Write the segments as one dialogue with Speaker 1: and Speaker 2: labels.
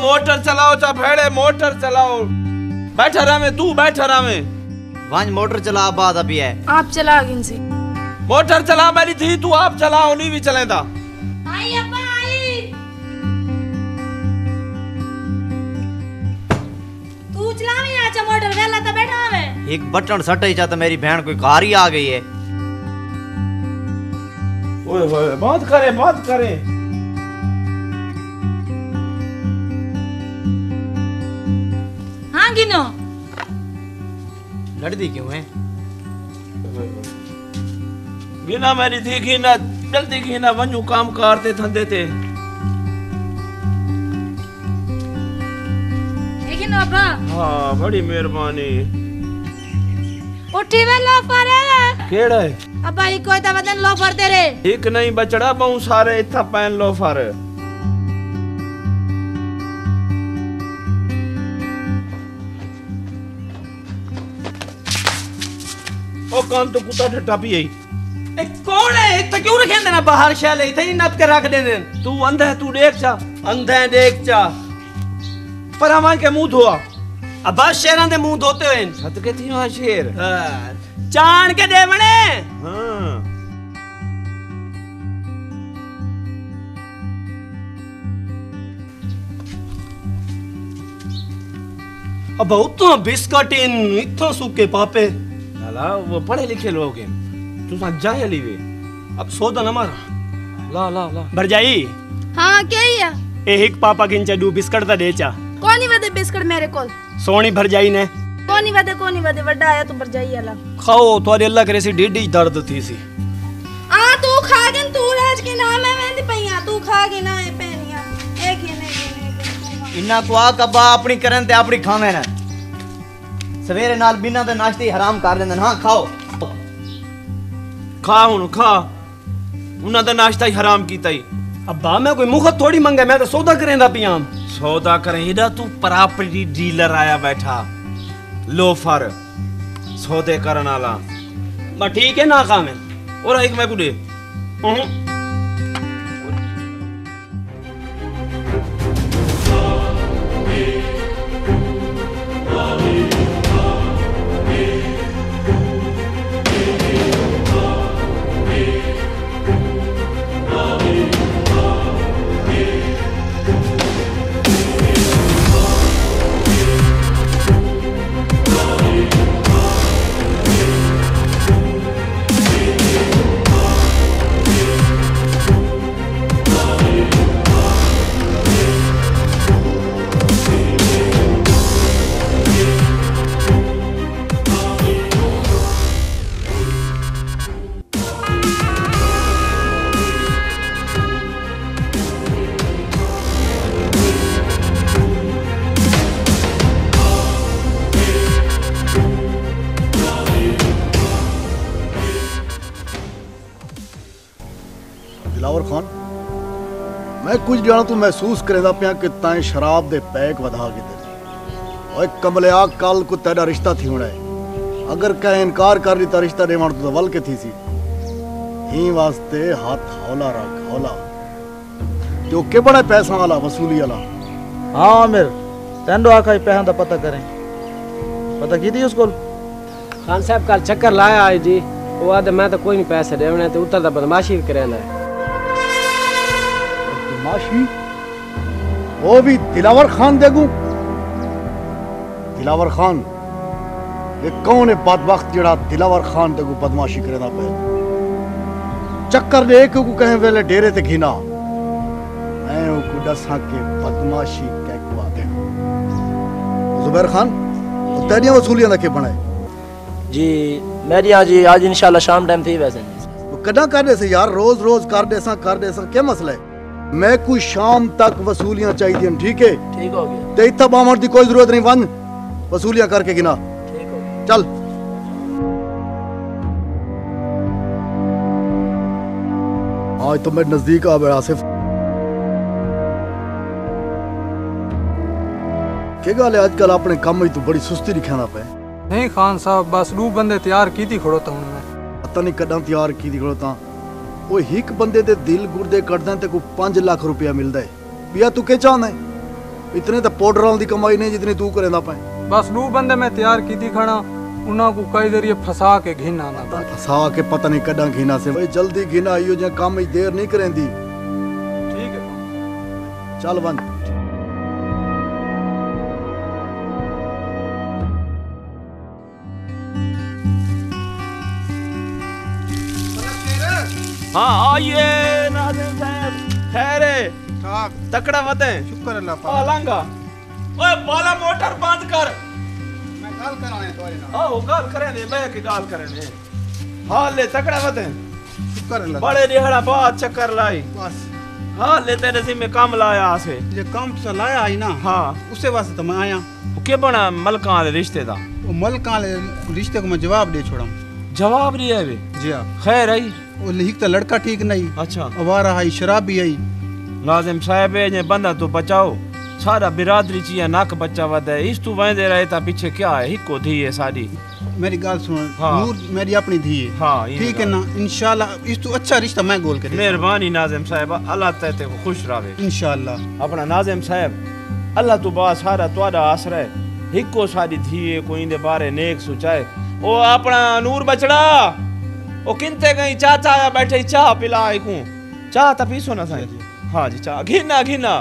Speaker 1: Motor चलाओ चा भेड़े मोटर चलाओ। बैठा रहा मैं, तू बैठा रहा मैं।
Speaker 2: वांज मोटर चला बाद अभी है।
Speaker 3: आप चला इनसे।
Speaker 1: मोटर चला मेरी थी, तू आप चलाओ नहीं भी चले था।
Speaker 3: आई अब्बा आई। तू चला नहीं आचा मोटर वेला तो बैठा मैं।
Speaker 2: एक बटन सट ही चाहता मेरी बहन कोई कार ही आ गई है।
Speaker 1: ओए होए बात करे।
Speaker 3: हाँ गिनो।
Speaker 2: लड़ती क्यों है?
Speaker 1: गिना मेरी थी, गिना जल्दी गिना, वनू काम करते धंधे थे।
Speaker 3: लेकिन अब्बा।
Speaker 1: हाँ बड़ी मेहरबानी।
Speaker 3: उठी वे लोफर है।
Speaker 1: केड़ा है?
Speaker 3: अब्बा ही कोई तो बदन लोफर तेरे।
Speaker 1: एक नहीं बचड़ा बहुत सारे इतना पहन लोफर। ओ कौन तो कुत्ता ठट्टा पी आई?
Speaker 4: कौन है? इतना क्यों रखे देना बाहर शैल है, इतना ही नप के रख दे देन।
Speaker 1: तू अंधा है, तू देख चा।
Speaker 4: अंधा है देख चा।
Speaker 1: पर हमारे के मुंह धोआ।
Speaker 4: अब बस शेरां दे मुंह धोते हुए
Speaker 1: सत के थी वहां शेर।
Speaker 4: चाण के दे बने।
Speaker 1: हाँ
Speaker 4: अब उतो बिस्कुट इन इतो सूखे पापे।
Speaker 1: लाला वो पढ़े लिखे लोग हैं, तू सा जाहली वे।
Speaker 4: अब सोदा न मारा।
Speaker 1: ला ला ला
Speaker 5: भरजाई
Speaker 3: हाँ क्या ही है?
Speaker 5: एक पापा किंचा दू बिस्कुट ता दे चा।
Speaker 3: कौनी वदे बिस्कुट मेरे कोल?
Speaker 5: सोनी भरजाई ने।
Speaker 3: कौनी वदे वड्डा आया तू भरजाई वाला।
Speaker 4: खाओ तोरे अल्लाह करे सी डीडी दर्द थी सी।
Speaker 3: आ तू खा गन तू राज के नाम है मेंदी पईया तू खा के ना ए पहनिया एक ही नहीं
Speaker 2: इन्ना को आ कब्बा अपनी करन ते अपनी खावे ना। सवेरे नाल बिना ते नाश्ते हराम कर देंदन। हां खाओ
Speaker 1: खा हुन खा। उन्हां दा नाश्ता ही हराम कीता ही।
Speaker 4: अब्बा मैं कोई मुखत थोड़ी मंगे, मैं तो सौदा करेंदा पियाम।
Speaker 1: सौदा करें इधर तू प्रॉपर्टी डीलर आया बैठा लोफर सौदे करन वाला।
Speaker 4: बस ठीक है ना खावे।
Speaker 1: और एक मैं कुडे
Speaker 6: दिलावर खान, मैं कुछ जाना तू महसूस करेंदा पिया कि ताएं शराब दे पैक वधा के दे। ओए कमलिया कल को तेरा रिश्ता थी होना है। अगर कह इनकार कर ली तो रिश्ता देवण तो वल के थी सी। ही वास्ते हाथ हौला रख हौला। तो के बड़ा पैसा वाला वसूली वाला।
Speaker 7: हाँ आमिर तेन आखा पैसा दा पता करें। पता की थी उसको?
Speaker 8: खान साहब कल चक्कर लाया आई जी। वो आदे मैं तो कोई नहीं पैसे देवने तो उतर दा बदमाशी करेंदा है।
Speaker 6: बदमाशी? वो भी दिलावर खान देगू? दिलावर खान ये कौन है बदबख्त जड़ा दिलावर खान देगू बदमाशी करेंदा पे? चक्कर दे के को कहे वेले डेरे ते घिना। मैं को दसा के बदमाशी कहवा दे। जुबैर खान तेरिया वसूलियां दा के बनाए?
Speaker 7: जी मेरी जी आज इंशाल्लाह शाम टाइम थी वैसे।
Speaker 6: कदा कर दे से यार, रोज रोज कर दे सा क्या मसला है? मैं कुछ शाम तक वसूलियां चाहिए। ठीक है
Speaker 7: ठीक हो गया।
Speaker 6: ते इतना बामर की कोई जरूरत नहीं। वन वसूलियां करके गिना।
Speaker 7: ठीक हो गया।
Speaker 6: चल आज तो मैं नजदीक आ गया आसिफ। क्या गल है आजकल अपने काम में तो बड़ी सुस्ती दिखाना पे?
Speaker 9: नहीं खान साहब बस दो बंदे तैयार की थी खड़ोता हूं मैं।
Speaker 6: पता नहीं कदा तैयार की थी खड़ोता। वो एक बंदे दे दिल गुर्दे कटदा ते को 5 लाख रुपया मिलदा है। पिया तू के चाहना है? इतने तो पाउडर वाली कमाई नहीं जितनी तू करेंदा पे।
Speaker 9: बस दो बंदे मैं तैयार की थी खाना उन्हों को कई जरिए फंसा के घिना ना था।
Speaker 6: फंसा के पता नहीं कदा घिना से भाई जल्दी घिना आइयो जे काम में देर नहीं करेंदी।
Speaker 9: ठीक है
Speaker 6: चल बंद।
Speaker 1: हाँ आइए नाज़िम साहब, खैर है?
Speaker 9: ठीक
Speaker 1: तकड़ा मत है?
Speaker 9: शुक्र अल्लाह
Speaker 1: आ लांगा। ओए बाला मोटर बंद कर।
Speaker 9: मैं गाल कराने तुम्हारे नाल।
Speaker 1: आओ गाल करे ने, मैं की गाल करे ने। हाँ ले तकड़ा मत है?
Speaker 9: शुक्र अल्लाह।
Speaker 1: बड़े दिहाड़ा बाद चक्कर लाई।
Speaker 9: बस
Speaker 1: हाँ ले तेरे से मैं काम लाया से।
Speaker 9: ये काम तो लाया आई ना।
Speaker 1: हाँ
Speaker 9: उससे वास्ते तो मैं आया।
Speaker 1: के बना मलका वाले रिश्ते दा?
Speaker 9: वो मलका वाले रिश्ते को मैं जवाब दे छोड़ा।
Speaker 1: जवाब नहीं है वे?
Speaker 9: जी हाँ।
Speaker 1: खैर आई?
Speaker 9: वो लिख तो लड़का ठीक नहीं।
Speaker 1: अच्छा।
Speaker 9: अवारा आई, शराब भी आई।
Speaker 1: नाज़िम साहब ये बंदा तो बचाओ, सारा बिरादरी चाहिए नक बच्चा वध है। इस तू वेंदे रहे ता पीछे क्या है? हिको धी है साडी।
Speaker 9: मेरी गाल सुन।
Speaker 1: हाँ।
Speaker 9: नूर मेरी अपनी धी है।
Speaker 1: हाँ
Speaker 9: ठीक है ना, इंशाल्लाह इस तू अच्छा रिश्ता मैं गोल कर।
Speaker 1: मेहरबानी नाज़िम साहब, अल्लाह तेते को खुश रहे
Speaker 9: इंशाल्लाह।
Speaker 1: अपना नाज़िम साहब अल्लाह तो बा सारा तुहाडा आसरा है। हिको साडी धी है कोई दे बारे नेक सोचाए। ओ अपना नूर बचड़ा ओ किनते गई चाचा आया बैठे चाह पिला को चाह ता पीसो ना साईं। हाँ जी चाह घिना घिना।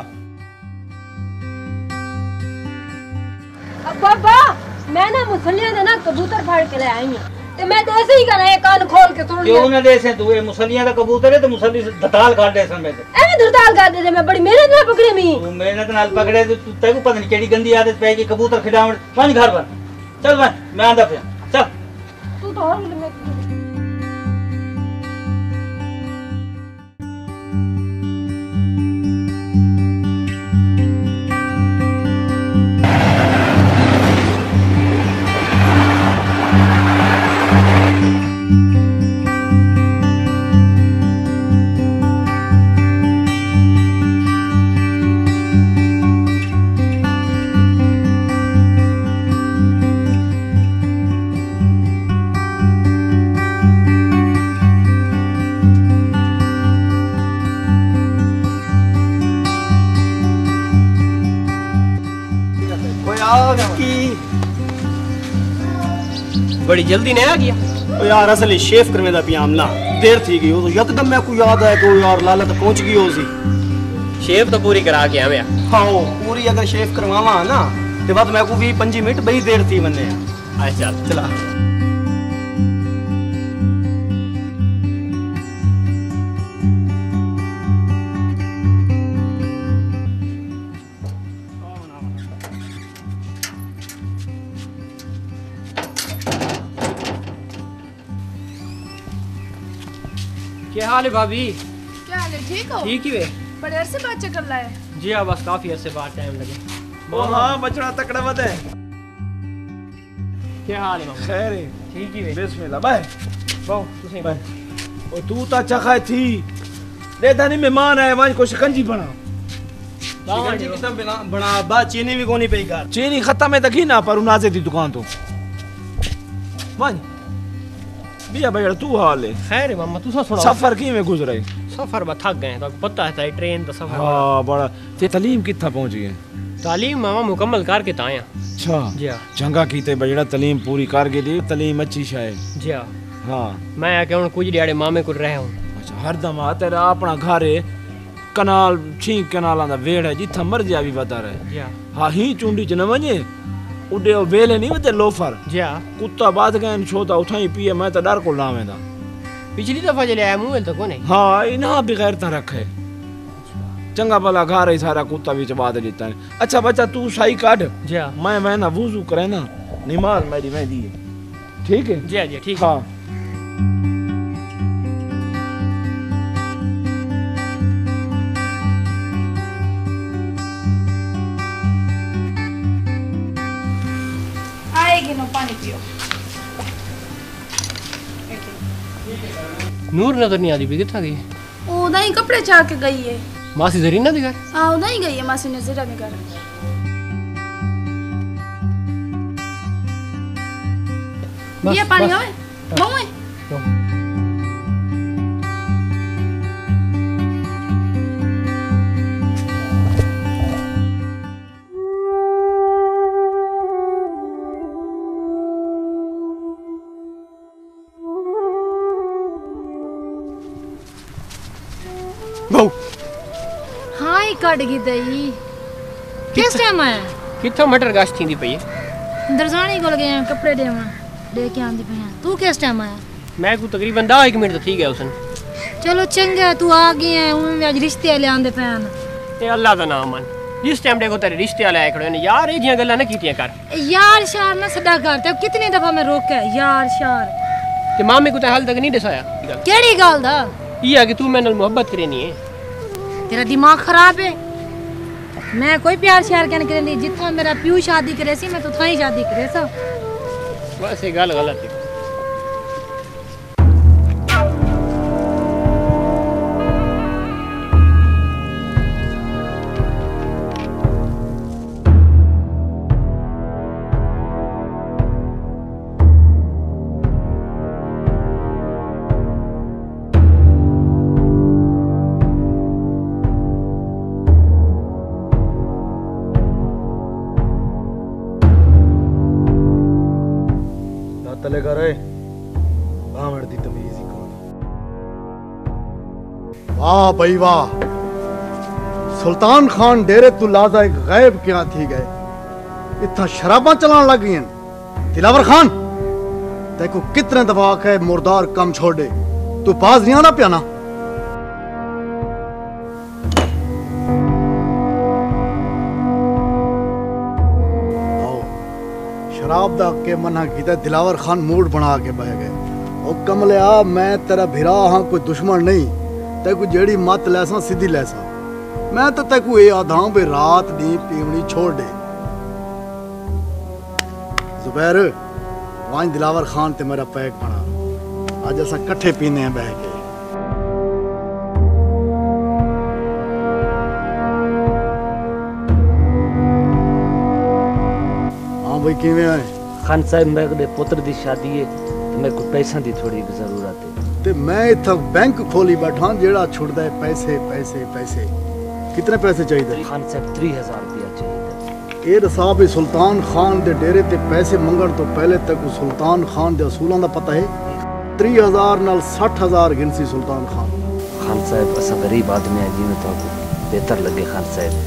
Speaker 10: बाबा मैं ना मुसलियां दे ना कबूतर फाड़ के ले आई हूं ते मैं तो ऐसे ही कर रहा कान खोल के सुन
Speaker 11: क्यों ना देसे तू ये मुसलियां दा कबूतर है तो मुसली से धताल काट दे सन में
Speaker 10: एवे धताल काट दे मैं बड़ी मेहनत नाल पकड़ी मी।
Speaker 11: तू मेहनत नाल पकड़े तो तेको पता नहीं केड़ी गंदी आदत पे कि कबूतर खिलावण। बन घर बन चल बन मैं आंदा पे चल
Speaker 10: तू तो और मैं
Speaker 5: बड़ी जल्दी नहीं आ गया। ओ यार असल शेफ करने दा पियाम ना देर थी गई तो यकदम मैं को याद आया कि यार लाला तो पहुंच गई होसी। शेफ तो पूरी करा के आवे। हां पूरी अगर शेफ करवावा ना ते बाद मैं को 20-25 मिनट बड़ी देर थी बने। अच्छा चला
Speaker 8: क्या हाल है भाभी?
Speaker 3: क्या हाल है? ठीक हो?
Speaker 8: ठीक ही वे।
Speaker 3: बड़े अरसे बाद चक्कर लाए।
Speaker 8: जी हाँ बस काफी अरसे बाद टाइम लगे।
Speaker 1: ओ हाँ बचड़ा तकड़ा मत है।
Speaker 8: क्या हाल है मामा?
Speaker 1: खैर है?
Speaker 8: ठीक ही वे।
Speaker 1: बिस्मिल्लाह बाय
Speaker 8: बहु तुसी
Speaker 1: बाय। ओ तू ता चखा थी देता नहीं मेहमान आए वहां को शिकंजी बना।
Speaker 5: शिकंजी कितना बना बा चीनी भी कोनी पे कर।
Speaker 1: चीनी खत्म है तक ही ना पर नाजे दी दुकान तो वहां बिया बड़ा तू हाल है?
Speaker 8: खैर है मामा तुसा सुनाओ।
Speaker 1: सफर की में गुजरे?
Speaker 8: सफर में थक गए तो पता है ट्रेन तो सफर।
Speaker 1: हां बड़ा ते तालीम कितना पहुंच गए?
Speaker 8: तालीम मामा मुकम्मल करके ताया।
Speaker 1: अच्छा
Speaker 8: जी हां
Speaker 1: चंगा कीते बड़ा तालीम पूरी कर के दी। तालीम अच्छी शायद।
Speaker 8: जी हां
Speaker 1: हां
Speaker 8: मैं आके हुन कुछ दिहाड़े मामे को रह हूं।
Speaker 1: अच्छा हरदम आ तेरा अपना घर है कनाल 6 कनालां दा वेड़ है जिथा मर्जी भी बता रहे।
Speaker 8: जी हां
Speaker 1: हां ही चुंडी च न वने उडे वेले नहीं वते लोफर।
Speaker 8: जी हां
Speaker 1: कुत्ता बात गए छोता उठाई पिए मैं तो डर को ना वेंदा।
Speaker 8: पिछली दफा जले आया मुंह तो कोने।
Speaker 1: हां इना बगैर ता रखे चंगा भला घर है सारा कुत्ता भी चबा दे देता है। अच्छा बच्चा तू शाही काट।
Speaker 8: जी हां
Speaker 1: मैं ना वुजू करे ना नमाज मेरी वेंदी है। ठीक है?
Speaker 8: जी हां जी ठीक।
Speaker 1: हां
Speaker 3: आएगी नो पानी पियो।
Speaker 8: नूर नजर नहीं आती भी कितना गई?
Speaker 3: उदा ही कपड़े चाह के गई है।
Speaker 8: मासी जरीना दिखा?
Speaker 3: हाँ उदा ही गई है मासी ने जरा निकाल। ये पानी आवे बहु है।
Speaker 10: कट गई दई किस टाइम आया
Speaker 8: किथों मटर गश्त थींदी पई
Speaker 10: दरजानी कोल गए कपड़े देवा दे के आंदी पई तू किस टाइम आया
Speaker 8: मैं को तकरीबन 10 मिनट तो थी गया उसन
Speaker 10: चलो चंगा तू आ गया है उन आज रिश्ते ले आंदे पैन
Speaker 8: ए अल्लाह दा नाम मन जिस टाइम देखो तेरे रिश्ते वाले आए खड़े ने यार ये जियां गल्ला ना कीतियां कर
Speaker 10: यार शार ना सदा करते कितनी दफा मैं रोका है यार शार
Speaker 8: ते मामे को ते हाल तक नहीं दसाया
Speaker 10: केड़ी गल दा
Speaker 8: ये कि तू मेरे नाल मोहब्बत करनी है
Speaker 10: तेरा दिमाग खराब है मैं कोई प्यार श्यार कहने करे नहीं जितना मेरा प्यू शादी करे सी मैं तो थाई शादी करे सा
Speaker 8: बस ये गल गलत है
Speaker 6: तलेगा रे बामड़ दी तमीज ही कौन वाह भाई वाह सुल्तान खान डेरे तू लाजा एक गैब क्या थी गए इतना शराबा चलान लग गई दिलावर खान तेको कितने दफा है मुर्दार कम छोड़ दे तू पास नहीं आना पियाना शराब दा के मना कीता दिलावर खान मूड बना के बह गए ओ कमलिया मैं तेरा भिरा हाँ कोई दुश्मन नहीं तेको जेड़ी मत लैसा सीधी लैसा मैं तो तेको ये आधा भी रात दी पीवनी छोड़ दे जुबैर वहां दिलावर खान ते मेरा पैक बना आज असा कट्ठे पीने हैं बह के भाई किवें आए
Speaker 7: खान साहब मेरे पुत्र दी शादी है तो मेरे को पैसा दी थोड़ी जरूरत है
Speaker 6: ते मैं इतना बैंक खोली बैठा जेड़ा छुड़दा है पैसे पैसे पैसे कितने पैसे चाहिए
Speaker 7: खान साहब 3000 रुपया चाहिए
Speaker 6: ए साहब सुल्तान खान दे डेरे ते पैसे मंगण तो पहले तक सुल्तान खान दे असूलों दा पता है 30,000 नाल 60,000 गिनसी सुल्तान
Speaker 7: साहब असा गरीब आदमी है जिन्हें तो बेहतर लगे खान साहब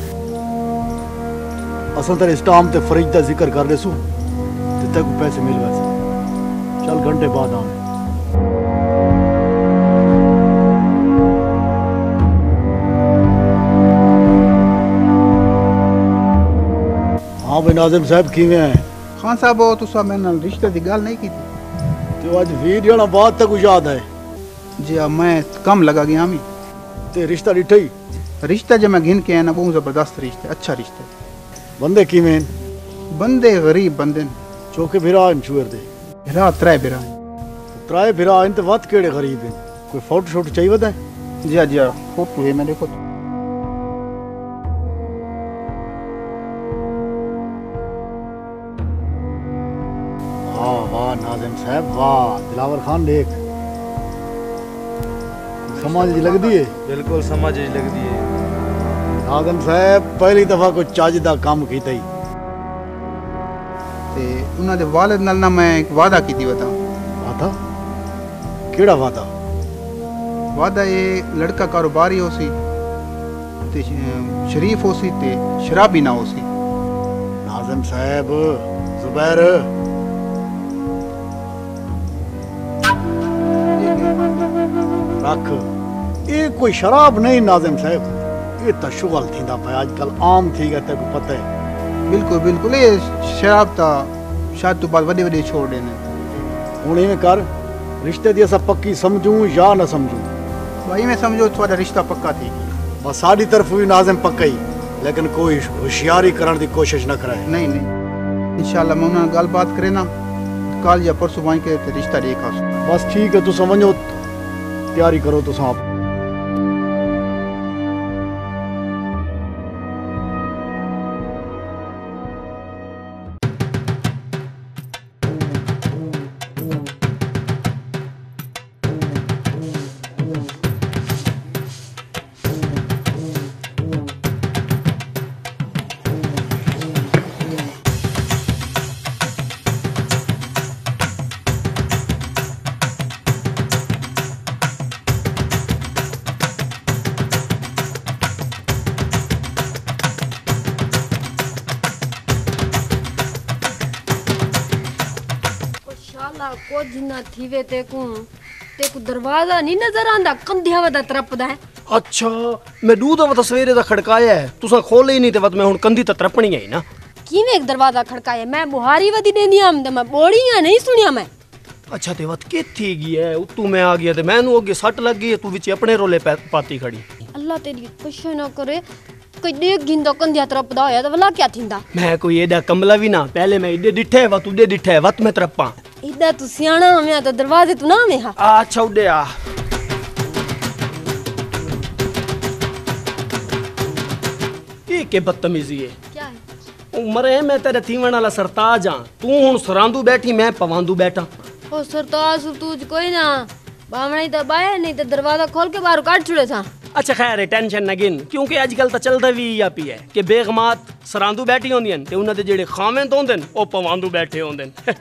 Speaker 6: असल तेरे स्टाम ते फरीज दा जिक्र कर ले सु ते तक पैसे मिल वैसे चल घंटे बाद आवे हाँ भाई नाजिम साहब किवें हैं
Speaker 12: खान साहब वो तुसा मेरे नाल रिश्ते दी गल नहीं की
Speaker 6: ते आज वीर जणा बात तक याद है
Speaker 12: जी मैं कम लगा गया मी
Speaker 6: ते रिश्ता डिठई
Speaker 12: रिश्ता जो मैं घिन के आया ना बहुत जबरदस्त रिश्ता अच्छा रिश्ता
Speaker 6: बंदे किवें
Speaker 12: बंदे गरीब बंदे
Speaker 6: चौके भिरा छुएर दे
Speaker 12: भिरा त्रै
Speaker 6: भिरा इन ते वत केड़े गरीब हैं कोई फोटो शोटो चाहिए वदा
Speaker 12: जी जी फोटो है मैं देखो
Speaker 6: वाह वाह नाजिम साहब वाह दिलावर खान देख समझ लगदी है
Speaker 1: बिल्कुल समझ लगदी है
Speaker 6: नाजिम साहब पहली दफा कोई चज दा काम कीता ही
Speaker 12: ते उन्हां दे वालिद नाल ना मैं एक वादा कीती वता
Speaker 6: वादा केड़ा वादा
Speaker 12: वादा ये लड़का कारोबारी हो सी ते शरीफ हो सी ते शराबी ना हो सी
Speaker 6: नाजिम साहब जुबैर रख ये कोई शराब नहीं नाजिम साहब ये तो शुगल थींदा पे आजकल आम थी गया तेको पता है
Speaker 12: बिल्कुल बिल्कुल ये शराब ता शायद तो बाद वडे वडे छोड़ देने
Speaker 6: हुन इवें कर रिश्ते दी असा पक्की समझूं या ना समझूं
Speaker 12: भाई मैं समझो तुम्हारा रिश्ता पक्का थी
Speaker 6: बस साडी तरफ भी नाजिम पक्का ही लेकिन कोई होशियारी करने की कोशिश न करे
Speaker 12: नहीं नहीं इंशाल्लाह मैं उन्हां गल बात करे ना कल या परसों वहीं के रिश्ता देख आसो
Speaker 6: बस ठीक है तू समझो तैयारी करो तो आप
Speaker 13: जिन्ना थीवे ते को दरवाजा नहीं नजर आंदा कंधिया वदा तरपदा है।
Speaker 5: अच्छा मैं दूध वत सवेरे दा खड़काया है तुसा खोले ही नहीं ते वत मैं हुन कंधी ते तरपणी है ना।
Speaker 13: किवें एक दरवाजा खड़काया मैं बुहारी वदी देनी आम ते मैं बोड़ियां नहीं सुनिया मैं।
Speaker 5: अच्छा ते वत के थी गई है उतू मैं आ गया ते मैनू अगे सट लग गई है तू विच अपने रोले पाती खड़ी।
Speaker 13: अल्लाह तेरी कुछ ना करे कोई देख गिंदा कंधिया तरपदा होया ते भला क्या थिंदा।
Speaker 5: मैं कोई एडा कमला भी ना पहले मैं इडे डिठे वत उडे डिठे वत मैं तरपा
Speaker 13: इदा तू सियाना मैं तो दरवाजे तू ना में हा।
Speaker 5: अच्छा उडे आ ये के बदतमीजी है।
Speaker 13: क्या है
Speaker 5: उम्र है मैं तेरे थीवण वाला सरताज हां तू हुन सरांदू बैठी मैं पवांदू बैठा।
Speaker 13: ओ सरताज तूज कोई ना बावणी तो बाया नहीं तो दरवाजा खोल के बाहर काट छुड़े था।
Speaker 5: अच्छा खैर है टेंशन न गिन क्योंकि आजकल तो चलदा भी या पी है कि बेगमात सरांदू बैठी होंदियां ते उन्हां दे जेड़े खावेंद होंदे न ओ पवांदू बैठे होंदे न।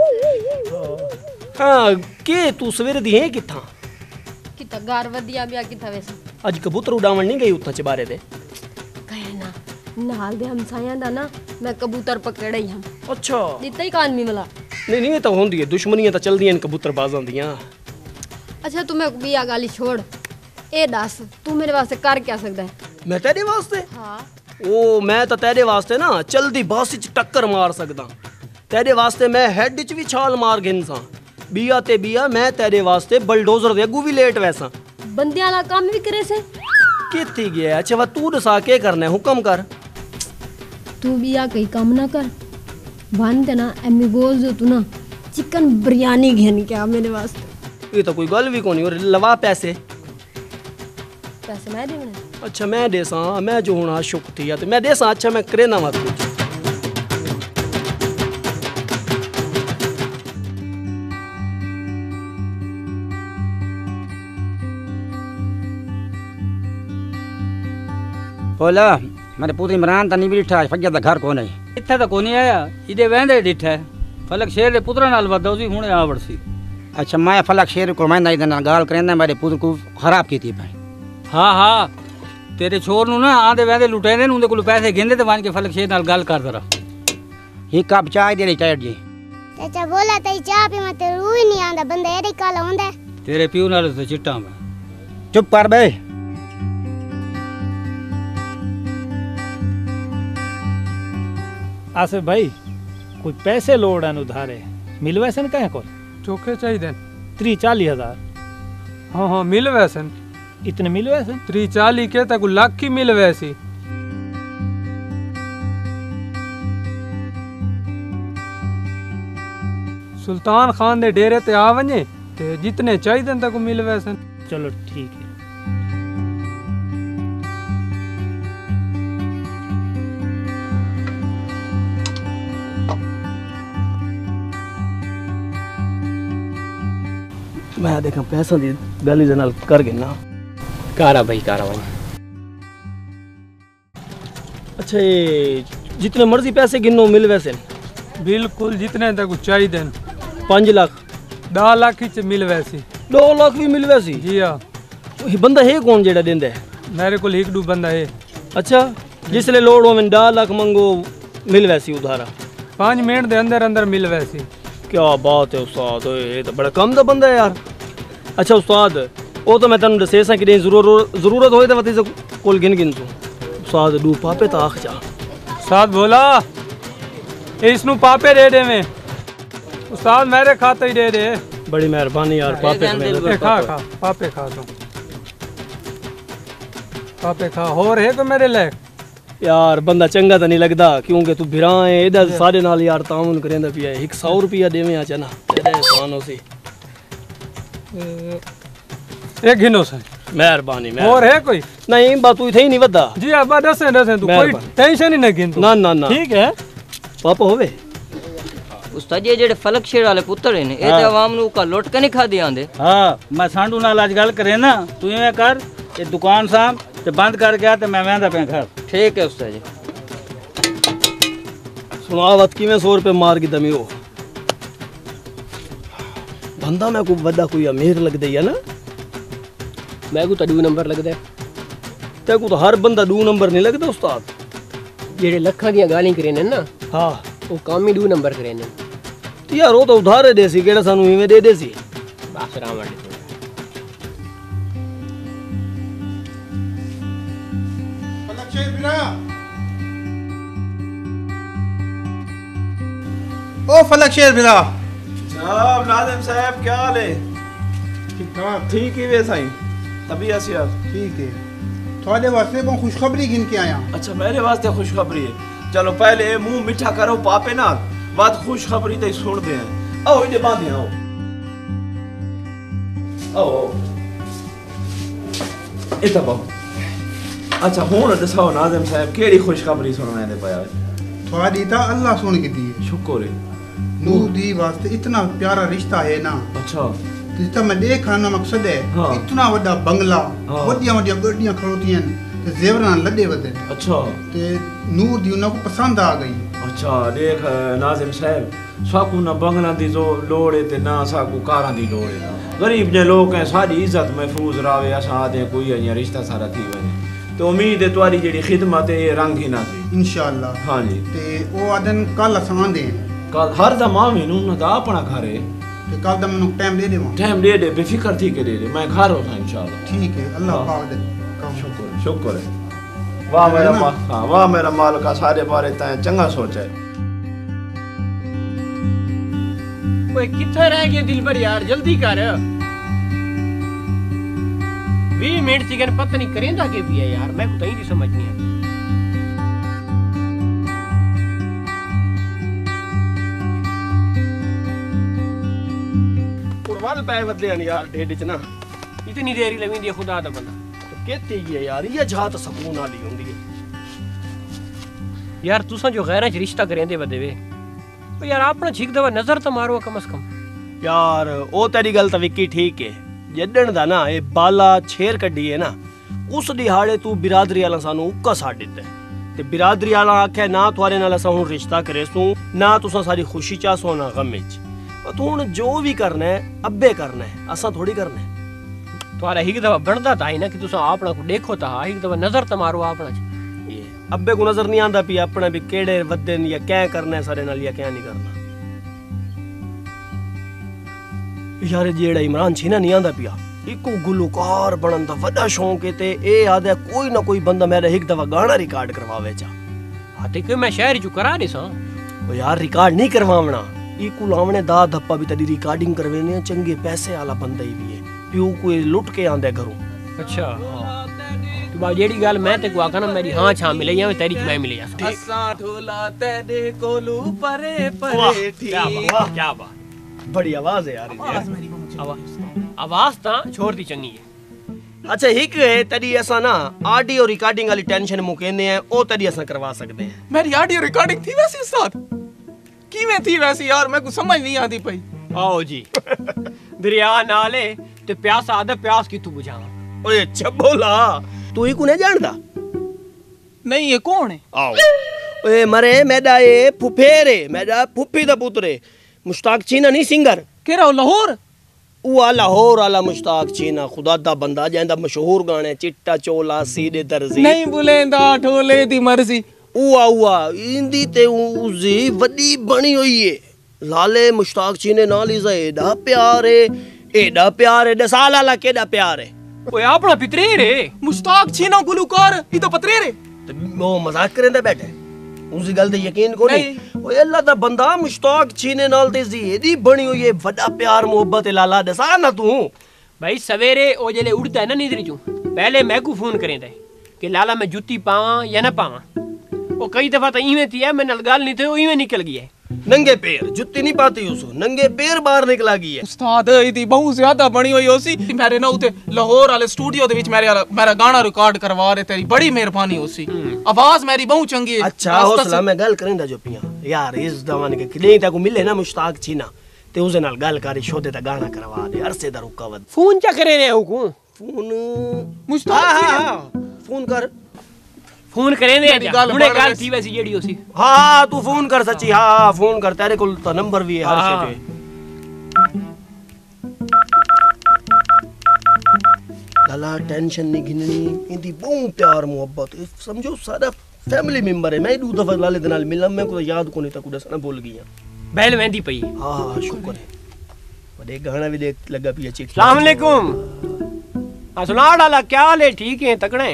Speaker 5: हां के तू सवेरे दी है किथा
Speaker 13: किथा घर वदिया बिया किथा वैसे
Speaker 5: आज कबूतर उड़ावन नहीं गई उतना चबारे दे
Speaker 13: कहे ना नाल दे हमसायां दा ना मैं कबूतर पकड़े ही हम।
Speaker 5: अच्छा
Speaker 13: दिता ही कान में मला
Speaker 5: नहीं नहीं तो होंदी है दुश्मनियां तो चलदियां न कबूतर बाजां दियां।
Speaker 13: अच्छा तू मैं बिया गाली छोड़ ए दस तू मेरे वास्ते कर क्या सकदा है।
Speaker 5: मैं तेरे वास्ते
Speaker 13: हां
Speaker 5: ओ मैं तो तेरे वास्ते ना चलदी बस च टक्कर मार सकदा तेरे वास्ते मैं हेड च भी छाल मार गिनसा बिया ते बिया मैं तेरे वास्ते बलडोजर दे अगू भी लेट वैसा
Speaker 13: बंदियां वाला काम भी करे से
Speaker 5: कित्ती गया। अच्छा वा तू दसा के करना है हुक्म कर।
Speaker 13: तू बिया कई काम ना कर बंद ना एमी गोल जो तू ना चिकन बिरयानी घेन के आ मेरे वास्ते।
Speaker 5: ये तो कोई गल भी कोनी और लवा पैसे
Speaker 13: पैसे मैं देने।
Speaker 5: अच्छा मैं देसा मैं जो होना शुक थी तो मैं देसा। अच्छा मैं करे ना मत कुछ
Speaker 11: बोला मेरे पुत्र इमरान तनी भी डिठा फज्जा दा घर कोने इत्थे तो कोनी आया इदे वेंदे डिठा फलक शेर दे पुत्रा नाल वदो सी हुणे आवड़ सी। अच्छा मैं फलक शेर को मैं इदे नाल गाल करंदा मेरे पुत्र को खराब कीती भाई। हाँ हाँ तेरे छोर नु ना आंदे वेंदे लुटेंदे न उंदे कोल पैसे गिंदे ते वन के फलक शेर नाल गाल कर दरा ही कप चाय दे चाट जी।
Speaker 14: चाचा बोला तई चाय पी मत रूह नहीं आंदा बंदा एडी काला होंदा
Speaker 11: तेरे पियो नाल तो चिट्टा मैं।
Speaker 2: चुप कर बे
Speaker 15: आसिफ भाई कोई पैसे लोड़ है उधारे मिल वैसन कहे को
Speaker 9: चोखे चाहिए
Speaker 15: 30-40
Speaker 9: हाँ हाँ मिल वैसन
Speaker 15: इतने मिल वैसन
Speaker 9: 30-40 के तक लाख की मिल वैसी। सुल्तान खान दे डेरे ते आ वने ते जितने चाहिए तक मिल वैसन।
Speaker 15: चलो ठीक है।
Speaker 5: मैं देखा पैसा दी गली दे नाल कर गिना
Speaker 8: कारा भाई कारा भाई।
Speaker 5: अच्छा ये जितने मर्जी पैसे गिनो मिल वैसे
Speaker 9: बिल्कुल जितने तक चाहिए
Speaker 5: 5 लाख
Speaker 9: 10 लाख ही मिल वैसी
Speaker 5: 2 लाख भी मिल वैसी।
Speaker 9: जी हाँ
Speaker 5: बंदा है कौन जेड़ा देंदा है
Speaker 9: मेरे को एक दो बंदा है।
Speaker 5: अच्छा जिसले लोड हो मैं 10 लाख मंगो मिल वैसी उधारा
Speaker 9: 5 मिनट दे अंदर अंदर मिल वैसी।
Speaker 5: क्या बात है उस्ताद ये तो बड़ा कम दा बंदा है यार। अच्छा उस्ताद वो तो मैं तेन दसे सा कि जरूरत होए तो वती से कोल गिन गिन तू उस्ताद दू पापे तो आख जा
Speaker 9: उस्ताद बोला इसनु पापे दे दे में उस्ताद मेरे खाते ही दे दे।
Speaker 5: बड़ी मेहरबानी यार पापे में
Speaker 9: खा खा पापे खा तू पापे खा और है तो मेरे ले
Speaker 5: यार बंदा चंगा तो नहीं लगता क्योंकि तू भिरा है इधर सारे नाल यार ताउन करेंदा पिया 100 रुपया देवे आ चना तेरे एहसान हो सी
Speaker 9: एक गिनो से
Speaker 5: मेहरबानी
Speaker 9: और है कोई
Speaker 5: नहीं बात तू इथे ही नहीं वदा
Speaker 9: जी अब्बा दसे तू कोई टेंशन ही नहीं गिन तू
Speaker 5: ना ना ना
Speaker 9: ठीक है
Speaker 5: पापा होवे
Speaker 16: उस्ताद जी जेड़े फलक शेर वाले पुत्र ने ए ते आवाम नु का लुट के नहीं खादी आंदे।
Speaker 11: हां मैं सांडू नाल आज गल करे ना तू एवें कर ये दुकान साम ते बंद कर गया ते मैं वेंदा पे घर।
Speaker 16: ठीक है उस्ताद जी
Speaker 5: सुनावत की में 100 रुपए मार की दमी हो बंदा मैं को वदा कोई अमीर लग दे या ना
Speaker 8: मैं को तो 2 नंबर लग दे
Speaker 5: ते को तो हर बंदा 2 नंबर नहीं लगदा उस्ताद
Speaker 8: जेड़े लखा दी गाली करे ने ना
Speaker 5: हां
Speaker 8: वो काम ही 2 नंबर करे ने
Speaker 5: तो यार वो तो उधारे देसी केड़ा सानू इवें दे देसी बस राम वाली
Speaker 12: फलक शेर बिरा ओ फलक शेर बिरा
Speaker 1: जनाब नाज़िम साहब क्या हाल है?
Speaker 12: ठीक ठाक
Speaker 1: ठीक ही वे साईं तबीयत से यार
Speaker 12: ठीक है थोड़े वास्ते बहुत खुशखबरी गिन के आया।
Speaker 1: अच्छा मेरे वास्ते खुशखबरी है। चलो पहले मुंह मीठा करो पापे ना बात खुशखबरी तो सुन दे हैं। आओ इधर बांधे आओ आओ इधर बाओ। अच्छा हुन दसाओ नाज़िम साहब केड़ी खुशखबरी सुनाने दे पाया?
Speaker 12: थोड़ी तो अल्लाह सुन के दी है।
Speaker 1: शुक्र है
Speaker 12: नूर दी वास्ते इतना प्यारा रिश्ता है ना।
Speaker 1: अच्छा
Speaker 12: जितना मैं देखा ना मकसद है
Speaker 1: हाँ।
Speaker 12: इतना बड़ा बंगला
Speaker 1: हाँ।
Speaker 12: वड्डियां वड्डियां गड्डियां खड़ोती हैं ते जेवरां लदे वदे।
Speaker 1: अच्छा
Speaker 12: ते नूर दी उनको पसंद आ गई।
Speaker 1: अच्छा देख नाज़िम साहब साकू ना बंगला दी जो लोड़ है ते ना साकू कारां दी लोड़ है। गरीब जे लोग हैं साडी इज्जत महफूज रावे असा आदे कोई अया रिश्ता सारा थी वने तो उम्मीद है तुम्हारी जेडी खिदमत है रंग ही ना सी
Speaker 12: इंशाअल्लाह।
Speaker 1: हाँ जी
Speaker 12: ते ओ आदन कल असां दे
Speaker 1: कल हर दा मावी नु ना दा अपना घर है
Speaker 12: ते कल दा मैनू टाइम दे देवा।
Speaker 1: टाइम दे दे बेफिक्र थी के दे दे मैं घर होता इंशाअल्लाह।
Speaker 12: ठीक है अल्लाह
Speaker 1: हाँ।
Speaker 12: पाक दे
Speaker 1: शुक्र शुक्र है। वाह मेरा माल हाँ वाह मेरा माल का सारे बारे तय चंगा सोचा है।
Speaker 5: ओए किथे रह गया दिल पर यार जल्दी कर 20 मिनट चिकन पता नहीं करेंदा के भी है यार मैं को तई नहीं समझ नहीं आ। पुरवाल पे बदले यार डेड च ना इतनी देर ही लगी खुदा दा बंदा तो कहते ही है यार ये जात सुकून वाली होंदी है यार तुसा जो गैर च रिश्ता करेंदे बदे वे तो यार अपना ठीक दवा नजर तो मारो कम से कम यार ओ तेरी गल तो विक्की ठीक है जडन दा ना ए बाला छेर कड्डी है ना उस दिहाड़े तू बिरादरी वाला सानू उक्का साड़ दिता है ते बिरादरी वाला आखे ना थोड़े नाल असा हुन रिश्ता करेसू ना तुसा सारी खुशी चासो ना गम विच तू हुन जो भी करना है अब्बे करना है असा थोड़ी करना है तुम्हारा एक दफा बनता था ना कि तुसा अपना को देखो ता एक दफा नजर तो मारो अपना ये अब्बे को नजर नहीं आंदा पी अपना भी केड़े वदन या क्या करना है सारे नाल या क्या नहीं करना यार जेड़ा इमरान छी ना नहीं आंदा पिया इको गुलकार बनन दा वड्डा शौक है ते ए आदे कोई ना कोई बंदा मेरा एक दफा गाना रिकॉर्ड करवावे चा हां ते मैं शहर चु करा दे सा ओ यार रिकॉर्ड नहीं करवावना इको लावने दा धप्पा भी तेरी रिकॉर्डिंग करवेने चंगे पैसे वाला बंदा ही भी है प्यू कोई लुट के आंदे घरों। अच्छा तू बा जेड़ी गल मैं ते को आखना मेरी हां छा मिले या तेरी मैं मिले जा
Speaker 1: असा ढोला तेरे कोलू परे परे थी
Speaker 5: क्या बात बड़ी आवाज है यार आवाज ता छोड़ दी चंगी है। अच्छा एक है तेरी असा ना ऑडियो रिकॉर्डिंग वाली टेंशन मुकेंदे हैं ओ तेरी असा करवा सकते हैं।
Speaker 17: मेरी ऑडियो रिकॉर्डिंग थी वैसी उस्ताद किवें थी वैसी यार मैं को समझ नहीं आती पई।
Speaker 5: आओ जी दरिया नाले ते प्यास आदे प्यास की तू बुझावा ओए छबोला तू ही कोने जानदा
Speaker 17: नहीं ये कौन है?
Speaker 5: आओ ओए मरे मेरा ये फुफेरे मेरा फुफी दा पुत्र मुश्ताक चीना नहीं सिंगर
Speaker 17: केरा लाहौर
Speaker 5: उआ लाहौर वाला मुश्ताक चीना खुदा दा बंदा जेंदा मशहूर गाने चिट्टा चोला सीधे दर्जी
Speaker 17: नहीं बुलेंदा ढोले दी मर्जी
Speaker 5: उआ इंदी ते उजी वडी बनी हुई है लाले मुश्ताक चीने नाल इजा एडा प्यार है दसाल वाला केडा प्यार है ओए अपना पितरेर है
Speaker 17: मुश्ताक चीना गुलकार ई तो पतरेर है
Speaker 5: तो वो मजाक करेंदा बैठे उसी गल ते यकीन को नहीं ओए अल्लाह दा बंदा मुश्ताक चीने नाल ते जी बनी हुई है वड्डा प्यार मोहब्बत लाला दसा ना तू भाई सवेरे ओ जेले उड़ता है ना नींद चू पहले मैं को फोन करेंदा है कि लाला मैं जूती पावां या ना पावां ओ कई दफा तो इवें थी है मैं नल गल नहीं थे ओ इवें निकल गई है नंगे पैर जुत्ती नहीं पाती उसो नंगे पैर बाहर निकला गई है
Speaker 17: उस्ताद इदी बहुत ज्यादा बनी हुई होसी मेरे ना उते लाहौर वाले स्टूडियो दे विच मेरा गाना रिकॉर्ड करवा रहे तेरी बड़ी मेहरबानी होसी आवाज मेरी बहुत चंगी है।
Speaker 5: अच्छा हौसला मैं गल करेंदा जो पिया यार इस दवाने के किले तक मिले ना मुश्ताक चीना ते उसे नाल गल करी शोदे ता गाना करवा दे अरसे दा रुका वद फोन चा करे रे हुकू फोन
Speaker 17: मुश्ताक
Speaker 5: हां फोन कर फोन करें दे हुने गल थी वैसी जेडी होसी हां तू फोन कर सच्ची हां फोन कर तेरे कोल तो नंबर भी है हर शे पे गला टेंशन नहीं गिननी इंदी बहुत प्यार मोहब्बत समझो सारा फैमिली मेंबर है मैं दो दफा लाले दे नाल मिला मैं को याद कोनी तक दसना भूल गया
Speaker 18: बैल वेंदी पई।
Speaker 5: हां शुक्र है। बड़े गाना भी देख लगा पिया चिक।
Speaker 18: अस्सलाम वालेकुम। सुना डाला क्या हाल है? ठीक है तकड़े?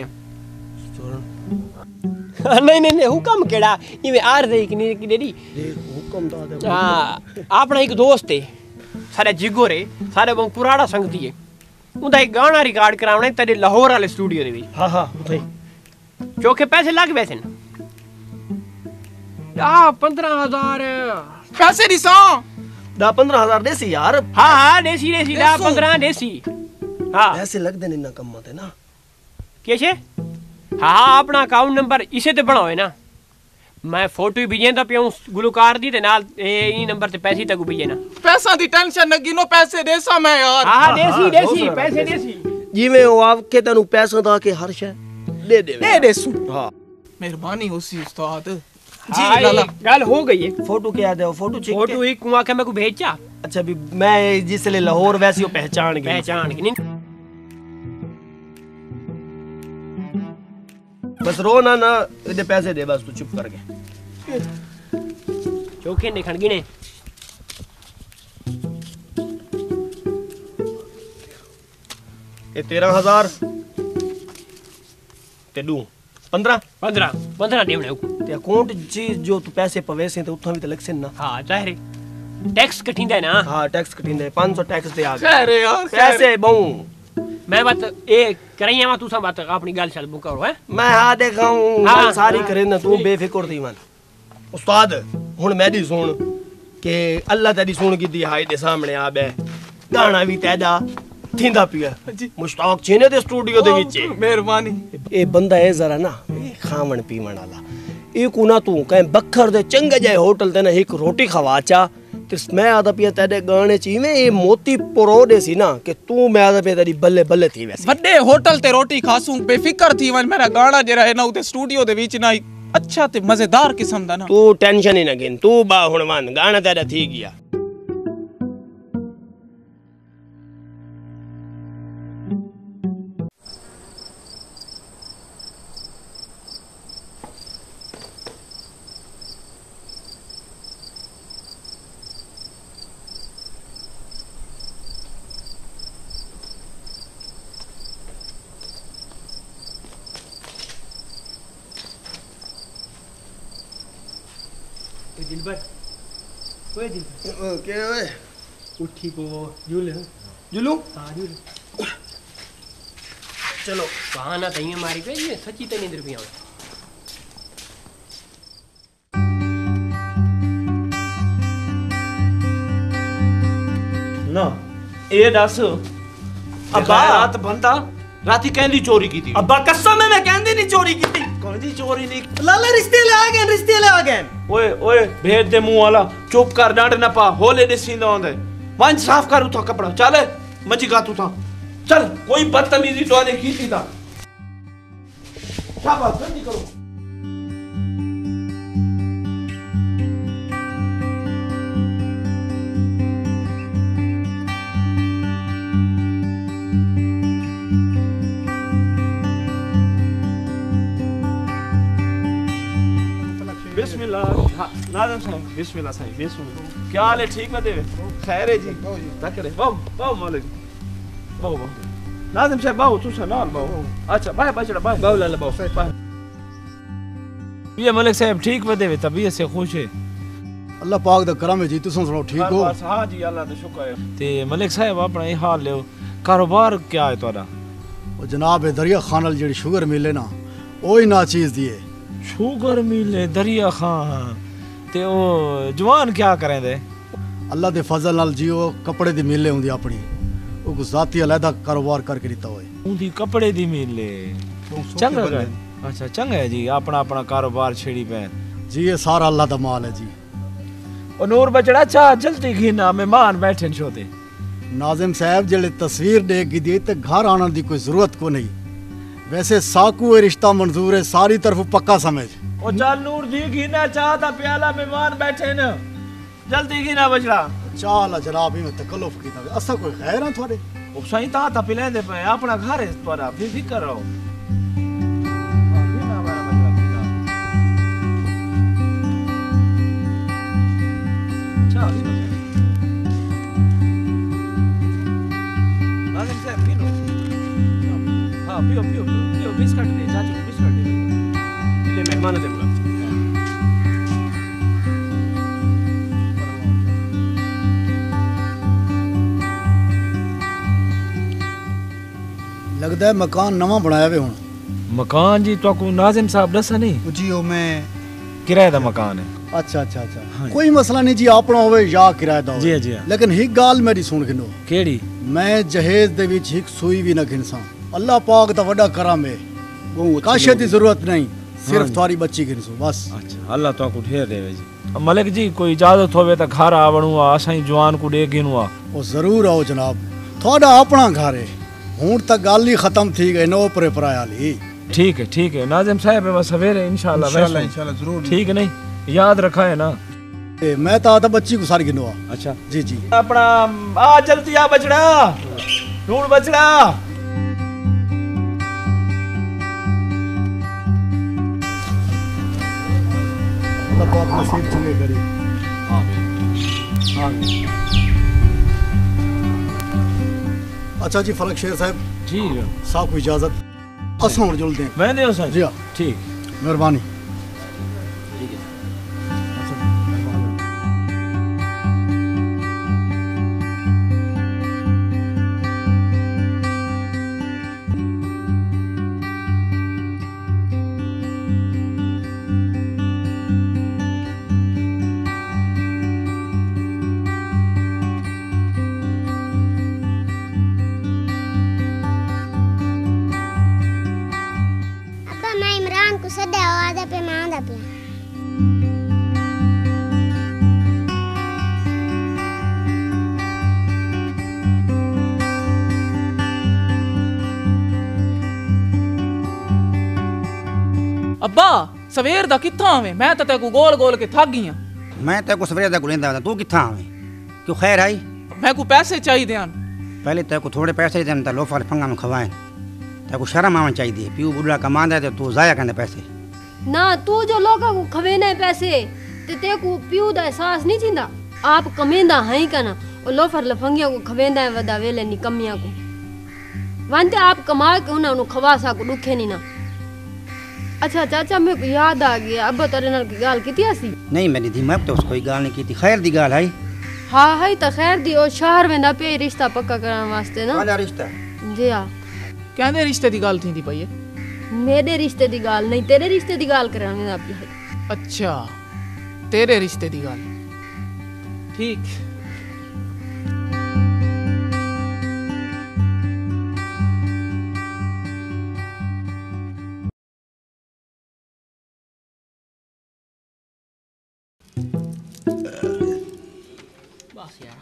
Speaker 18: नहीं नहीं नहीं हुक्म केड़ा इवे आर दे कि नहीं डेडी
Speaker 5: हुक्म दा दे।
Speaker 18: हां अपना एक दोस्त है सारे जिगो रे सारे बहुत पुराना संगती है उनका एक गाना रिकॉर्ड करावना है तेरे लाहौर वाले स्टूडियो दे विच।
Speaker 5: हां हां उठे
Speaker 18: चौके पैसे लग वैसे या 15,000
Speaker 17: पैसे नहीं सो
Speaker 5: 15,000 देसी यार।
Speaker 18: हां हां देसी देसी 15 देसी। हां
Speaker 5: पैसे लग देने ना कम मत है ना
Speaker 18: कैसे? हाँ अपना अकाउंट नंबर इसे ते बनाओ है ना मैं फोटो ही भेजेंदा पिया गुलकार दी ते नाल ई नंबर ते पैसे तक भेजे ना।
Speaker 17: पैसा दी टेंशन न गिनो पैसे देसा मैं यार।
Speaker 18: हां देसी देसी पैसे देसी
Speaker 5: जिवें ओ आपके तनु पैसा दा के हर शय दे देसू। हां
Speaker 17: मेहरबानी होसी उस्ताद
Speaker 18: जी लाला गल हो गई है।
Speaker 5: फोटो क्या दे फोटो चेक
Speaker 18: फोटो ही कुआ के मैं को भेजा।
Speaker 5: अच्छा भी मैं जिसले लाहौर वैसी हो पहचान
Speaker 18: गई नहीं
Speaker 5: बस रो ना ना इधे पैसे दे बस तू चुप करके
Speaker 18: चौके निखण गिने
Speaker 5: ये 13,000 ते दू
Speaker 18: 15 देवने
Speaker 5: ते अकाउंट जी जो तू पैसे पवे से तो उठा भी तो लग से ना।
Speaker 18: हां जाहिर टैक्स कटिंदा है ना।
Speaker 5: हां टैक्स कटिंदा है 500 टैक्स दे आ
Speaker 17: खैर यार
Speaker 5: पैसे बहु
Speaker 18: मैं बात ए करैया मा तू सा बात अपनी गल चल करो है
Speaker 5: मैं हां देखाऊं
Speaker 18: हाँ,
Speaker 5: सारी करे ना तू बेफिक्र थी मन उस्ताद हुन मैं दी सुन के अल्लाह तेरी सुन की दी हाय दे सामने आ बे गाना भी तेदा थिंदा पिया मुश्ताक चीने दे स्टूडियो दे विच
Speaker 17: मेहरबानी
Speaker 5: ए बंदा है जरा ना खावन पीवन वाला ए कुना तू कहीं बखर दे चंगे जाए होटल ते ना एक रोटी खवा चा ते मैं आदा पिया तेरे गाने ची में ए मोती परो दे सी ना कि तू मैं आदा पिया तेरी बल्ले बल्ले थी वैसे
Speaker 17: बड़े होटल ते रोटी खासूं बेफिक्र थी वन मेरा गाना जरा है ना उते स्टूडियो दे विच ना अच्छा ते मजेदार किस्म दा ना
Speaker 5: तू टेंशन ही ना गिन तू बा हुन मान गाना तेरा थी गया।
Speaker 18: दिलबर ओए दिलबर
Speaker 5: के ओए
Speaker 18: उठी को जुल
Speaker 5: जुलू
Speaker 18: हां जुल
Speaker 5: चलो
Speaker 18: बहाना तइए मारी पे ये सच्ची ते नींद पिया
Speaker 1: ना ए दस अब्बा रात बंदा राती कहंदी चोरी की थी।
Speaker 5: अब्बा कसम है मैं कहंदी नहीं चोरी की थी।
Speaker 1: कौन दी चोरी नहीं
Speaker 5: लाला रिश्ते ले आ गए
Speaker 1: ओए ओए भेज दे मुंह वाला चुप कर डांट ना पा होले दिसींदा होंदे वंज साफ कर उठा कपड़ा चल मंजी का तू था चल कोई बदतमीजी तो ने की थी ता शाबाश जल्दी करो। बिस्मिल्लाह नाज़िम साहब बिस्मिल्लाह साहब बिस्मिल्लाह क्या हाल है ठीक ना देवे खैर है जी तकरे बाऊ बाऊ मौलवी बाऊ बाऊ नाज़िम साहब बाऊ तू सनाल बाऊ अच्छा बाय बचड़ा बाय बाऊ लाला बाऊ बाय ये मलिक साहब ठीक व देवे तबीयत से खुश है
Speaker 6: अल्लाह पाक दा करम है जी तुम सुनाओ ठीक हो।
Speaker 1: हां जी अल्लाह दा शुक्र है ते मलिक साहब अपना ये हाल ले कारोबार क्या है तोरा?
Speaker 6: ओ जनाब दरिया खान जेडी शुगर मिले ना ओही ना चीज दिए
Speaker 1: शुगर मिले दरिया खान ते ओ जवान क्या करें दे?
Speaker 6: अल्लाह दे फजल नाल जियो कपड़े दी मिले हुंदी अपनी ओ गुजाती अलहदा कारोबार करके दिता होए
Speaker 1: उंदी कपड़े दी मिले चंगा है। अच्छा चंगा है जी अपना अपना कारोबार छेड़ी पे
Speaker 6: जी ये सारा अल्लाह दा माल है जी।
Speaker 1: ओ नूर बचड़ा चा जल्दी घिना मेहमान बैठे छोते
Speaker 6: नाजिम साहब जेले तस्वीर देख गी दी ते घर आने दी कोई जरूरत को नहीं वैसे साकू रिश्ता मंजूर है सारी तरफ पक्का समझ।
Speaker 1: ओ चल नूर जी घिना चाह दा प्याला मेहमान बैठे न जल्दी घिना बचड़ा
Speaker 6: चाल जनाब में तकल्लुफ कीता असा कोई खैर है थोड़े
Speaker 1: ओ सही ता पिलेंदे पे अपना घर है तोरा फिक्र रहो नाज़िम साहब पीनो। हाँ पियो पियो पियो बिस्किट दे चाचू को बिस्किट दे। ले मेहमान दे बुला।
Speaker 6: लगता है मकान नवा बनाया वे हुण।
Speaker 1: मकान जी तो को नाज़िम साहब दसा नहीं
Speaker 12: जी ओ मैं
Speaker 1: किराए दा मकान है।
Speaker 6: अच्छा अच्छा अच्छा कोई मसला नहीं जी अपना होवे या किराएदा होवे।
Speaker 1: जी जी
Speaker 6: लेकिन एक गाल मेरी सुन गिनो
Speaker 1: केड़ी
Speaker 6: मैं जहेज दे विच एक सुई भी न गिनसा। अल्लाह पाक दा वड्डा करम है काशे दी जरूरत नहीं सिर्फ तुम्हारी बच्ची गिनसो बस।
Speaker 1: अच्छा अल्लाह तो को ढेर देवे जी। मलिक जी कोई इजाजत होवे तो घर आवणू आ असाई जवान को दे गिनू आ।
Speaker 6: ओ जरूर आओ जनाब थोड़ा अपना घर है हुण तक गल ही खत्म थी गई नो परे परायाली।
Speaker 1: ठीक है नाज़िम साहब मैं सवेरे इंशाल्लाह
Speaker 12: इंशाल्लाह जरूर।
Speaker 1: ठीक नहीं याद रखा है ना।
Speaker 6: मैं तो आता बच्ची को सारी गिनवा।
Speaker 1: अच्छा
Speaker 6: जी जी
Speaker 1: अपना आ जल्दी आ बछड़ा ढूंढ बछड़ा।
Speaker 6: अल्लाह पाक नसीब चंगे करे। आमीन। अच्छा जी फलक शेर साहब
Speaker 1: जी
Speaker 6: साहब को इजाजत असां हुण जुलदे हैं।
Speaker 1: मैं देओ साहब
Speaker 6: जी हां
Speaker 1: ठीक
Speaker 6: मेहरबानी।
Speaker 17: अब्बा सवेर दा कित्था आवे मैं तो तेको गोल गोल के थक गई हां।
Speaker 11: मैं तेको सवेरे दा गुलेंदा तू कित्था आवे क्यों खैर आई
Speaker 17: मैं को पैसे चाहिए हन।
Speaker 11: पहले तेको थोड़े पैसे देन ता लोफर फंगा में खवाएं तेको शर्म आवन चाहिए प्यू बुढ़ा कमांदा ते तू जाया करने पैसे
Speaker 13: ना तू जो लोगों को खवेने पैसे ते तेको प्यू दा एहसास नहीं थींदा आप कमेंदा हई कना और लोफर लफंगिया को खवेंदा वदा वेले नी कमिया को वंते आप कमा के उन्हें खवा सा को दुखे नहीं ना। अच्छा चाचा मेरे को याद आ गया अब तेरे नाल की गाल कीती आसी
Speaker 11: नहीं मेरी दी मैं तो कोई गाल नहीं कीती खैर दी गाल है।
Speaker 13: हाँ है तो खैर दी और शहर वेंदा पे रिश्ता पक्का कराने वास्ते ना।
Speaker 11: वाला रिश्ता
Speaker 13: जी हां
Speaker 17: कहंदे रिश्ते दी गाल थी पई
Speaker 13: मेरे रिश्ते दी गाल नहीं तेरे रिश्ते दी गाल कराने दा पे।
Speaker 17: अच्छा तेरे रिश्ते दी गाल ठीक।
Speaker 18: बस यार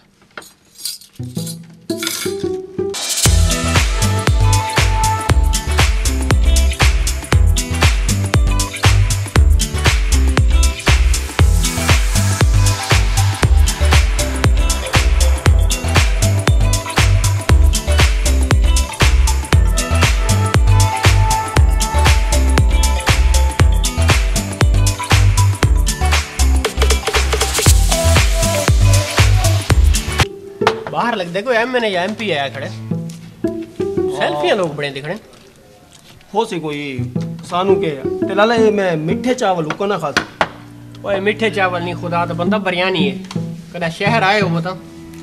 Speaker 18: बाहर लग देखो एमएनए या एमपी आया खड़े सेल्फियां लोग बड़े दिखड़े
Speaker 5: हो सी कोई सानू के ते लाला ये मैं मिठे चावल को ना खाता।
Speaker 18: ओए मीठे चावल नहीं खुदा तो बंदा बिरयानी है कदा शहर आए हो बता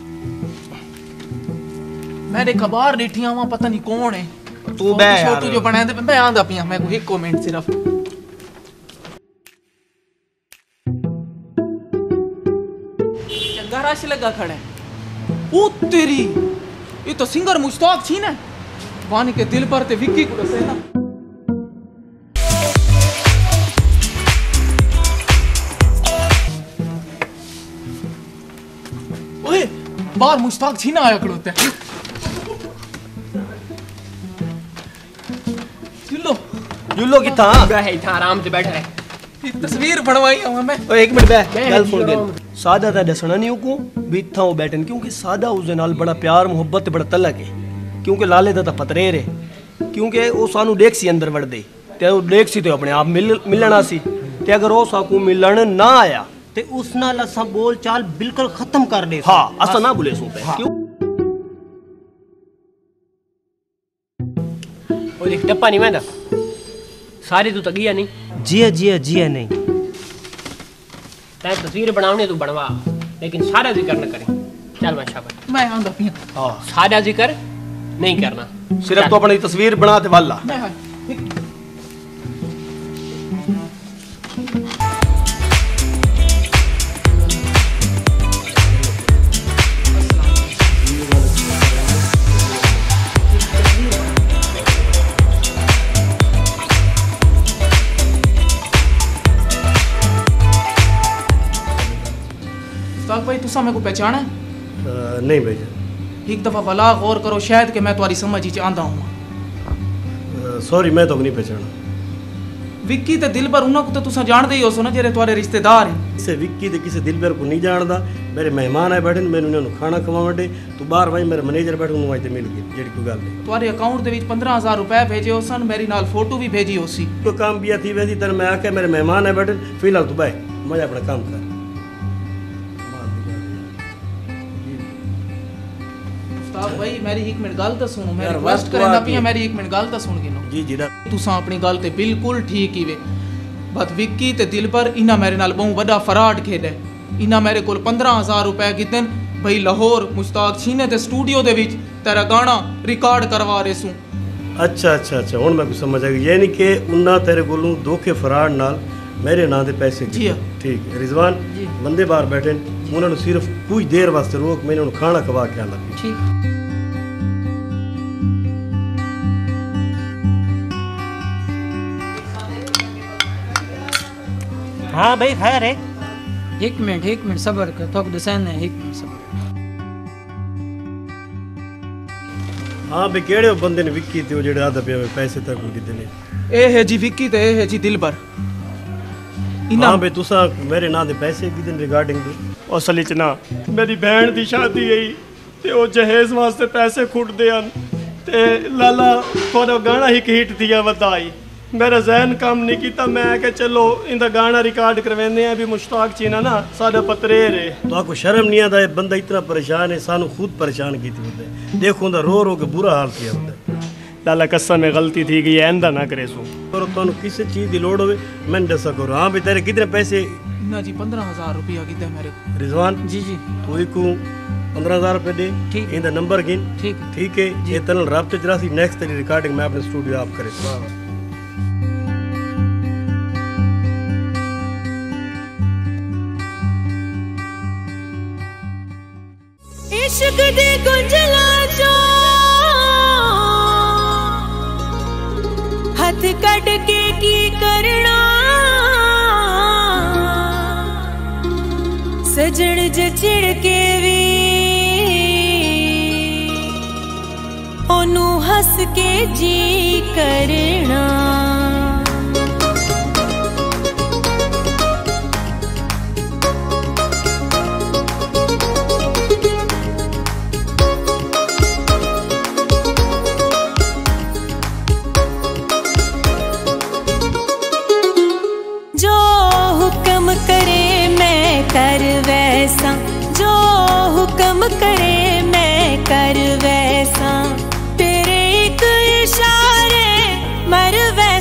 Speaker 17: मैंने खबर डिठियां वहां पता नहीं कौन है
Speaker 5: तू बे यार
Speaker 17: छोटू जो बनाए थे मैं आंदा पिया मैं को एक कमेंट सिर्फ चंगा रश लगा खड़े ओ तेरी ये तो सिंगर मुश्ताक थी ना वानी के दिल पर ते विक्की को से ना ओए बार मुश्ताक थी ना आया खड़ोते
Speaker 5: जुल्लो की था
Speaker 18: है था आराम से बैठा है
Speaker 17: तस्वीर बनवाई हूं मैं
Speaker 5: ओए एक मिनट बे गल सुन गल सादा दा दसना नहीं को भी था वो बैठन क्योंकि सादा उस नाल बड़ा प्यार मोहब्बत ते बड़ा तलक है क्योंकि लाले दा पतरेर है क्योंकि वो सानू देख सी अंदर वड़ दे ते वो देख सी ते अपने आप मिलना सी ते अगर वो साकू मिलन ना आया ते उस नाल असा बोल चाल बिल्कुल खत्म कर दे। हां असा ना बोले सो पे क्यों
Speaker 18: ओ देख टप्पा नहीं वेंदा सारी तू तगिया नहीं
Speaker 5: जिया नहीं
Speaker 18: तै तस्वीर बनावनी तू बनवा लेकिन सारा जिक्र न करे। चल मैं शाबाश
Speaker 17: मैं आंदा पिया।
Speaker 18: हां सारा जिक्र नहीं करना
Speaker 5: सिर्फ तो अपनी तस्वीर बना ते वाला।
Speaker 17: भाई तुसा मेरे को पहचाना है?
Speaker 5: नहीं भैया
Speaker 17: एक दफा वला गौर करो शायद कि मैं तुम्हारी समझ ही आंदा हूं।
Speaker 5: सॉरी मैं तो नहीं पहचाना।
Speaker 17: विक्की ते दिलबर उन्हां को तो तुसा जानदे ही हो सो ना जेरे तुम्हारे रिश्तेदार हैं।
Speaker 5: किसे विक्की ते किसे दिलबर को नहीं जानदा। मेरे मेहमान आए बैठे मैंने उन्हें खाना खवावंडे तू बाहर भाई मेरे मैनेजर बैठे उन्होंने आज ते मिल गई जेडी कोई गल नहीं।
Speaker 17: तुम्हारे अकाउंट दे विच 15,000 रुपए भेजे हो सन मेरी नाल फोटो भी भेजी हो सी।
Speaker 5: तो काम बिया थी वैसी तन मैं आके मेरे मेहमान आए बैठे फिलहाल तू बाय मैं अपना काम कर।
Speaker 17: भाई मेरी एक मिनट गल तो सुनो मैं रिक्वेस्ट करना पिया मेरी एक मिनट गल तो सुन गिनो।
Speaker 5: जी जी
Speaker 17: तुसा अपनी गल ते बिल्कुल ठीक ही वे बट विक्की ते दिलबर इना मेरे नाल बहुत बड़ा फ्रॉड खेदे। इना मेरे कोल 15,000 रुपए कितन भाई लाहौर मुश्ताक छीने ते स्टूडियो दे विच तेरा गाना रिकॉर्ड करवा रहे सू।
Speaker 5: अच्छा हुन मैं समझ आ गया यानी कि उन्ना तेरे कोलों धोखे फ्रॉड नाल मेरे नाम दे पैसे
Speaker 17: जी
Speaker 5: ठीक रिजवान बंदे बाहर बैठे उन्होंने सिर्फ कुछ देर वास्ते रोक मैंने उन्हें खाना खवा के आना
Speaker 17: ठीक।
Speaker 11: हाँ भाई खैर है।
Speaker 19: एक मिनट सबर कर तो दसन है एक मिनट सबर।
Speaker 5: हाँ भाई केड़े बंदे ने विक्की ते जेड़े आधा पे पैसे तक दिते ने
Speaker 17: ए है जी विक्की ते ए है जी दिलबर।
Speaker 5: हाँ भाई तुसा मेरे नाम दे पैसे किदन रिगार्डिंग दे
Speaker 20: असल च ना मेरी बहन दी शादी गई ते ओ जहेज वास्ते पैसे खुट दे ते लाला थोड़ा गाना ही हिट दिया वधाई मेरा जहन काम नहीं किया मैं के चलो इंदा गाना रिकॉर्ड करवेंदे हैं भी मुश्ताक चीना ना साडा पतरेर है।
Speaker 5: तो आपको शर्म नहीं आता है बंदा इतना परेशान है सानू खुद परेशान कीती होंदे देखो उंदा रो के बुरा हाल किया होंदा।
Speaker 20: लाला कसम में गलती थी गई आंदा ना करे सो
Speaker 5: और तुम किसी चीज की लोड़ होवे मैं दसा करो। हाँ भाई तेरे कितने पैसे
Speaker 17: ना जी 15,000 रुपया किते मेरे
Speaker 5: रिजवान
Speaker 19: जी
Speaker 5: तू को 15,000 रुपए दे ठीक इंदा नंबर गिन ठीक है ये तन राब्ते जरासी नेक्स्ट तेरी रिकॉर्डिंग मैं अपने स्टूडियो आप करे।
Speaker 21: इश्क दे गुंजला चो हथ कट के की करना सजन ज चिड़ के भी ओनू हस के जी करना। कर वैसा जो हुक्म करे मैं कर वैसा तेरे एक इशारे मर वैसा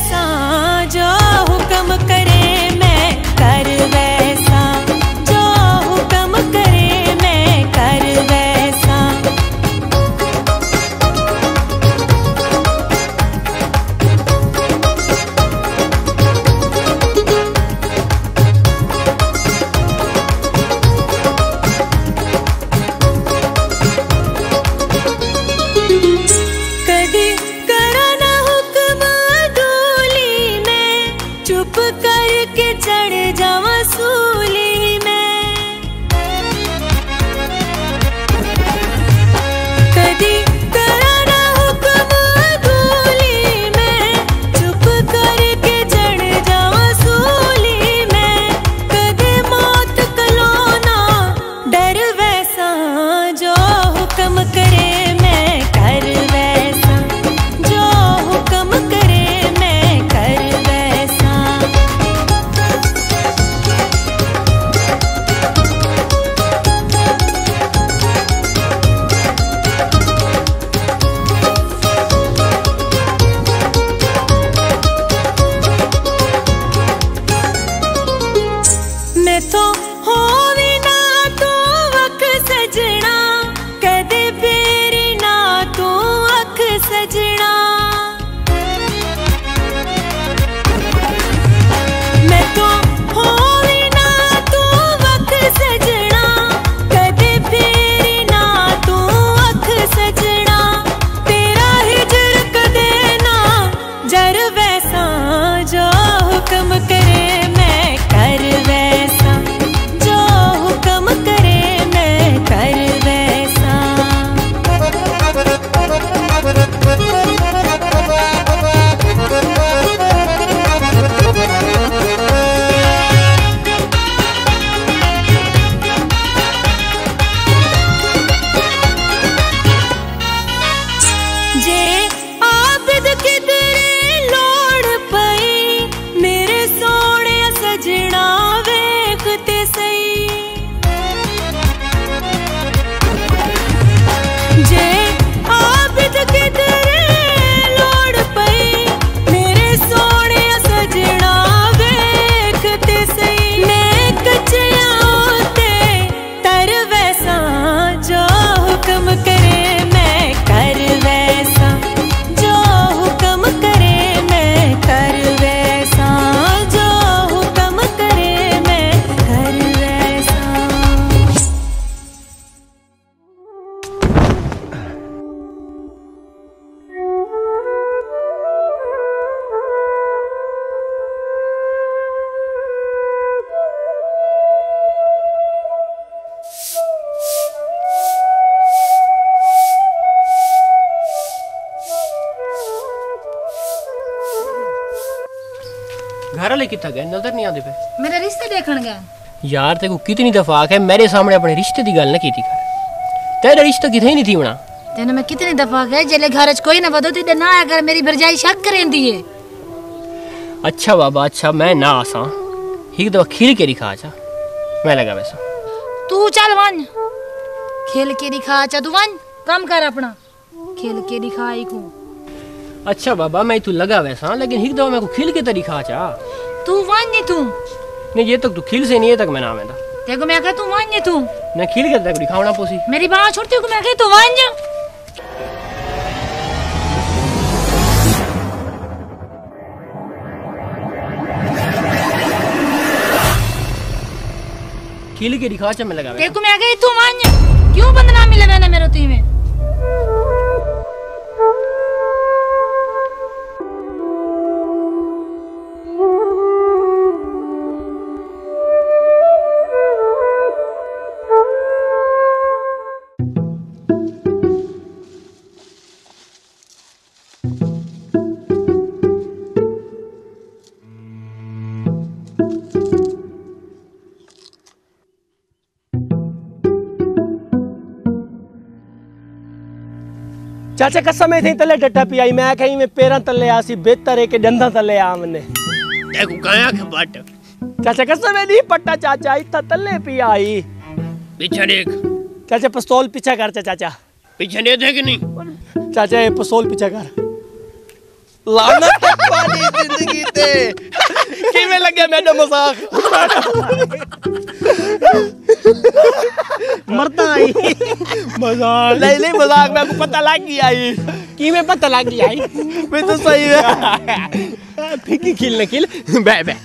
Speaker 21: सजना मैं तो होवी ना तू वक्त सजना कदे फेरी ना तू अख सजना तेरा हिजर कदे ना जर वैसा जो हुक्म करे मैं कर वैसा जो हुक्म करे मैं कर वैसा जे आबिद किधरे लोड़ पई मेरे सोने सजना वेखते सही जे आबिद किधरे लोड़ पई मेरे सोने सजना वेखते सही मैं कचिया होते तर वैसा जो हुक्म करे मैं कर वैसा जो हुक्म करे मैं कर वैसा जो हुक्म करे मैं कर वैसा
Speaker 18: घर वाले कितना गए नजर नहीं आते पे
Speaker 10: मेरे रिश्ते देखण गया
Speaker 18: यार तेको कितनी दफा है मेरे सामने अपने रिश्ते की गल न की थी तेरा रिश्ता किथे नहीं थी होना
Speaker 10: तेने मैं कितनी दफा गए जेले घर च कोई ना वदो ते ना अगर मेरी भरजाई शक करेंदी है
Speaker 18: अच्छा बाबा अच्छा मैं ना आसा एक दफा खिल के दिखा जा मैं लगा वैसा
Speaker 10: तू चल वन खेल के दिखा चा तू वन काम कर अपना खेल के दिखाई को
Speaker 18: अच्छा बाबा मैं तू लगा वैसा लेकिन एक दफा मैं को खिल के तो दिखा चा
Speaker 10: तू वन नहीं तू
Speaker 18: नहीं ये तक तू खिल से नहीं है तक मैं ना आवेंदा
Speaker 10: देखो मैं कह तू वन नहीं तू
Speaker 18: मैं खिल के तक दिखावना पोसी
Speaker 10: मेरी बात छोड़ती को मैं कह तू वन जा
Speaker 18: खिल के दिखा चा मैं लगा
Speaker 10: देखो मैं कह तू वन क्यों बदनामी लगाना मेरे ती में
Speaker 5: चाचा कसम थी तले डटा पी आई मैं कहीं में पैरां तले आसी बेहतर है कि डंदा तले आ मने
Speaker 18: देखो काया के बट
Speaker 5: चाचा कसम नहीं पट्टा चाचा इतना तले पी आई
Speaker 18: पीछे देख
Speaker 5: चाचा पिस्तौल पीछे कर चाचा
Speaker 18: पीछे नहीं देख नहीं
Speaker 5: चाचा ये पिस्तौल पीछे कर
Speaker 20: लानत वाली जिंदगी ते
Speaker 5: किवें लगे मैडम मजाक मरता आई
Speaker 20: मजाक
Speaker 5: नहीं मजाक मेरे को पता लग गया आई
Speaker 18: किवें पता लग गया आई
Speaker 5: मैं तो सही है
Speaker 18: फिकी खिल न खिल बे बे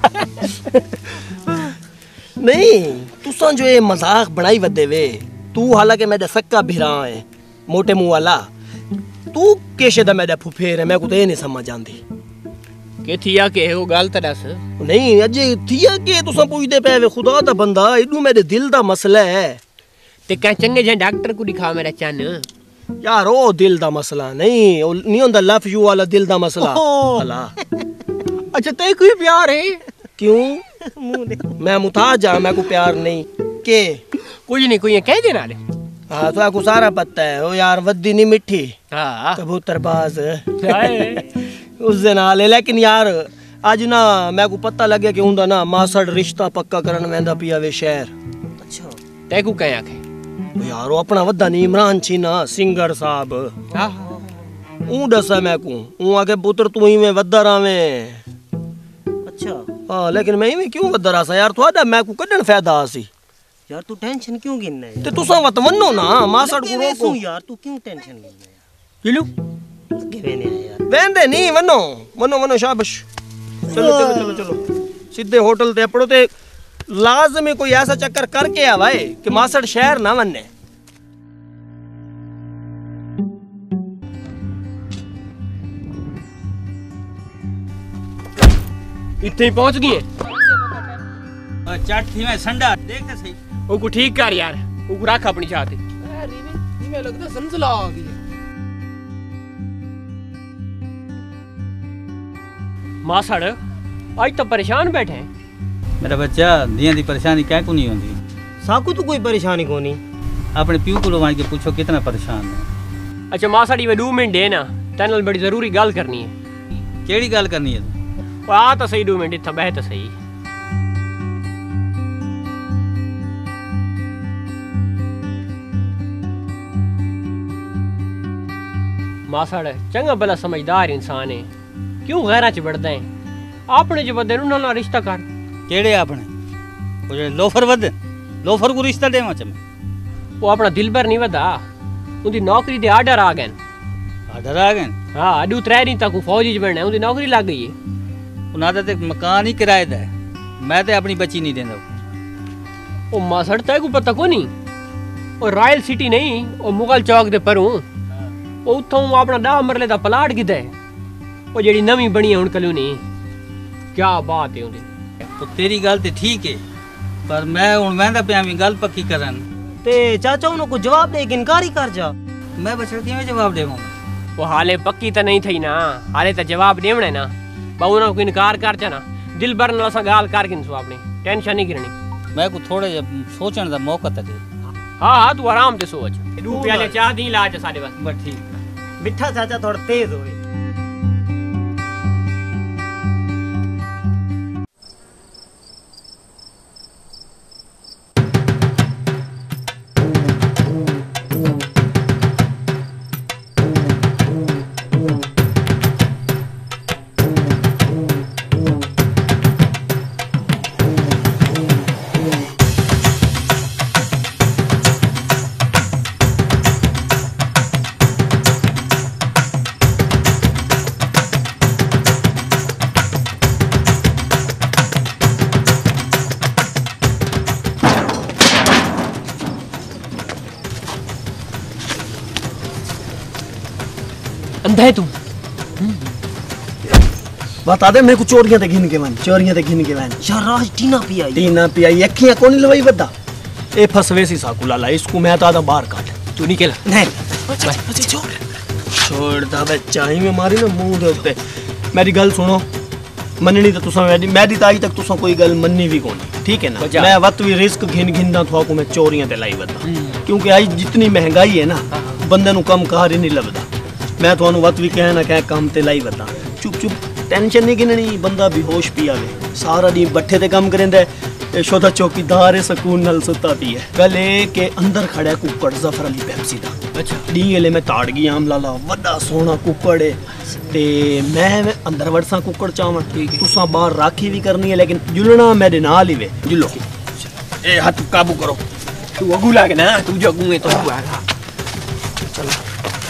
Speaker 5: नहीं तुसा जो ये मजाक बनाई वदे वे तू हालांकि मेरा सक्का भिरा है मोटे मुंह वाला तू केशे दा मेरा फुफेर है मैं को तो ये नहीं समझ आंदी
Speaker 18: के थिया के वो गल तो दस
Speaker 5: नहीं अजे थिया के तुसा पूछदे पे वे खुदा दा बंदा इदू मेरे दिल दा मसला है
Speaker 18: ते कह चंगे जे डॉक्टर को दिखा मेरा चन
Speaker 5: यार ओ दिल दा मसला नहीं होंदा लव यू वाला दिल दा मसला भला
Speaker 18: अच्छा ते कोई प्यार है
Speaker 5: क्यों मैं मुताज आ मैं को प्यार नहीं के
Speaker 18: कुछ नहीं कोई कह देना ले
Speaker 5: हाँ तो आपको सारा पता है ओ यार वद्दी नहीं मिठी
Speaker 18: हाँ
Speaker 5: कबूतरबाज उस दिन आ ले लेकिन यार आज ना मैं को पता लगे कि उनका ना मासड़ रिश्ता पक्का करन वेंदा पिया वे शहर
Speaker 18: अच्छा ते को कह आखे
Speaker 5: यार वो अपना वद्दा नहीं इमरान छी ना सिंगर साहब
Speaker 18: हां
Speaker 5: ऊ दसा मैं को ऊ आके पुत्र तू ही में वद्दा रावे
Speaker 18: अच्छा
Speaker 5: हां लेकिन मैं ही क्यों वद्दा रासा यार थोड़ा मैं को कदन फायदा आसी
Speaker 18: यार तू टेंशन क्यों गिनना है
Speaker 5: ते तुसा वत वन्नो ना मासड़ को रोको
Speaker 18: यार तू क्यों टेंशन गिनना है किलू
Speaker 5: वेंदे नहीं वनो वनो वनो शाबाश चलो चलो चलो चलो सीधे होटल ते अपड़ो ते लाजमी कोई ऐसा चक्कर करके आवाए कि मासड़ शहर ना वने
Speaker 18: इतने ही पहुंच गए
Speaker 11: चट थी मैं संडा देख सही
Speaker 18: ओको ठीक कर यार ओको रख अपनी छाती
Speaker 17: इमे लगदा जंजला आ गई
Speaker 18: मासड़ आज तो परेशान बैठे हैं
Speaker 11: मेरा बच्चा दियां दी परेशानी क्या को नहीं होंदी
Speaker 5: साकू तो कोई परेशानी कोनी
Speaker 11: अपने प्यू को लोवान के पूछो कितना परेशान है
Speaker 18: अच्छा मासड़ ये 2 मिनट दे ना तेरे नाल बड़ी जरूरी गल करनी है
Speaker 11: केड़ी गल करनी है
Speaker 18: तू आ तो सही 2 मिनट इत्थे बैठ तो सही मासड़ चंगा भला समझदार इंसान है क्यों गैरा च बढ़दा है अपने च बंदे नु ना रिश्ता कर
Speaker 11: केड़े अपने वो जे लोफर वद लोफर को रिश्ता देवा च
Speaker 18: वो अपना दिलबर नहीं वदा उनकी नौकरी दे आर्डर आ गए हां अडू 3 दिन तक फौजी च बनना उनकी नौकरी लग गई है
Speaker 11: उना ते मकान ही किराए दा है मैं ते अपनी बच्ची नहीं देंदा
Speaker 18: ओ मासड़ ते को पता कोनी ओ रॉयल सिटी नहीं ओ मुगल चौक दे परों उथों अपना 10 मरले दा प्लाट किदा है ओ जेडी नवी बनी है हुन कॉलोनी क्या बात है उनदी
Speaker 11: तो तेरी गल ते ठीक है पर मैं हुन वेंदा पिया भी गल पक्की करन
Speaker 5: ते चाचा उनको को जवाब दे के इनकार ही कर जा
Speaker 11: मैं बछड़ के जवाब देवां
Speaker 18: वो हाले पक्की तो नहीं थई ना हाले तो जवाब देवणे ना बाऊ ना को इनकार कर जाना दिल भर नाल सा गाल कर किन सो अपनी टेंशन नहीं करनी
Speaker 11: मैं को थोड़े सोचण दा मौका त दे
Speaker 18: हां तू आराम से सोच 2 प्याले चाह दी लाज साडे बस
Speaker 11: ठीक
Speaker 5: मिठा चाचा थोड़ा तेज होवे
Speaker 18: अंधा है तू
Speaker 5: बता दे मेरे को चोरियां ते घिन के वन यार राज टीना पियाई अखियां कोनी लवाई वदा ए फसवे सी साकू लाला इसको मैं तादा बाहर काट
Speaker 18: तू नहीं केला
Speaker 5: नहीं छोड़ दा बच्चा ही में मारी ना मुंह दे उत्ते मेरी गल सुनो मननी तो तुसा मेरी ताई तक तुसा कोई गल मननी भी कोनी ठीक है ना मैं वत भी रिस्क घिन दा थवा को मैं चोरियां ते लाई वदा क्योंकि आज जितनी महंगाई है ना बंदे नु कम कार ही नहीं लभदा मैं थानू वत भी कहना कह काम ते लाई वदा चुप चुप टेंशन नहीं गिननी बंदा बेहोश पिया वे सारा दी बट्ठे ते काम करेंदा है शोधा चौकीदार है सकून नाल सुता पी है गले के अंदर खड़ा कुक्कड़ जफर अली पेप्सी दा अच्छा डीएलए में ताड़ गई आम लाला वड्डा सोना कुक्कड़ है ते मैं अंदर वड़सा कुक्कड़ चावा तुसा बाहर राखी भी करनी है लेकिन जुलना मेरे नाल ही वे जुलो
Speaker 18: ए हाथ काबू करो तू अगू लागे ना तू जो अगू है तो तू आगा चलो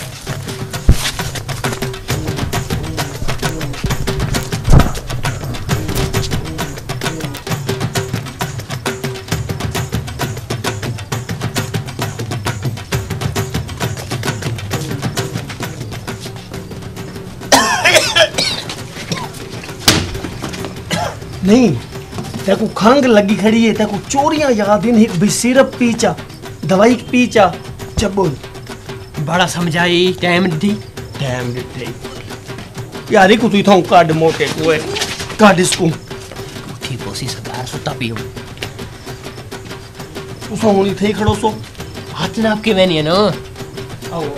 Speaker 5: नहीं तेको खंग लगी खड़ी है तेको चोरियां याद ही नहीं भी सिरप पीचा दवाई पीचा चबोल
Speaker 18: बड़ा समझाई टाइम दी
Speaker 5: यार को तू इथों काड मोटे कोए काड इसको
Speaker 18: ठीक पोसी सरदार सुता पियो
Speaker 5: उसो होनी थई खड़ो सो
Speaker 18: हाथ नाप के वेनी है ना आओ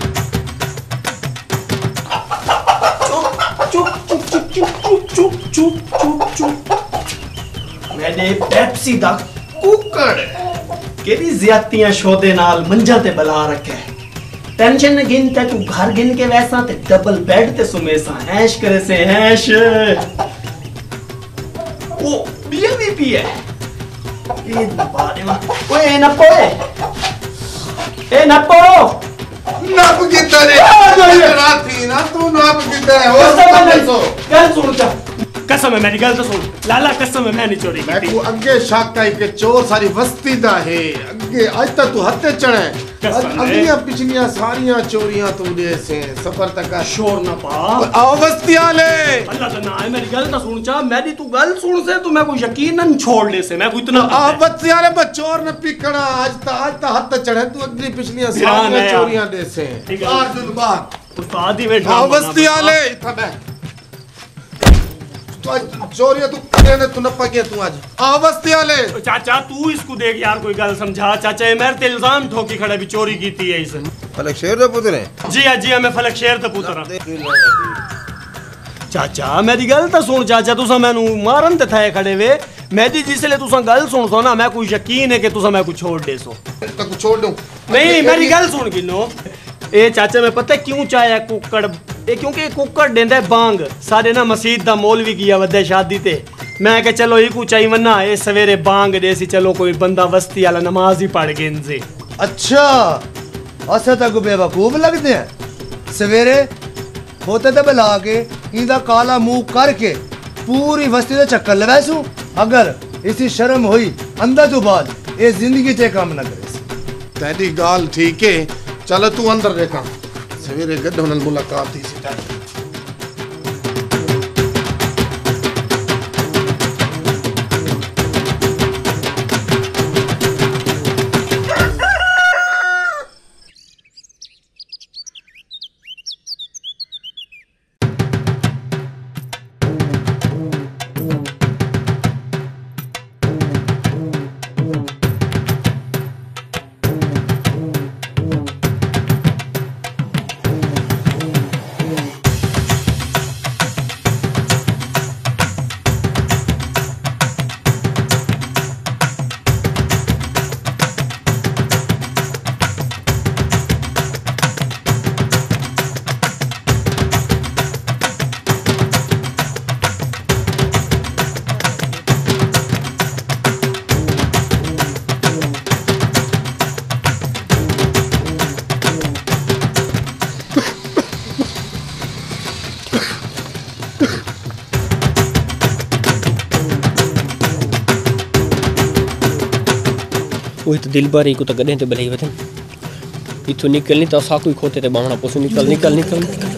Speaker 5: चुप मैंने पेप्सी दा कुकड़ केड़ी ज्यादतियां शोदे नाल मंजा ते बला रखे टेंशन न गिन ते तू घर गिन के वैसा ते डबल बेड ते सुमेसा ऐश करे से ऐश ओ बिया भी पिए ए दबा दे ओए ना पोए ए ना पो
Speaker 4: नाप कितना रे रात थी ना तू नाप कितना है हो
Speaker 5: गल सुन जा कसम है मेरी गल तो सुन लाला कसम है मैं नहीं चोरी
Speaker 4: मैं तू अगे शक है कि चोर सारी वस्ती दा है अगे आज तक तू हत्ते चढ़े अगलियां पिछलियां सारियां चोरियां तू दे से सफर तक का
Speaker 5: शोर ना पा
Speaker 4: आओ वस्ती वाले
Speaker 5: अल्लाह का नाम है मेरी गल तो सुन चा मेरी तू गल सुन से तू मैं को यकीनन छोड़ ले से मैं को इतना
Speaker 4: आ वस्ती वाले बचोर न पिकड़ा आज तक हत्ते चढ़े तू अगली पिछलियां सारियां चोरियां दे से अर्जुन बात
Speaker 5: उस्ताद ही बैठा
Speaker 4: आओ वस्ती वाले इतना बैठ तो आज चोरियां तू करने तू नपा गया तू आज आवस्थी वाले
Speaker 5: चाचा तू इसको देख यार कोई गल समझा चाचा ये मेरे ते इल्जाम ठोकी खड़ा भी चोरी कीती है इसने
Speaker 4: फलक शेर दे पुत्र है
Speaker 5: जी हां मैं फलक शेर ते पुत्र हां चाचा मेरी गल तो सुन चाचा तुसा मैनू मारन ते थे खड़े वे मेरी जिसले तुसा गल सुन सो ना मैं कोई यकीन है कि तुसा मैं को छोड़ दे सो
Speaker 4: तो छोड़ दूं
Speaker 5: नहीं मेरी गल सुन किनो ए चाचा मैं पता क्यों चाहे कुकड़ ए क्योंकि कुकड़ देंदा है बांग सारे ना मस्जिद दा मौलवी किया वदे शादी ते मैं के चलो ई को चाही वन्ना ए सवेरे बांग दे सी चलो कोई बंदा वस्ती वाला नमाज ही पढ़ गेन से
Speaker 22: अच्छा असा तक बेवकूफ लगते हैं सवेरे होते तो बुला के इंदा काला मुंह करके पूरी वस्ती का चक्कर लगासू अगर इसी शर्म हुई अंदर तो बाद ये जिंदगी ते काम न करे
Speaker 4: तेरी गाल ठीक है चल तू अंदर देखा सवेरे गड्ढों नाल मुलाकात थी सी
Speaker 18: वो तो दिल बारी को तो गड्ढे ते भले वतन इथों निकलनी तो असा कोई खोते ते बावना पोसू निकल निकल निकल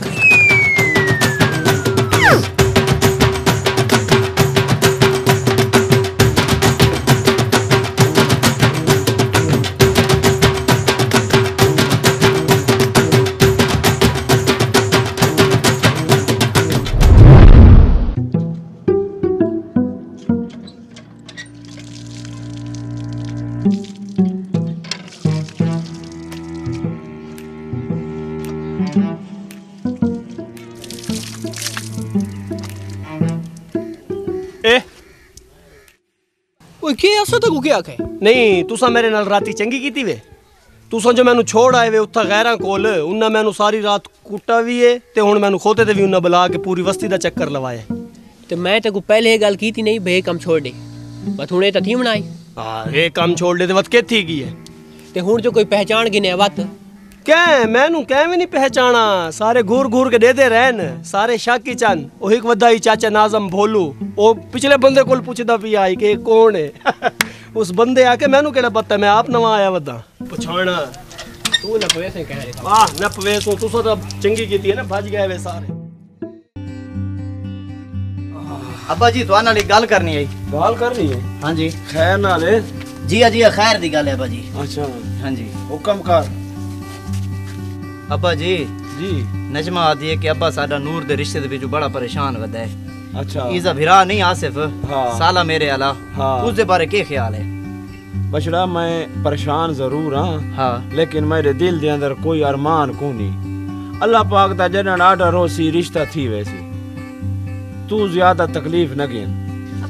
Speaker 5: नहीं तुसा मेरे नाल राती चंगी कीती वे तुसा जो मैनू छोड़ आए वे उत्था गैरां कोल उन्ना मैनू सारी रात कुट्टा भी है ते हुण मैनू खोते ते भी उन्ना बुला के पूरी वस्ती दा चक्कर लवाया
Speaker 18: ते मैं ते को पहले ये गल कीती नहीं बे काम छोड़ दे बस हुणे त थी बनाई
Speaker 5: हां ये काम छोड़ दे ते वत केथी की है
Speaker 18: ते हुण जो कोई पहचान गिने वत
Speaker 5: क्या मैनू क्या भी नहीं पहचाना सारे घूर घूर के देते रहन सारे शाकी चंद ओही वदाई चाचा नाजम भोलू ओ पिछले बंदे कोल पूछदा भी आई कि कौन है उस बंदे आके मैनू केड़ा पता मैं आप नवा आया वदा पछाणा
Speaker 18: तू न पवे से कह रे
Speaker 5: वाह न पवे सो तू तो चंगी कीती है ना भज गए वे सारे
Speaker 2: अब्बा जी तो नाल गल करनी है
Speaker 5: गल करनी है
Speaker 2: हां जी
Speaker 5: खैर नाल
Speaker 2: जी खैर दी गल है अब्बा जी
Speaker 5: अच्छा
Speaker 2: हां जी
Speaker 5: हुक्म कर
Speaker 2: अब्बा जी नजमा आदि है कि अब्बा साडा नूर दे रिश्ते दे विच बड़ा परेशान वदा है
Speaker 5: अच्छा
Speaker 2: इजा भिरा नहीं आसिफ साला मेरे आला उसदे बारे के ख्याल है
Speaker 1: बछड़ा मैं परेशान जरूर हाँ लेकिन मेरे दिल दे अंदर कोई अरमान कोनी अल्लाह पाक दा जन आर्डर हो सी रिश्ता थी वैसी तू ज्यादा तकलीफ न गिन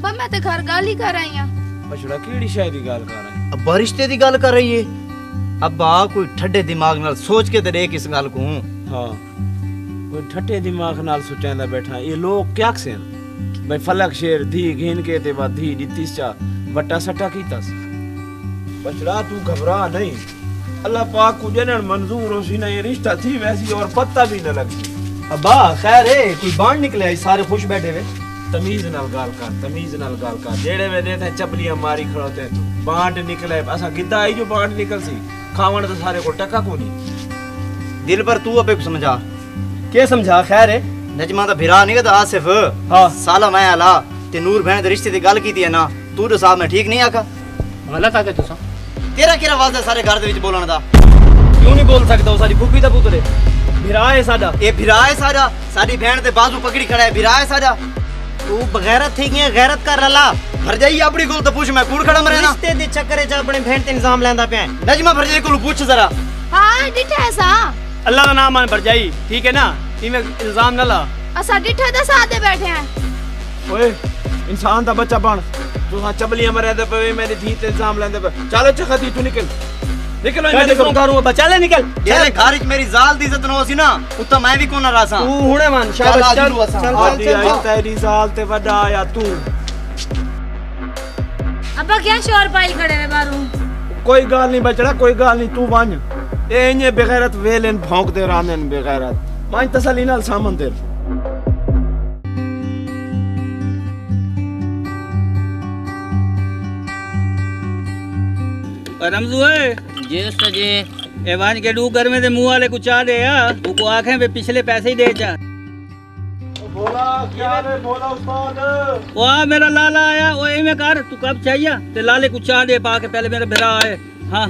Speaker 3: अब्बा मैं ते घर गाली कर आई हां।
Speaker 1: बछड़ा केड़ी शायद दी गल कर रही?
Speaker 2: अब्बा रिश्ते दी गल कर रही है। अब्बा कोई ठड्डे दिमाग नाल सोच के ते देख इस गल को।
Speaker 1: हां कोई ठट्टे दिमाग नाल सोचेंदा बैठा। ये लोग क्या कसें भाई फलक शेर धी घिन के ते बाद धी दितिस चा बट्टा सट्टा कीतस। बछड़ा तू घबरा नहीं, अल्लाह पाक को जनन मंजूर होसी ना ये रिश्ता थी वैसी और पत्ता भी न लगती।
Speaker 2: अब्बा खैर है कोई बांड निकले आई सारे खुश बैठे हुए।
Speaker 1: तमीज नाल गाल कर, तमीज नाल गाल कर। जेड़े वे देते चपलियां मारी खड़ोते बांड निकले असा गिद्दा आई जो बांड निकल सी खावण तो सारे को टका कोनी।
Speaker 2: दिल पर तू अबे को समझा के समझा। खैर है नजमा दा भिरा नहीं दा आसिफ। हां साला मैं आला ते नूर बहन दे रिश्ते दी गल कीती है ना तू तो साहब ने ठीक नहीं आका।
Speaker 5: गलत आके तुसा
Speaker 2: तेरा केरा वादा सारे घर दे विच बोलण दा।
Speaker 5: क्यों नहीं बोल सकदा? साडी फुफी दा पुत्र है, भिरा है साडा।
Speaker 2: ए भिरा है साडा, साडी बहन दे बाजू पकड़ी खड़ा है, भिरा है साडा। तू बगैरत थी गया गैरत कर रला भरजाई अपनी कोल तो पूछ मैं कूड़ खड़ा मरे ना।
Speaker 5: रिश्ते दे चक्कर च अपने बहन ते इल्जाम लेंदा पिया।
Speaker 2: नजमा भरजाई कोल पूछ जरा।
Speaker 3: हां डिठा है सा
Speaker 5: अल्लाह दा नाम मान भरजाई ठीक है ना, इमे इल्जाम ना ला।
Speaker 3: असा डिठा दा साथ दे बैठे हैं।
Speaker 1: ओए इंसान दा बच्चा बन तू हां चबलियां मरे दे पे मेरी धी ते इल्जाम लेंदे पे। चलो चखती तू निकल निकल मैं देखो
Speaker 2: करूंगा बच्चा ले निकल। तेरे घर में मेरी जाल दी इज्जत न होसी ना उतना मैं भी कोना रासा।
Speaker 5: तू हुणे मान शाबाश चल
Speaker 1: चल तेरी जाल ते वड्डा आया तू।
Speaker 10: अब्बा क्या शोर पाई खड़े ने बारू?
Speaker 1: कोई गाल नहीं बचड़ा, कोई गाल नहीं तू वन ए इने बेगैरत वेलेन भौंकदे रहंदे बेगैरत मान तसल्ली नाल सामन दे।
Speaker 11: रमजू है जे सजे एवान के डू घर में दे मुंह वाले को चा दे या वो आंखें पे पिछले पैसे ही दे चा।
Speaker 1: बोला क्या रे बोला उस्ताद।
Speaker 11: वाह मेरा लाला आया वो में कर तू कब चाहिए ते लाले को चा दे पा के पहले मेरा भिरा आए। हां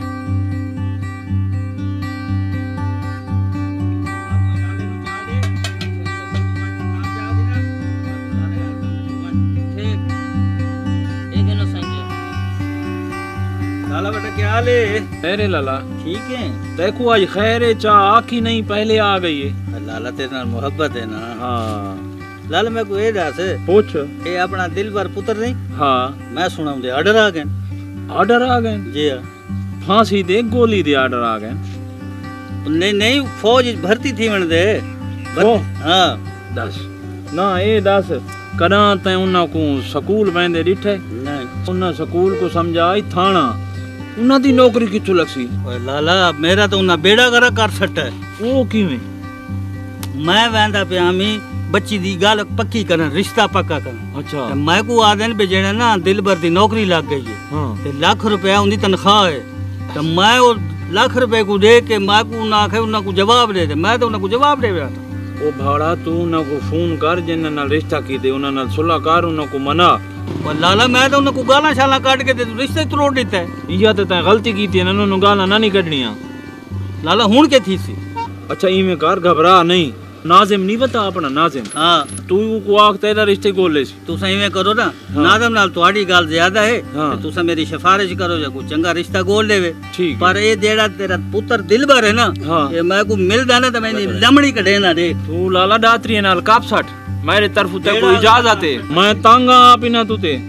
Speaker 11: लाला बेटा क्या हाल है?
Speaker 1: खैर है लाला
Speaker 11: ठीक है।
Speaker 1: देखो आज खैर है चा आखी नहीं पहले आ गई है।
Speaker 11: लाला तेरे नाल मोहब्बत है ना।
Speaker 1: हाँ
Speaker 11: लाला मैं को ए दस
Speaker 1: पूछ
Speaker 11: ये अपना दिल भर पुत्र नहीं।
Speaker 1: हाँ
Speaker 11: मैं सुना दे ऑर्डर आ गए।
Speaker 1: ऑर्डर आ गए?
Speaker 11: जी हां
Speaker 1: फांसी दे गोली दे ऑर्डर आ गए।
Speaker 11: नहीं नहीं फौज भर्ती थी मन दे। हां
Speaker 1: दस ना ए दस कदा ते उन्ना को स्कूल वेंदे डिठे
Speaker 11: नहीं
Speaker 1: उन्ना स्कूल को समझाई थाना उन्ना दी नौकरी किथों लगसी।
Speaker 11: ओए लाला मेरा तो उन्ना बेड़ा गरा कर सट है।
Speaker 1: वो किवें?
Speaker 11: मैं वेंदा प्यामी बच्ची दी गल पक्की करन रिश्ता पक्का करन।
Speaker 1: अच्छा
Speaker 11: मैं को आदन पे जेड़ा ना दिल भर दी नौकरी लग गई है।
Speaker 1: हां
Speaker 11: ते लाख रुपया उनदी तनख्वाह है तो मैं वो लाख रुपए को दे के मैं को ना आखे उन्ना को जवाब दे दे। मैं तो उन्ना को जवाब दे रहा था।
Speaker 1: ओ भाड़ा तू उन्ना को फोन कर जिन्ना नाल रिश्ता कीते उन्ना नाल सुलह कर उन्ना को मना।
Speaker 11: और लाला मैं तो उन्ना को गाला शाला काट के ते रिश्ते तोड़ देता है।
Speaker 1: या तो तै गलती कीती है ना उन्ना गाला ना नहीं कढनिया।
Speaker 11: लाला हुन के थी सी।
Speaker 1: अच्छा इमे कर घबरा नहीं नाजिम नहीं बता अपना नाजिम।
Speaker 11: हां
Speaker 1: तू को आख तेरा रिश्ते गोले
Speaker 11: तू सही में करो ना। नाजिम नाल तुम्हारी गाल ज्यादा है तो तुसा मेरी सिफारिश करो या कोई चंगा रिश्ता गोल लेवे।
Speaker 1: ठीक
Speaker 11: पर ये जेड़ा तेरा पुत्र दिलबर है ना ये मैं को मिलदा ना तो मैंने लमड़ी कढे ना दे।
Speaker 1: तू लाला दातरी नाल काप सट मेरे तरफ ते कोई इजाजत है मैं तांगा आप ही ना तू ते।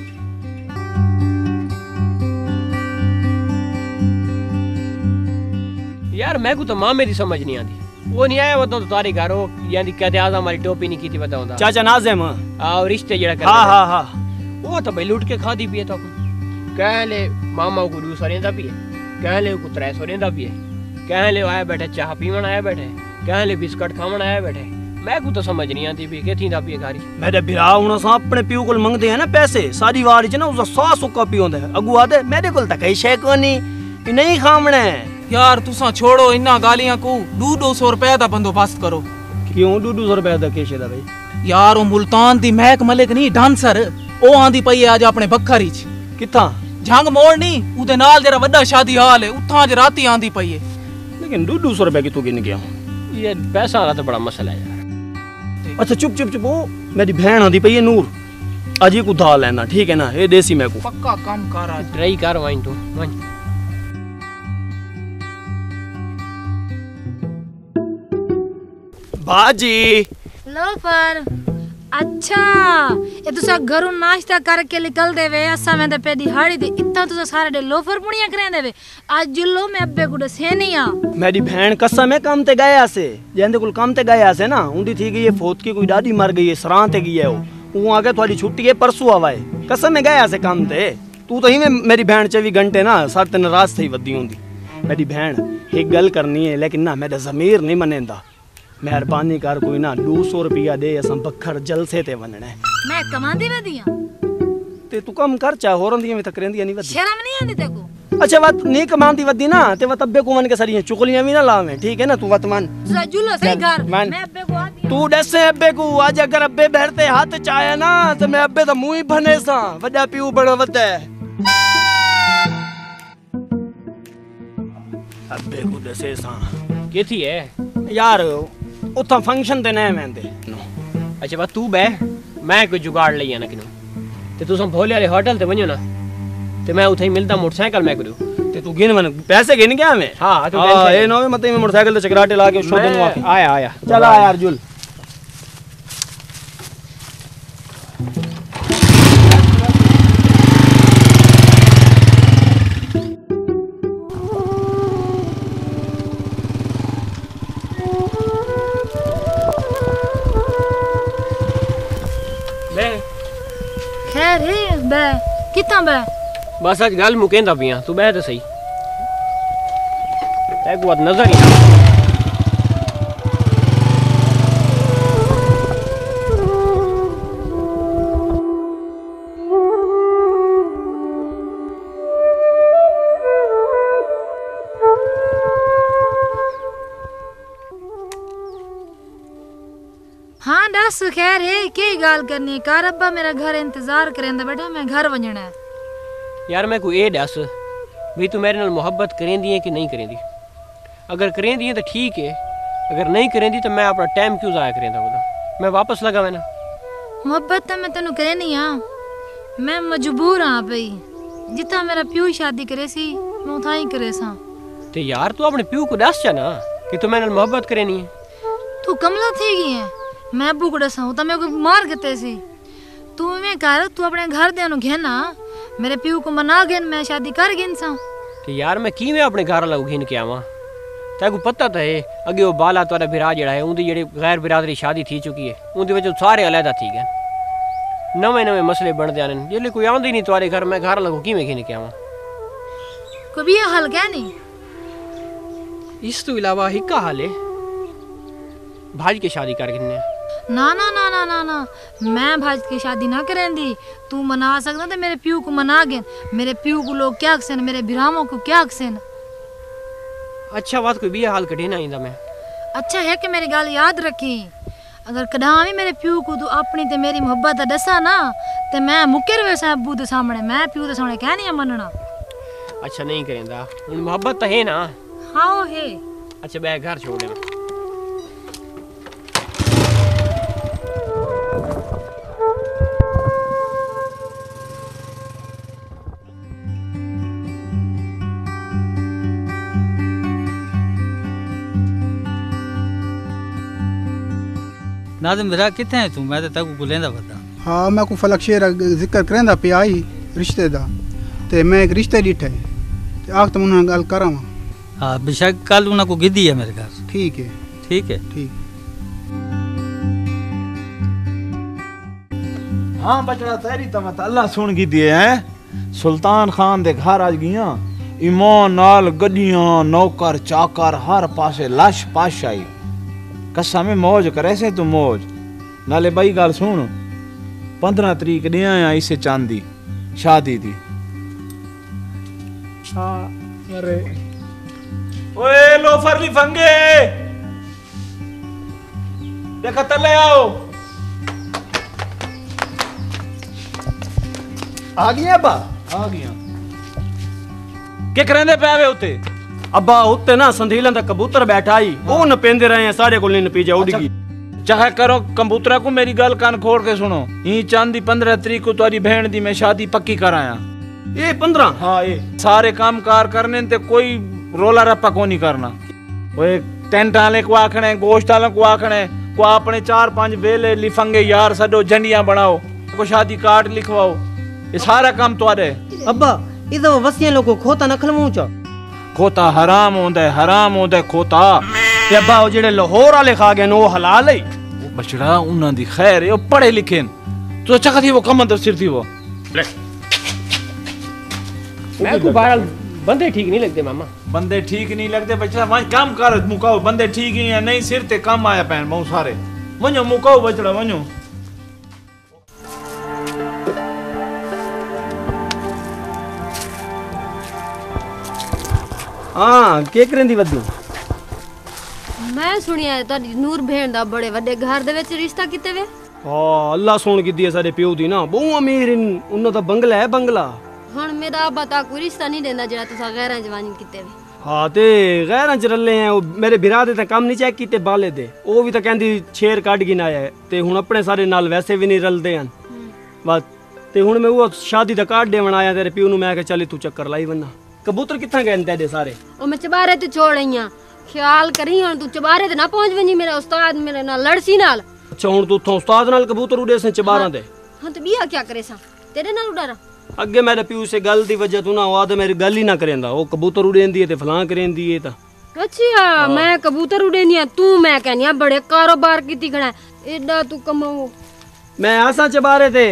Speaker 18: यार मैं को तो मां मेरी समझ नहीं आती। वो नहीं आया तो तुम्हारे घर हो यानी कहते आज हमारी टोपी नहीं की थी बताऊं
Speaker 5: चाचा नाज़िम
Speaker 18: आओ रिश्ते जड़ा कर।
Speaker 5: हां हां हां
Speaker 18: वो तो भाई लूट के खा दी पिए तो कह ले मामा को 200 रेंदा पिए कह ले को 300 रेंदा पिए कह ले आया बैठे चाह पीवन आया बैठे कह ले बिस्कुट खावन आया बैठे। मैं को तो समझ नहीं आती भी के थींदा पिए गारी।
Speaker 5: मेरे भिरा हुन सा अपने पियो कोल मंगदे हैं ना पैसे सारी वारी च ना उस 100 सुक्का पियोंदे अगू आदे मेरे कोल त कई शे कोनी नहीं खावणे।
Speaker 17: यार तुसा छोड़ो इन्ना गालियां को 200 रुपए दा बंदोबस्त करो।
Speaker 5: क्यों 200 रुपए दा केशे दा भाई?
Speaker 17: यार ओ मुल्तान दी महक मलिक नहीं डांसर ओ आंदी पई आज अपने बखरी च
Speaker 5: किथा
Speaker 17: झंग मोड़ नहीं उदे नाल जरा वड्डा शादी हाल है उथा आज राती आंदी पई है।
Speaker 5: लेकिन 200 रुपए की तू गिन गया
Speaker 18: ये पैसा वाला तो बड़ा मसला है यार।
Speaker 5: अच्छा चुप चुप चुप वो मेरी बहन आंदी पई है नूर अजी को दाल लेना ठीक है ना ये देसी मैं को
Speaker 17: पक्का काम कर आज
Speaker 18: ट्राई कर वाइन तू वाइन।
Speaker 5: बाजी
Speaker 10: लो पर अच्छा ये तुसा घरों नाश्ता करके निकल देवे असा में ते पेदी हाड़ी दे इतना तुसा सारे दे लोफर पुणिया करे देवे आज जुल्लो में अब्बे को दसे नहीं आ
Speaker 5: मेरी बहन कसम है काम ते गया से जेंदे कुल काम ते गया से ना उंडी थी गई है फोत की कोई दादी मर गई है सरां ते गई है वो आगे थोड़ी छुट्टी है परसों आवा है कसम में गया से काम ते तू तो ही में मेरी बहन 24 घंटे ना सारे ते नाराज थई वदी हुंदी मेरी बहन एक गल करनी है लेकिन ना मेरा ज़मीर नहीं मनेंदा मेहरबानी कर कोई ना 200 रुपया दे असां बखर जलसे ते वनना है
Speaker 10: मैं कमांदी वदिया
Speaker 5: ते तू कम कर चा होरंदी में तकरेंदी नहीं वदी
Speaker 10: शर्म नहीं आंदी तेको
Speaker 5: अच्छा वत नहीं कमांदी वदी ना ते वत अब्बे को मन के सारी चुगलियां भी ना लावे ठीक है ना तू वत मान
Speaker 10: जुल्लो सही घर मैं अब्बे को आती
Speaker 5: तू डसे अब्बे को आज अगर अब्बे बैठते हाथ चाहे ना तो मैं अब्बे दा मुंह ही बने सा वड्डा पीऊ बड़ा वते अब्बे को डसे सा
Speaker 18: केथी है
Speaker 5: यार उथा फंक्शन ते नहीं वेंदे
Speaker 18: अच्छा बस तू बह मैं कोई जुगाड़ लई आना किनो ते तुस भोले वाले होटल ते वणो ना ते मैं उथे ही मिलदा मोटरसाइकिल मैं करू
Speaker 5: ते तू गिन मन पैसे गिन गया मैं
Speaker 18: हां
Speaker 5: तो ए नो मत में मोटरसाइकिल ते चकराटे ला के शो दिन वापस
Speaker 18: आया
Speaker 5: चला यार जुल
Speaker 10: खैर है बे कितना बे
Speaker 18: बस आज गल मुकेंदा पिया तू बह तो सही एक बात नजर ही
Speaker 10: हाँ दस खैर है के गाल करनी है कार अब्बा मेरा घर इंतजार करेंदा बेटा मैं घर वंजना है
Speaker 18: यार मैं कोई ए दस भी तू मेरे नाल मोहब्बत करेंदी है कि नहीं करेंदी अगर करेंदी है तो ठीक है अगर नहीं करेंदी तो मैं अपना टाइम क्यों जाया करेंदा बोला मैं वापस लगा मैं ना
Speaker 10: मोहब्बत तो मैं तेनू करनी हां मैं मजबूर हां भई जितना मेरा प्यू शादी करे सी मैं उथा ही करे सा
Speaker 18: ते यार तू अपने प्यू को दस ना कि तू मेरे नाल मोहब्बत करेनी है
Speaker 10: तू कमला थी गई है मैं अब्बू को दसा तो मैं को मार गते सी तू में कर तू अपने घर दे नु घेना मेरे प्यू को मना गेन मैं शादी कर गेन सा
Speaker 18: तो यार मैं की में अपने घर वाला घेन के आवा तेको पता तो है अगे वो बाला तोरा बिरा जड़ा है उनदी जेडी गैर बिरादरी शादी थी चुकी है उनदी वजह सारे अलहदा थी गए नवे नवे मसले बन दे आने जेले कोई आंदी नहीं तुम्हारे घर मैं घर वाला को की में घेन के आवा
Speaker 10: को भी हल क्या नहीं
Speaker 18: इस तो अलावा हिक्का हाल है भाज के शादी कर गिने
Speaker 10: ना ना ना ना ना ना मैं भाज की शादी ना करेंदी तू मना सकदा तो मेरे प्यू को मना गेन मेरे प्यू को लोग क्या अक्सन मेरे बिरामों को क्या अक्सन
Speaker 18: अच्छा बात कोई भी हाल कटे ना इंदा मैं
Speaker 10: अच्छा है कि मेरी गाल याद रखी अगर कदा भी मेरे प्यू को तू अपनी ते मेरी मोहब्बत दसा ना ते मैं मुकर वैसा अब्बू दे सामने मैं प्यू दे सामने कह नहीं मनना
Speaker 18: अच्छा नहीं करेंदा उन मोहब्बत तो है ना
Speaker 10: हां है
Speaker 18: अच्छा मैं घर छोड़ दे
Speaker 7: नाज़िम मेरा किथे है तू मैं ते तक गुलेंदा वदा
Speaker 12: हाँ मैं को फलक शेर जिक्र करेंदा पे आई रिश्ते दा ते मैं एक रिश्ते डिठा है ते आख तुम उन्हां गल करावा
Speaker 7: हाँ बेशक कल उन्हां को गिदी है मेरे घर
Speaker 12: ठीक है
Speaker 7: ठीक है
Speaker 12: ठीक
Speaker 1: हाँ बचड़ा तेरी तमत अल्लाह सुन की दिए हैं सुल्तान खान दे घर आज गया ईमान नाल गड्डियां नौकर चाकर हर पासे लाश पाश आई कसम में मौज करे से तू मौज नाले भाई गल सुन 15 तरीक दे आया इसे चांदी शादी दी हाँ अरे ओए लोफर ली फंगे देखा तले आओ आ गया अब्बा आ गया के करेंदे पे उते
Speaker 5: अब्बा उत्ते ना संधीलन दा कबूतर बैठा ही ओ न पेंदे रहे हैं साढ़े को न पीजे उड़ गई
Speaker 1: चाहे करो कबूतरा को मेरी गल कान खोल के सुनो ई चांदी 15 तरीक को तुम्हारी बहन दी मैं शादी पक्की कराया
Speaker 5: ये 15
Speaker 1: हाँ ये सारे काम कार करने ते कोई रोला रप्पा को नहीं करना वो टेंट वाले को आखने गोश्त वाले को आखने को अपने 4-5 वेले लिफंगे यार सडो झंडियां बनाओ, को शादी कार्ड लिखवाओ, ये सारा काम तुम्हारे।
Speaker 5: अब्बा इधर वसिया लोगों खोता न खलमू चा।
Speaker 1: खोता हराम होंदा है खोता।
Speaker 5: ते अब्बा वो जेड़े लाहौर वाले खा गए वो हलाल है।
Speaker 1: वो बछड़ा उन्हां दी खैर है, वो पढ़े लिखे न। तो चखा थी वो कम अंदर सिर थी वो।
Speaker 18: मैं को बारल बंदे ठीक नहीं लगते मामा।
Speaker 1: बंदे ठीक नहीं लगते बछड़ा, वहीं काम कर मुकाओ, बंदे ठीक ही या नहीं सिर ते काम आया पैन बहुत सारे। वनो मुकाओ बछड़ा वनो।
Speaker 5: हाँ के करेंदी वद्दू?
Speaker 13: मैं सुनिया तारी नूर भेण दा बड़े वड्डे घर दे विच रिश्ता किते वे।
Speaker 5: हाँ अल्लाह सोन की दी साडे प्यो दी ना बहु अमीर उन्हों दा बंगला है बंगला।
Speaker 13: हुन मेरा अब्बा ता कोई रिश्ता नहीं देंदा जेड़ा तुसा गैरां जवानी किते वे।
Speaker 5: हाँ ते गैरां च रले हैं वो मेरे बिरा दे काम नहीं चेक कीते बाले दे, वो भी तो कहंदी शेर काट गिन आया है ते हुन अपने सारे नाल वैसे भी नहीं रलदे हन बस। ते हुन मैं वो शादी दा कार्ड देवन आया तेरे प्यो नु, मैं कह चल तू चक्कर लाई वन्ना। कबूतर कित्थां गए तेरे सारे? ओ
Speaker 13: मैं चबारे ते छोड़ आईयां, ख्याल करी हुन तू चबारे ते ना पहुंच वनी, मेरा उस्ताद मेरे नाल लड़सी नाल।
Speaker 5: अच्छा हुन तू उथों उस्ताद नाल कबूतर उड़े से चबारां दे?
Speaker 13: हां ते बिया क्या करे सा तेरे नाल उड़ारा?
Speaker 5: अगे मेरे प्यू से गल दी वजह तू ना आद मेरी गल ही ना करेंदा, वो कबूतर उड़ेंदी है ते फलां करेंदी है ता।
Speaker 13: अच्छा मैं कबूतर उड़ेंदी तू मैं कहनिया बड़े कारोबार कीती खड़ा एडा तू कमाओ।
Speaker 5: मैं आसा चबारे ते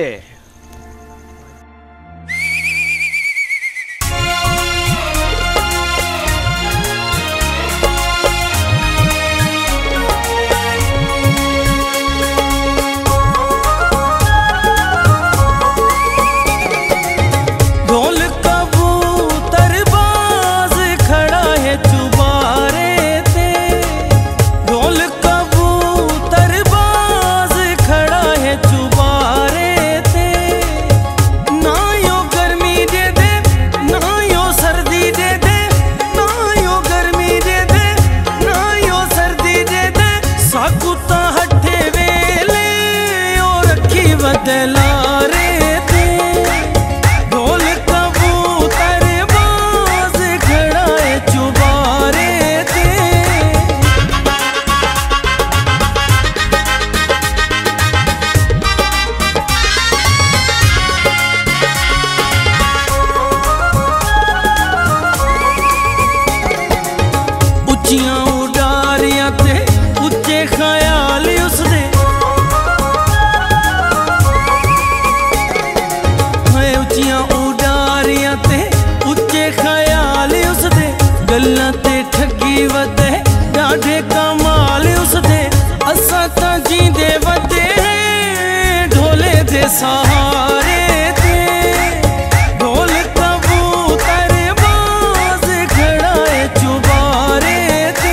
Speaker 5: सहारे थे ढोल कबूतर बाज खड़ा है चुबारे थे।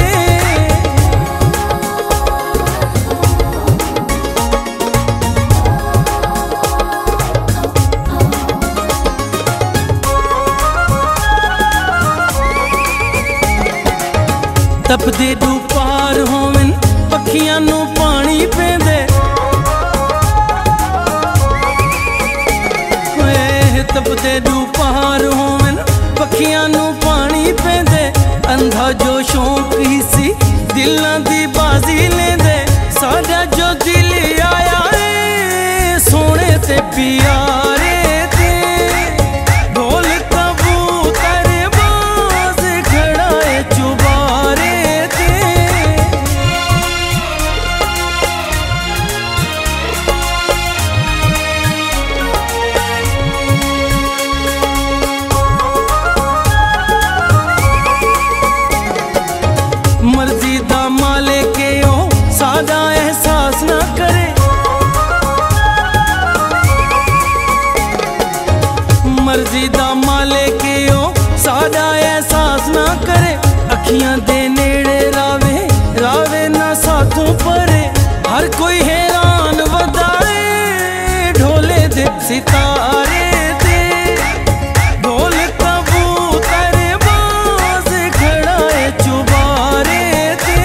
Speaker 5: तपदे दू पार होवन पखियां नू पानी पेंदे, तपदे दू पहाड़ होवन पखियां नू पानी पेंदे, अंधा जो शौक ही सी दिलां दी बाजी लेंदे, साडा जो दिल आया है सोने ते प्यारे ते ढोल कबूतर बाज खड़ा है चुबारे ते। मर्जी दा मालिक ओ सादा एहसास ना करे, मर्जी दा मालिक ओ सादा एहसास ना करे, अखियां दे नेड़े रावे रावे ना साथों परे, हर कोई हैरान वदाए ढोले दे सितारे ते ढोल कबूतर बाज खड़ा है चुबारे ते।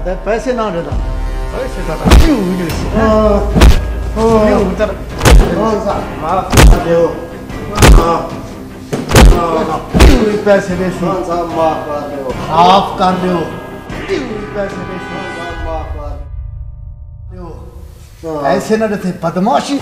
Speaker 6: आधा पैसे ना देता पैसे का क्यों माफ कर दो पैसे दे माफ कर दो पैसे दे ऐसे ना देते बदमाशी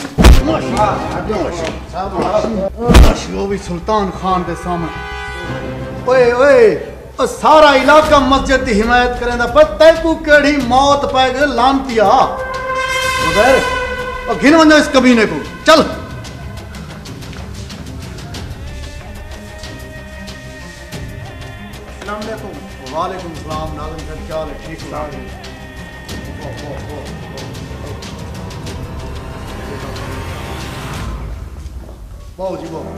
Speaker 6: वो भी सुल्तान खान के सामने ओए ओए ओ सारा इलाका मस्जिद की हिमायत करेंदा पर तैकू केड़ी मौत पै गई लानतिया मगर ओ घिन वंदा इस कमीने को चल अस्सलाम वालेकुम वालेकुम सलाम नाज़िम सर क्या हाल है ठीक हो बहु जी बहु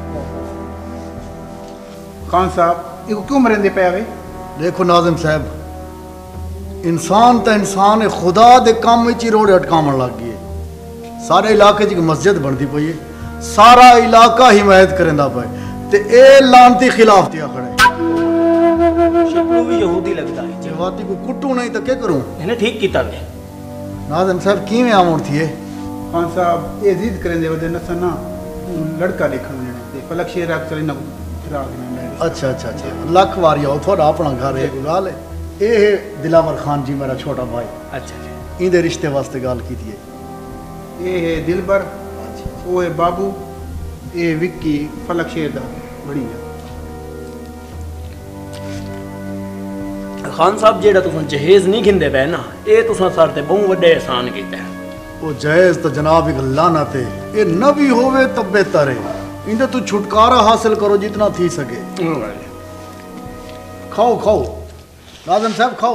Speaker 12: खान साहब इको क्यों मरेंदे पे आवे
Speaker 6: देखो नाज़िम साहब इंसान तो इंसान है खुदा दे काम में ही रोड अटकावन लग गई है सारे इलाके च मस्जिद बनती पई है सारा इलाका हिमायत करेंदा पे ते ए लानती खिलाफ दिया खड़े
Speaker 5: शक्लों भी यहूदी लगता है
Speaker 6: जवाती को कुटू नहीं तो क्या करूं
Speaker 5: इन्हें ठीक किया वे
Speaker 6: नाज़िम साहब किवें आवन थी
Speaker 12: खान साहब ये जिद करेंदे वदे नसा ना लड़का देखण ते फलक शेर आक चले ना
Speaker 6: अच्छा अच्छा अच्छा लख वारी आओ थोड़ा अपना घर है कोई गाल है ये है दिलावर खान जी मेरा छोटा भाई
Speaker 5: अच्छा
Speaker 6: इंदे रिश्ते वास्ते गाल की थी
Speaker 12: ये है दिलबर वो है बाबू ये विक्की फलक शेर दा बड़ी है
Speaker 5: खान साहब जेड़ा तुम जहेज नहीं घिंदे पे ना ये तुसा सर ते बहुत बड़े एहसान कीता है
Speaker 6: वो जहेज तो जनाब एक लानत है ये नबी होवे तब बेहतर है इनसे तू छुटकारा हासिल करो जितना थी सके खाओ खाओ नाज़िम साहब खाओ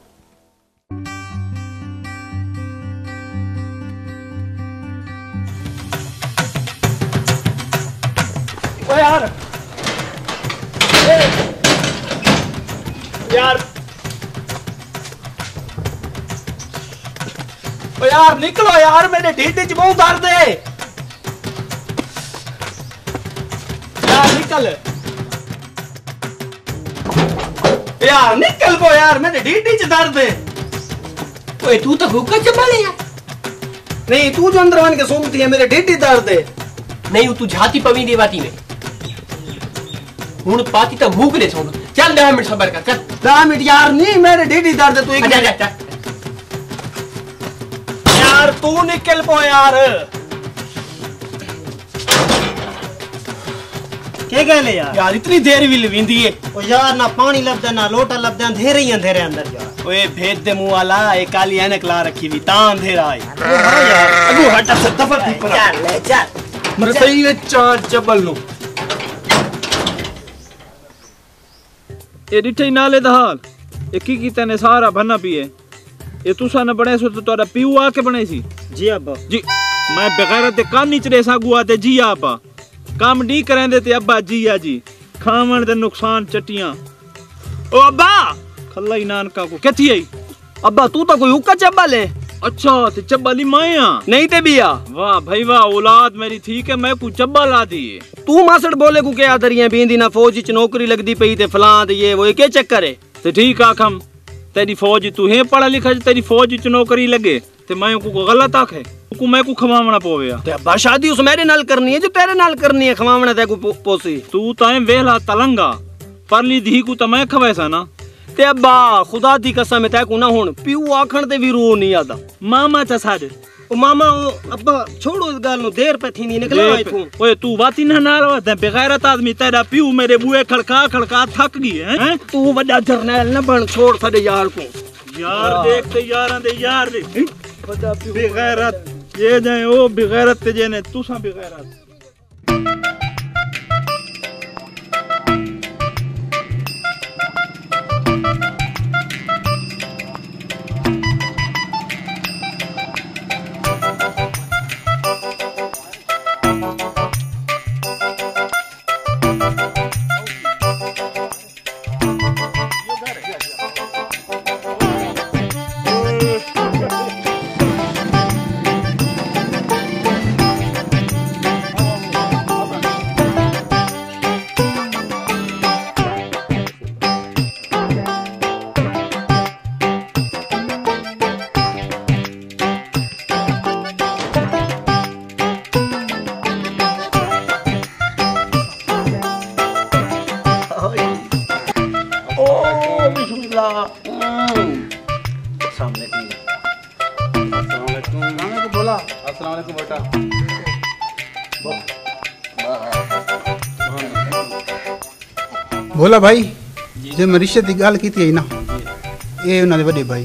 Speaker 5: ओ यार यार ओ यार निकलो यार मेरे ढीठ च बहुत दर्द है निकल यार निकल को यार मेरे ढीठ च दर्द है ओए तू तो भूखा चबा लिया नहीं तू जो अंदर आन के सूंघती है मेरे ढीठ दर्द है नहीं तू झाती पवी दी बाती में हुन पाती तो मुंह ले सोन चल 10 मिनट सबर कर चल 10 मिनट यार नहीं मेरे ढीठ दर्द है तू एक यार तू निकल पो यार
Speaker 20: क्या कहले यार इतनी देर भी लविंदी है
Speaker 5: ओ यार ना पानी लबदा ना लोटा लबदा अंधेरे ही अंधेरे अंदर यार
Speaker 20: ओए भेद दे मुंह वाला एक काली ऐनक ला रखी हुई ता अंधेरा है हां यार अगू हटा से दफा चल ले चल मेरे सही ने चार चबल लो
Speaker 1: ए डिठे नाले दा हाल ए की कीता ने सारा भन्ना पिए ए तुसा न बने सो तो तोरा पीऊ आके बने सी
Speaker 5: जी अब्बा जी
Speaker 1: मैं बगैरत दे कान नीच रे सागुआ ते जी अब्बा काम नहीं करेंदे ते अब्बा जी आ जी खावन दे नुकसान चटियां ओ अब्बा खल्ला ही नानका को कथी आई
Speaker 5: अब्बा तू तो कोई हुक्का चब्बा ले
Speaker 1: अच्छा ते चब्बा ली माया
Speaker 5: नहीं ते बिया
Speaker 1: वाह भाई वाह औलाद मेरी ठीक है मैं को चब्बा ला दी
Speaker 5: तू मासड़ बोले को क्या दरिया बींदी ना फौज च नौकरी लगदी पई ते फलां ते ये वो के चक्कर है
Speaker 1: ते ठीक आखम तेरी फौज तू है पढ़ा लिखा तेरी फौज च नौकरी लगे ते मैं को गलत आखे को मैं को खवावना पोवे
Speaker 5: ते अब्बा शादी उस मेरे नाल करनी है जो तेरे नाल करनी है खवावना ते को पोसी
Speaker 1: तू ताए वेला तलंगा परली धी को त मैं खवैसा ना
Speaker 5: ते अब्बा खुदा दी कसम है ते को ना हुन पीऊ आखण ते भी रो नहीं आदा
Speaker 1: मामा च साड
Speaker 5: ओ मामा ओ अब्बा छोड़ो इस गाल नु देर पे थी नहीं निकला इथों
Speaker 1: ओए तू बाती ना नाल वत बेगैरत आदमी तेरा पीऊ मेरे बुए खड़का खड़का थक गई है
Speaker 5: तू बड़ा जर्नैल न बन छोड़ साडे यार को
Speaker 1: यार देख ते यारां दे यार दे बड़ा पीऊ बेगैरत ये जाए ओ बेगैरत ते जेने तू सा बेगैरत
Speaker 12: बोला
Speaker 4: अस्सलाम वालेकुम बेटा।
Speaker 12: भोला भाई जो मैं रिश्ते की गल की थी ना ये उन्होंने बड़े भाई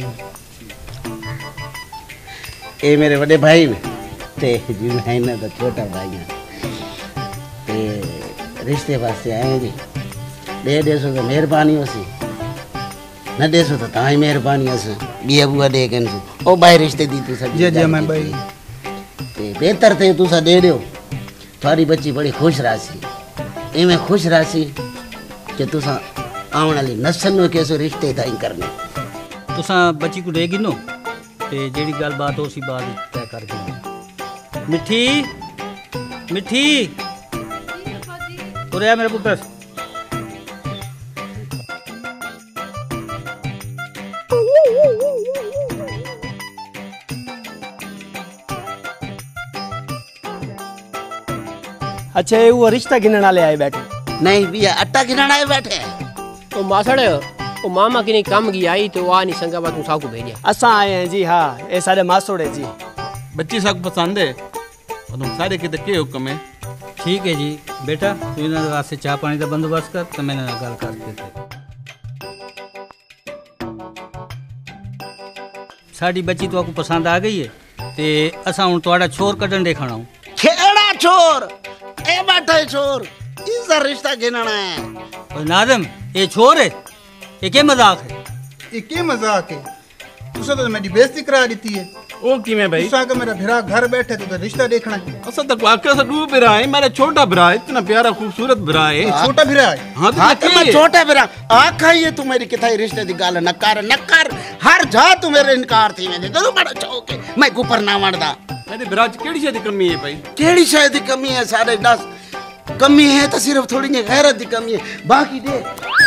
Speaker 14: ये मेरे बड़े भाई ते जी मैं इन्हें तो छोटा भाई है ते रिश्ते वास्ते आए जी दे सो तो मेहरबानी हो सी न दे सो तो ताई मेहरबानी हो सी बिया बुआ दे के ओ भाई रिश्ते दी तू सब
Speaker 12: जी जी मैं भाई
Speaker 14: ते बेहतर थे तू सा दे दियो थारी बच्ची बड़ी खुश रासी इवें खुश रासी कि तुसा आने वाली नस्ल नु कैसे रिश्ते ताई करने
Speaker 7: तुसा बच्ची को दे गिनो ते जेड़ी गल बात हो सी बात तय कर देंगे। मिठी मिठी तो रे मेरे पुत्र
Speaker 5: अच्छा ये वो रिश्ता गिनने वाले आए बैठे
Speaker 14: नहीं भैया आटा गिनने आए बैठे
Speaker 18: ओ मासड़ ओ मामा की नहीं काम की आई तो आ नहीं संगा बात मुसा को भेजा
Speaker 5: असा आए हैं जी। हाँ ये सारे मासोड़े जी
Speaker 1: बच्ची सब पसंद है और तुम सारे के के हुक्म है।
Speaker 7: ठीक है जी बेटा तू इन्होंने वास्ते चाह पानी का बंदोबस्त कर तो मैंने गल कर देते साड़ी बच्ची तो आपको पसंद आ गई है ते असा हुन तोड़ा छोर कढन देखना हूं
Speaker 14: खेड़ा छोर ए बैठा छोर इसका रिश्ता गिनना है।
Speaker 7: और नादम ये छोर है ये क्या मजाक है
Speaker 12: ये क्या मजाक है तुसा तो मेरी बेइज्जती करा दी है
Speaker 1: ओ की मैं भाई
Speaker 12: तुसा का मेरा भिरा घर बैठे तो रिश्ता देखना है
Speaker 1: असल तक वाकई से दू भिरा है मेरा छोटा भिरा है इतना प्यारा खूबसूरत भिरा है
Speaker 12: छोटा भिरा है।
Speaker 14: हां तो मैं छोटा भिरा आखा ये तू मेरी किथाई रिश्ते दी गल नकार हर जा तू मेरे इनकार थी मैं तो बड़ा चौक है मैं ऊपर ना वणदा
Speaker 1: मेरे भिरा केड़ी शय दी कमी है भाई
Speaker 14: केड़ी शय दी कमी है सारे 10 कमी है तो सिर्फ थोड़ी जी गैरत दी कमी है बाकी दे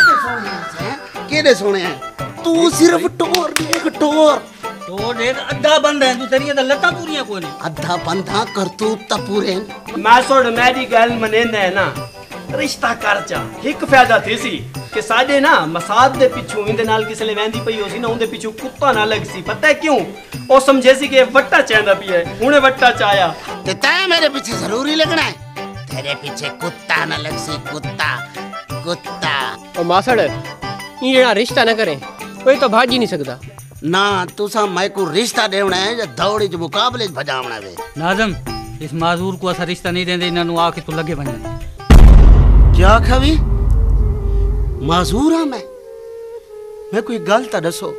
Speaker 14: केड़े सोने हैं तू सिर्फ टोर देख टोर
Speaker 7: तो देख अद्धा बंद है तू तेरी तो लत्ता पूरियां कोई नहीं
Speaker 14: अद्धा बंदा करतूत ता पूरे
Speaker 5: मासोड़ मेरी गल मनेंदा है ना रिश्ता कर चा एक फायदा थी सी कि साडे ना मसाद दे पिछू इंदे नाल किसले वेंदी पई होसी ना उंदे पिछू कुत्ता ना लग सी पता है क्यों ओ समझे सी कि वट्टा चांदा पी है हुने वट्टा चाया
Speaker 14: ते तय मेरे पीछे जरूरी लगना है तेरे पीछे कुत्ता ना लग सी कुत्ता कुत्ता
Speaker 18: ओ मासड़ ये जेड़ा रिश्ता ना करे कोई तो भाज ही नहीं सकदा
Speaker 14: ना तुसा मैं को रिश्ता देवना है या दौड़ी जो मुकाबले भजावना है
Speaker 7: नाज़म इस माजूर को असा रिश्ता नहीं देंदे इन्हां नु आके तो लगे वने
Speaker 14: क्या खवी माजूरा मैं कोई गलत दसो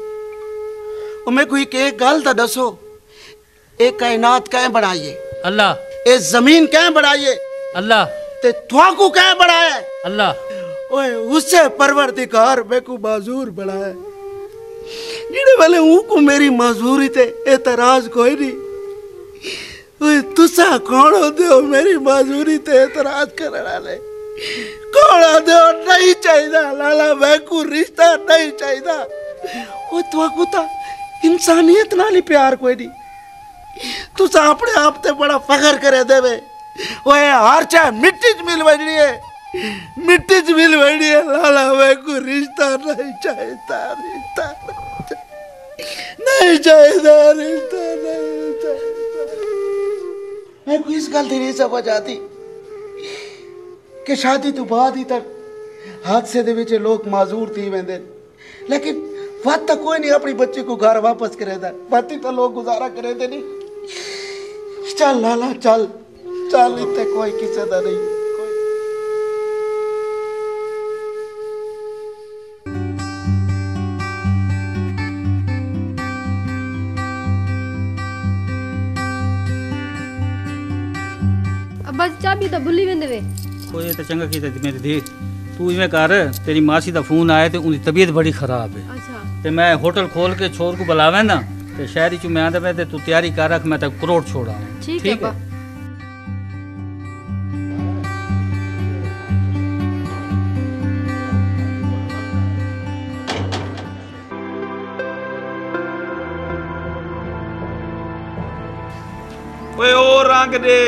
Speaker 14: ओ मैं कोई के गलत दसो एक कायनात कै बनाइए
Speaker 7: अल्लाह
Speaker 14: ए जमीन कै बनाइए
Speaker 7: अल्लाह
Speaker 14: ते थवाकू कै बनाया
Speaker 7: अल्लाह
Speaker 14: ओए उससे परवरदिगार मैं को माजूर बनाया जिहड़े वाले को मेरी मजूरी ते एतराज कोई नहीं ओए तुसा कौन होते हो मेरी मजूरी ते एतराज करने वाले कौन होते हो नहीं चाहिए लाला मैं को रिश्ता नहीं चाहिए ओ तुआकू ता इंसानियत नाल ही प्यार कोई नहीं तुसा अपने आप ते बड़ा फखर करे देवे ओए हार चाहे मिट्टी च मिल वजनी है मिट्टी च मिल वजनी है लाला मैं को रिश्ता नहीं चाहिए रिश्ता नहीं चाहिए रिश्ता नहीं चाहिए मैं कोई इस गल नहीं समझ आती कि शादी तो बाद ही तक हादसे दे विच लोग माजूर थी वेंदे लेकिन बात तक कोई नहीं अपनी बच्ची को घर वापस करेदा बाती तो लोग गुजारा करेंदे नहीं चल लाला चल चल इत्ते कोई किसे दा नहीं
Speaker 13: बस चाबी तो भुली वेंदे वे
Speaker 7: कोई तो चंगा कीता मेरी धी तू इवें कर तेरी मासी दा फोन आया ते उनकी तबीयत बड़ी खराब है
Speaker 13: अच्छा
Speaker 7: ते मैं होटल खोल के छोर को बुलावे ना ते शहरी चू मैं आंदा पे ते तू तैयारी कर रख मैं तक करोड़ छोड़ा
Speaker 13: ठीक है
Speaker 1: ओए ओ रंग दे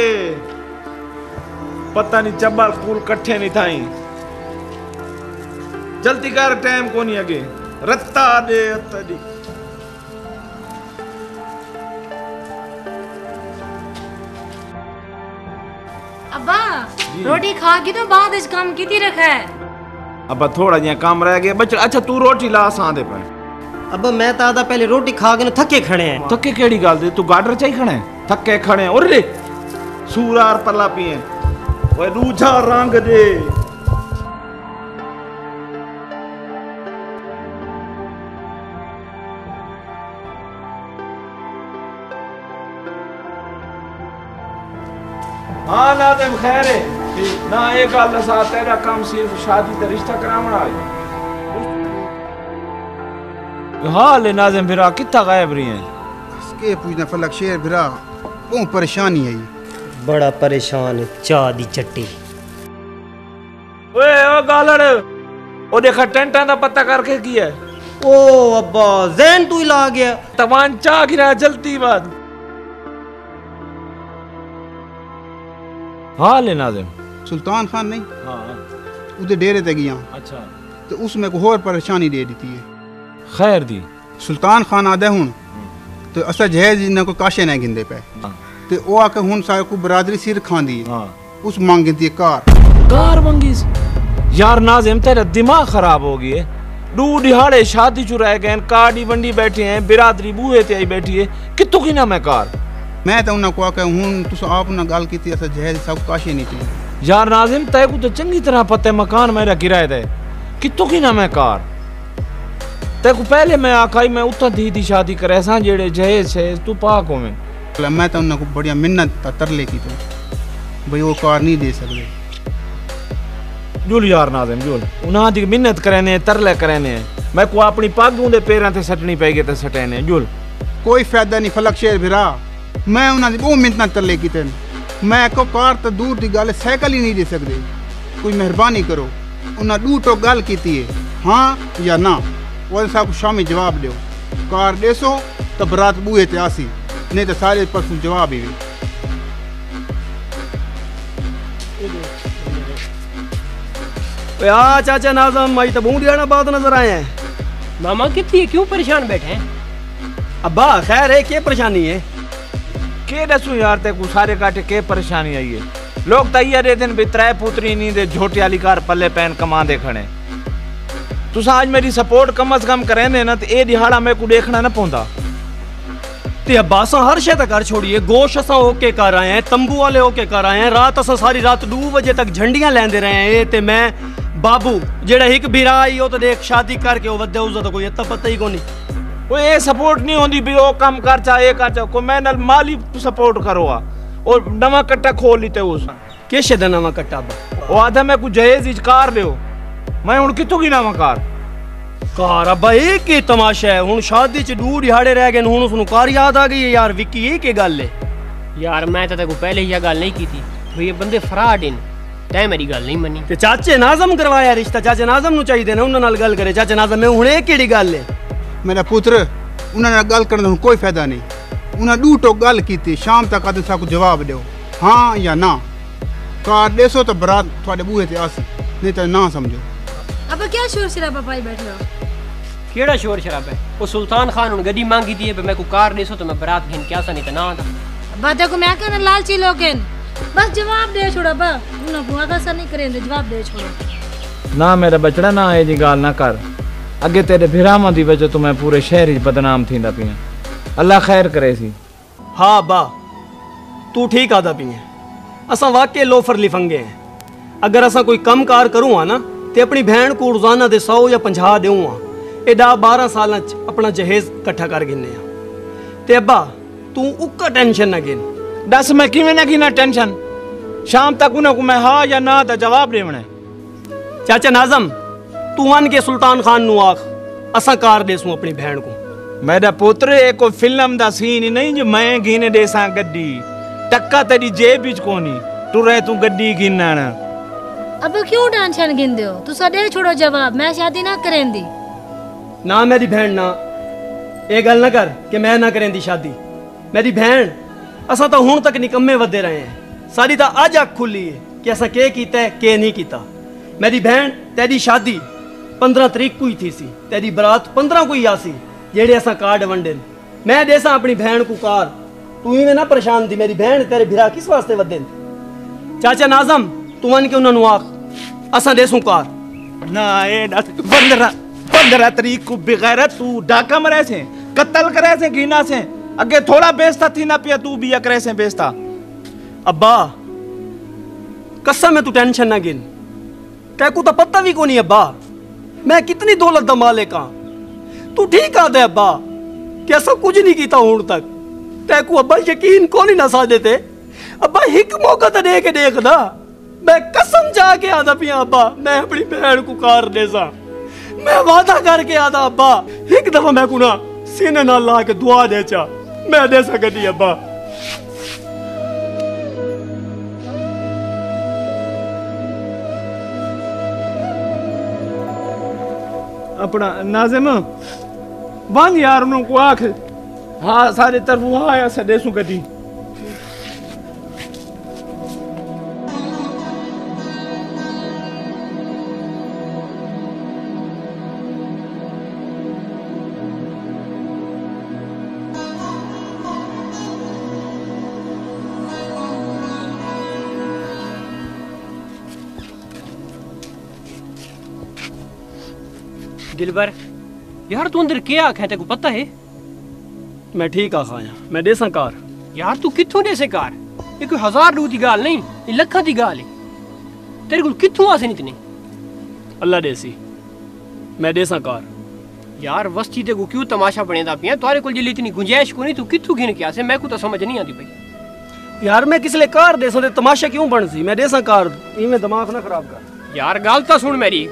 Speaker 1: पता नहीं चब्बल फूल कट्ठे नहीं थाई जल्दी कर टाइम कोनी अगे रत्ता दे तड़ी
Speaker 10: अब्बा रोटी खा के तो बाद इस काम की रखा है।
Speaker 1: अब थोड़ा जिहा काम रह गया बच। अच्छा तू रोटी ला असां दे पे।
Speaker 5: अब मैं तो आदा पहले रोटी खा के थके खड़े हैं।
Speaker 1: थके केड़ी गल दे तू गाडर चाही खड़े थके खड़े और रे सूरार पल्ला पिए ओए रूझा रंग दे हाँ नाज़िम खैर है ना एक गल दसा तेरा काम सिर्फ शादी का रिश्ता करावना है। हाल है नाज़िम फिरा कितना गायब रही हैं
Speaker 12: इसके पूछना फलक शेर फिरा बहुत परेशानी है।
Speaker 5: बड़ा परेशान चाह दी चट्टी।
Speaker 1: ओए ओ गालड़ ओ देखा टेंटा दा पता करके की है।
Speaker 5: ओ अब्बा ज़हन तू ही ला गया।
Speaker 1: तमान चाह गिरा जल्दी बाद। हाल है नाज़िम
Speaker 12: सुल्तान खान नहीं
Speaker 1: हाँ
Speaker 12: उधर डेरे ते गया।
Speaker 1: अच्छा
Speaker 12: तो उसमें को होर परेशानी दे दी है।
Speaker 1: खैर दी
Speaker 12: सुल्तान खान आदे हूं तो असा जहेज इन्हें को काशे नहीं गिंदे पे ते ओ आके हुन सारे को बरादरी सिर खांदी उस मांगी थी कार
Speaker 1: मंगी यार। नाज़िम तेरा दिमाग खराब हो गया। दू दिहाड़े शादी चुराए गए कार बंडी बैठे हैं बिरादरी बूहे ते आई बैठी है कितों की ना मैं कार
Speaker 12: मैं तो उन्हें को आके हुन तुस आप ना गल की थी असा जहेज सब काशे नहीं थी।
Speaker 1: यार नाज़िम तय को तो चंगी तरह पता है मकान मेरा किराए दे कितों की ना मैं कार तय को पहले मैं आखाई मैं उतना दी शादी करे सा जेड़े जहेज है तू पाक हो मैं
Speaker 12: तो उन्हें को बढ़िया मिन्नत तरले की तो भाई वो कार नहीं दे सकते।
Speaker 1: जुल यार नाज़िम जुल उन्हां दी मिन्नत करने तरले करने मैं को अपनी पग उनके पैरों ते सटनी पेगी ते सटने जुल
Speaker 12: कोई फायदा नहीं फलक शेर फिरा मैं उन्हें बहुत मिन्नत तरले की तेन मैं को कार तो दूर की गल साइकिल ही नहीं दे सकते। कोई मेहरबानी करो उन्हें दू तो गल की है हाँ या ना वो साहब शामी जवाब दो कार देसो तो बरात बूहे ते आसी नहीं तो सारे परसों जवाब ही।
Speaker 5: आ चाचा नाज़िम आज तो बूंदियाना बाद नजर आए हैं।
Speaker 18: मामा कितनी क्यों परेशान बैठे हैं?
Speaker 5: अब्बा खैर है क्या परेशानी है
Speaker 1: के दसू यार ते को सारे काटे के परेशानी आई है। लोग तैयार दे दिन भी त्रै पुत्री नी दे झोटी वाली कार पल्ले पैन कमा दे खड़े तुसा आज मेरी सपोर्ट कम अज कम करें ना तो ए दिहाड़ा मेरे को देखना ना पौंदा।
Speaker 5: ते अब्बा असा हर शय तक घर छोड़िए गोश असा होके कर आए हैं तंबू वाले होके कर आए हैं रात असा सारी रात 2 बजे तक झंडियां लेंदे रहे हैं ते मैं बाबू जेड़ा एक बिरा आई हो तो देख शादी करके वो वदे उसदा तो कोई इतना पता ही कोनी।
Speaker 1: वो ए सपोर्ट नहीं होंदी भी ओ काम कर चा ए कर चा को मैं नल माली सपोर्ट करो आ और नवा कट्टा खोल लीते उस
Speaker 5: केशे दा नवा कट्टा अब्बा
Speaker 1: ओ आधा मैं कुछ जहेज इच कार लियो मैं हुन कितों की नवा कार
Speaker 5: अब्बा एक ही तमाशा है हुन शादी च 2 दिहाड़े रह गए हुन उसनु कार याद आ गई है यार विक्की ये के गल है
Speaker 18: यार मैं तो तेको पहले ही ये गल नहीं की थी भाई ये बंदे फ्रॉड इन तै मेरी गल नहीं मनी
Speaker 5: ते चाचे नाज़िम करवाया रिश्ता चाचे नाज़िम नु चाहिए ना उन्हां नाल गल करे चाचे नाज़िम में हुन एक केड़ी गल है
Speaker 12: मेरा पुत्र उन्हां नाल गल करने कोई फायदा नहीं उन्हें 2 तो गल की थी शाम तक आदे सा को जवाब दो हाँ या ना कार देसो तो बरात थोड़े बूहे ते आसी नहीं तो ना समझो।
Speaker 10: अब क्या शोर शराबा पाई बैठे हो
Speaker 18: केड़ा शोर शराबा है वो सुल्तान खान उन गड्डी मांगी थी मैं को कार देसो तो मैं बरात घिन क्या सा नहीं तो ना आता
Speaker 10: बात को मैं कहना लालची लोगन बस जवाब दे छोड़ा बा उन्हें को आगा सा नहीं करेंगे जवाब दे छोड़ो
Speaker 1: ना मेरा बचड़ा ना ये जी गाल ना कर अगे तेरे भिरामा दी वजह तो मैं पूरे शहर ही बदनाम थींदा पिया अल्लाह खैर करे सी।
Speaker 5: हाँ बा तू ठीक आदा पिया असा वाकई लोफर लिफंगे हैं अगर असा कोई कम कार करूँ ना ते अपनी बहन को रोजाना दे 100 या 50 देऊँ एडा 12 साल अपना जहेज कट्ठा कर गिने ते अब्बा तू उक्का टेंशन ना गिन
Speaker 1: दस मैं किवें ना गिना टेंशन शाम तक उन्हें को मैं हाँ या ना दा जवाब देवना।
Speaker 5: चाचा नाज़िम तू आन के सुल्तान खान नु आख असा कार देसू अपनी बहन को
Speaker 1: मेरा पुत्र एक को फिल्म दा सीन ही नहीं जो मैं गिने देसा गड्डी टक्का तेरी जेब विच कोनी तू रह तू गड्डी गिनना
Speaker 10: अब क्यों टेंशन गिनदे हो तू दे छोड़ो जवाब मैं शादी ना करेंदी
Speaker 5: ना मेरी बहन ना ये गल ना कर कि मैं ना करेंदी शादी मेरी बहन असा तो हुण तक निकम्मे वधे रहे हैं सारी तो अज अख खुली है कि असा के कीता है के नहीं कीता मेरी बहन तेरी शादी 15 तरीक को ही थी सी तेरी बरात 15 को ही आसी जेड़े असा कार्ड वंडे मैं देसा अपनी बहन को कार तू ही में ना परेशान थी मेरी बहन तेरे भिरा किस वास्ते वदे चाचा नाजम तू वन के उन्होंने आख असा देसू कार
Speaker 1: ना ए 15 तरीक को बगैर तू डाका मरे से कत्ल करे से घीना से अगे थोड़ा बेचता थी ना पिया तू भी करे से बेचता
Speaker 5: अब्बा कसम है तू टेंशन ना गिन तेको तो पता भी को नहीं अब्बा मैं कितनी दौलत दा मालिक हां तू ठीक आ दे अब्बा कि ऐसा कुछ नहीं कीता हूं तक तेको अब्बा यकीन को नहीं ना सा देते अब्बा एक मौका तो दे के देख ना मैं कसम जाके आदा पिया अब्बा मैं अपनी बहन को कार दे सा मैं वादा करके आदा अब्बा एक दफा मैं को ना सीने ना ला के दुआ दे चा मैं दे सकती अब्बा
Speaker 1: अपना नाजिम वन यार उन्होंने को आख हाँ सारे तरफ वहाँ आया से देसू गड्डी
Speaker 18: दिलबर यार तू अंदर क्या आखा है तेको पता है
Speaker 5: मैं ठीक आ खाया मैं देसा कार
Speaker 18: यार तू कित्थों देसे कार ये कोई 1000 रू दी गाल नहीं ये लखा दी गाल है तेरे को कित्थों आसे इतने
Speaker 5: अल्लाह देसी मैं देसा कार
Speaker 18: यार वस्ती ते को क्यों तमाशा बनेदा पिया तारे को जिली इतनी गुंजाइश को नहीं तू कित्थों गिन के आसे मैं को तो समझ नहीं आती भाई
Speaker 5: यार मैं किसले कार देसा ते तमाशा क्यों बन सी मैं देसा कार इमे दिमाग ना खराब कर
Speaker 18: यार गाल तो सुन मेरी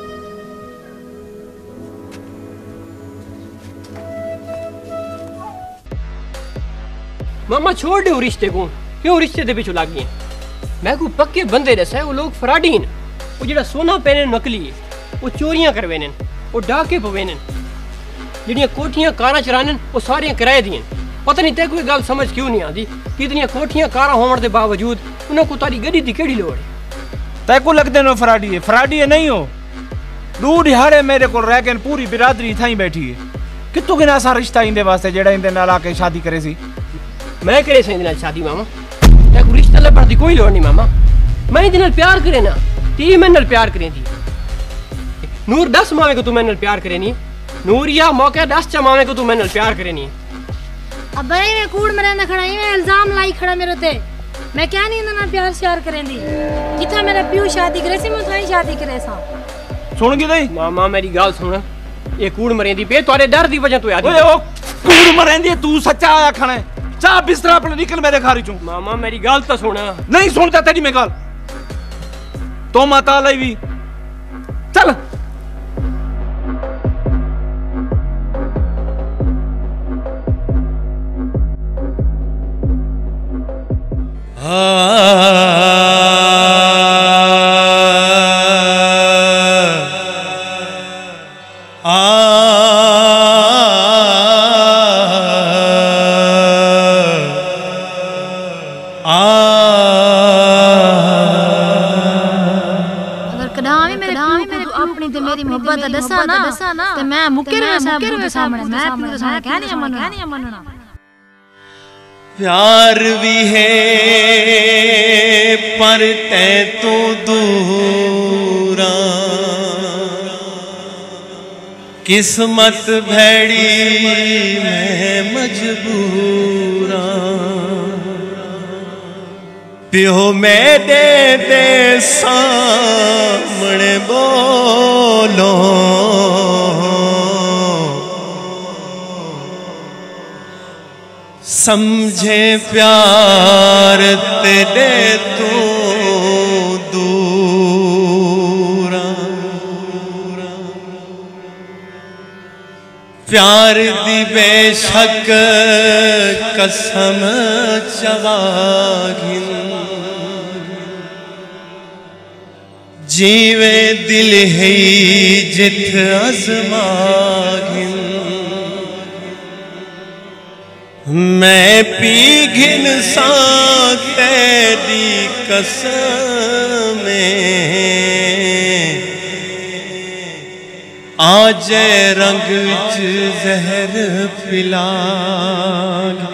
Speaker 18: मामा छोड़ दे रिश्ते को क्यों रिश्ते दे पीछे लग गए मैं को पक्के बंदे रसा है वो लोग फराडी हैं वो जेड़ा सोना पहने नकली है वो चोरियां करवे ने वो डाके पवे ने जेड़ियां कोठियां कारां चराने वो सारियां किराए दी पता नहीं ते कोई गल समझ क्यों नहीं आती कि इतनी कोठियां कारां होने के बावजूद उन्हें को तारी गड्डी दी केड़ी लोड़ है
Speaker 1: ते को लगदे नो फराडी है नहीं हो दू दिहाड़े मेरे को रह के पूरी बिरादरी थाई बैठी है कितों गिना सा रिश्ता इंदे वास्ते जेड़ा इंदे नाल आके शादी करे सी
Speaker 18: मैं करे से इंदे नाल शादी मामा ते को रिश्ता लभण दी कोई लोड़ नहीं मामा मैं इंदे नाल प्यार करे ना ती मैं नाल प्यार करे दी नूर 10 मावे को तू मैं नाल प्यार करे नहीं नूर या मौके 10 चमावे को तू मैं नाल प्यार करे नहीं
Speaker 10: अब मैं कूड़ मरे ना खड़ा मैं इल्जाम लाई खड़ा मेरे ते मैं क्या नहीं ना प्यार श्यार करेंदी जिथा मेरा प्यू शादी करे सी मैं थाई शादी करे सा
Speaker 1: सुन गई नहीं
Speaker 18: मामा मेरी गाल सुन ये कूड़ मरेंदी पे तोरे डर दी वजह तो याद
Speaker 1: ओए ओ कूड़ मरेंदी तू सच्चा आया खणे चा बिस्तरा अपने निकल मेरे घर चो
Speaker 18: मामा मेरी गाल तो सुन
Speaker 1: नहीं सुनता तेरी मैं गाल तो माता लाई भी चल
Speaker 10: दसा ना ते मैं मुकर में सामने मैं अपने तो सामने कह नहीं मनना
Speaker 9: प्यार भी है पर तै तो दूरा किस्मत भैड़ी मैं मजबूरा प्यो मेरे दे सामने बोलो समझे प्यार तेरे तो दूरा प्यार दी बेशक कसम चवागिन जीवे दिल है जिथ अजमागिन मैं पी घिन सा तेरी कसम आज रंग विच जहर पिलांगे।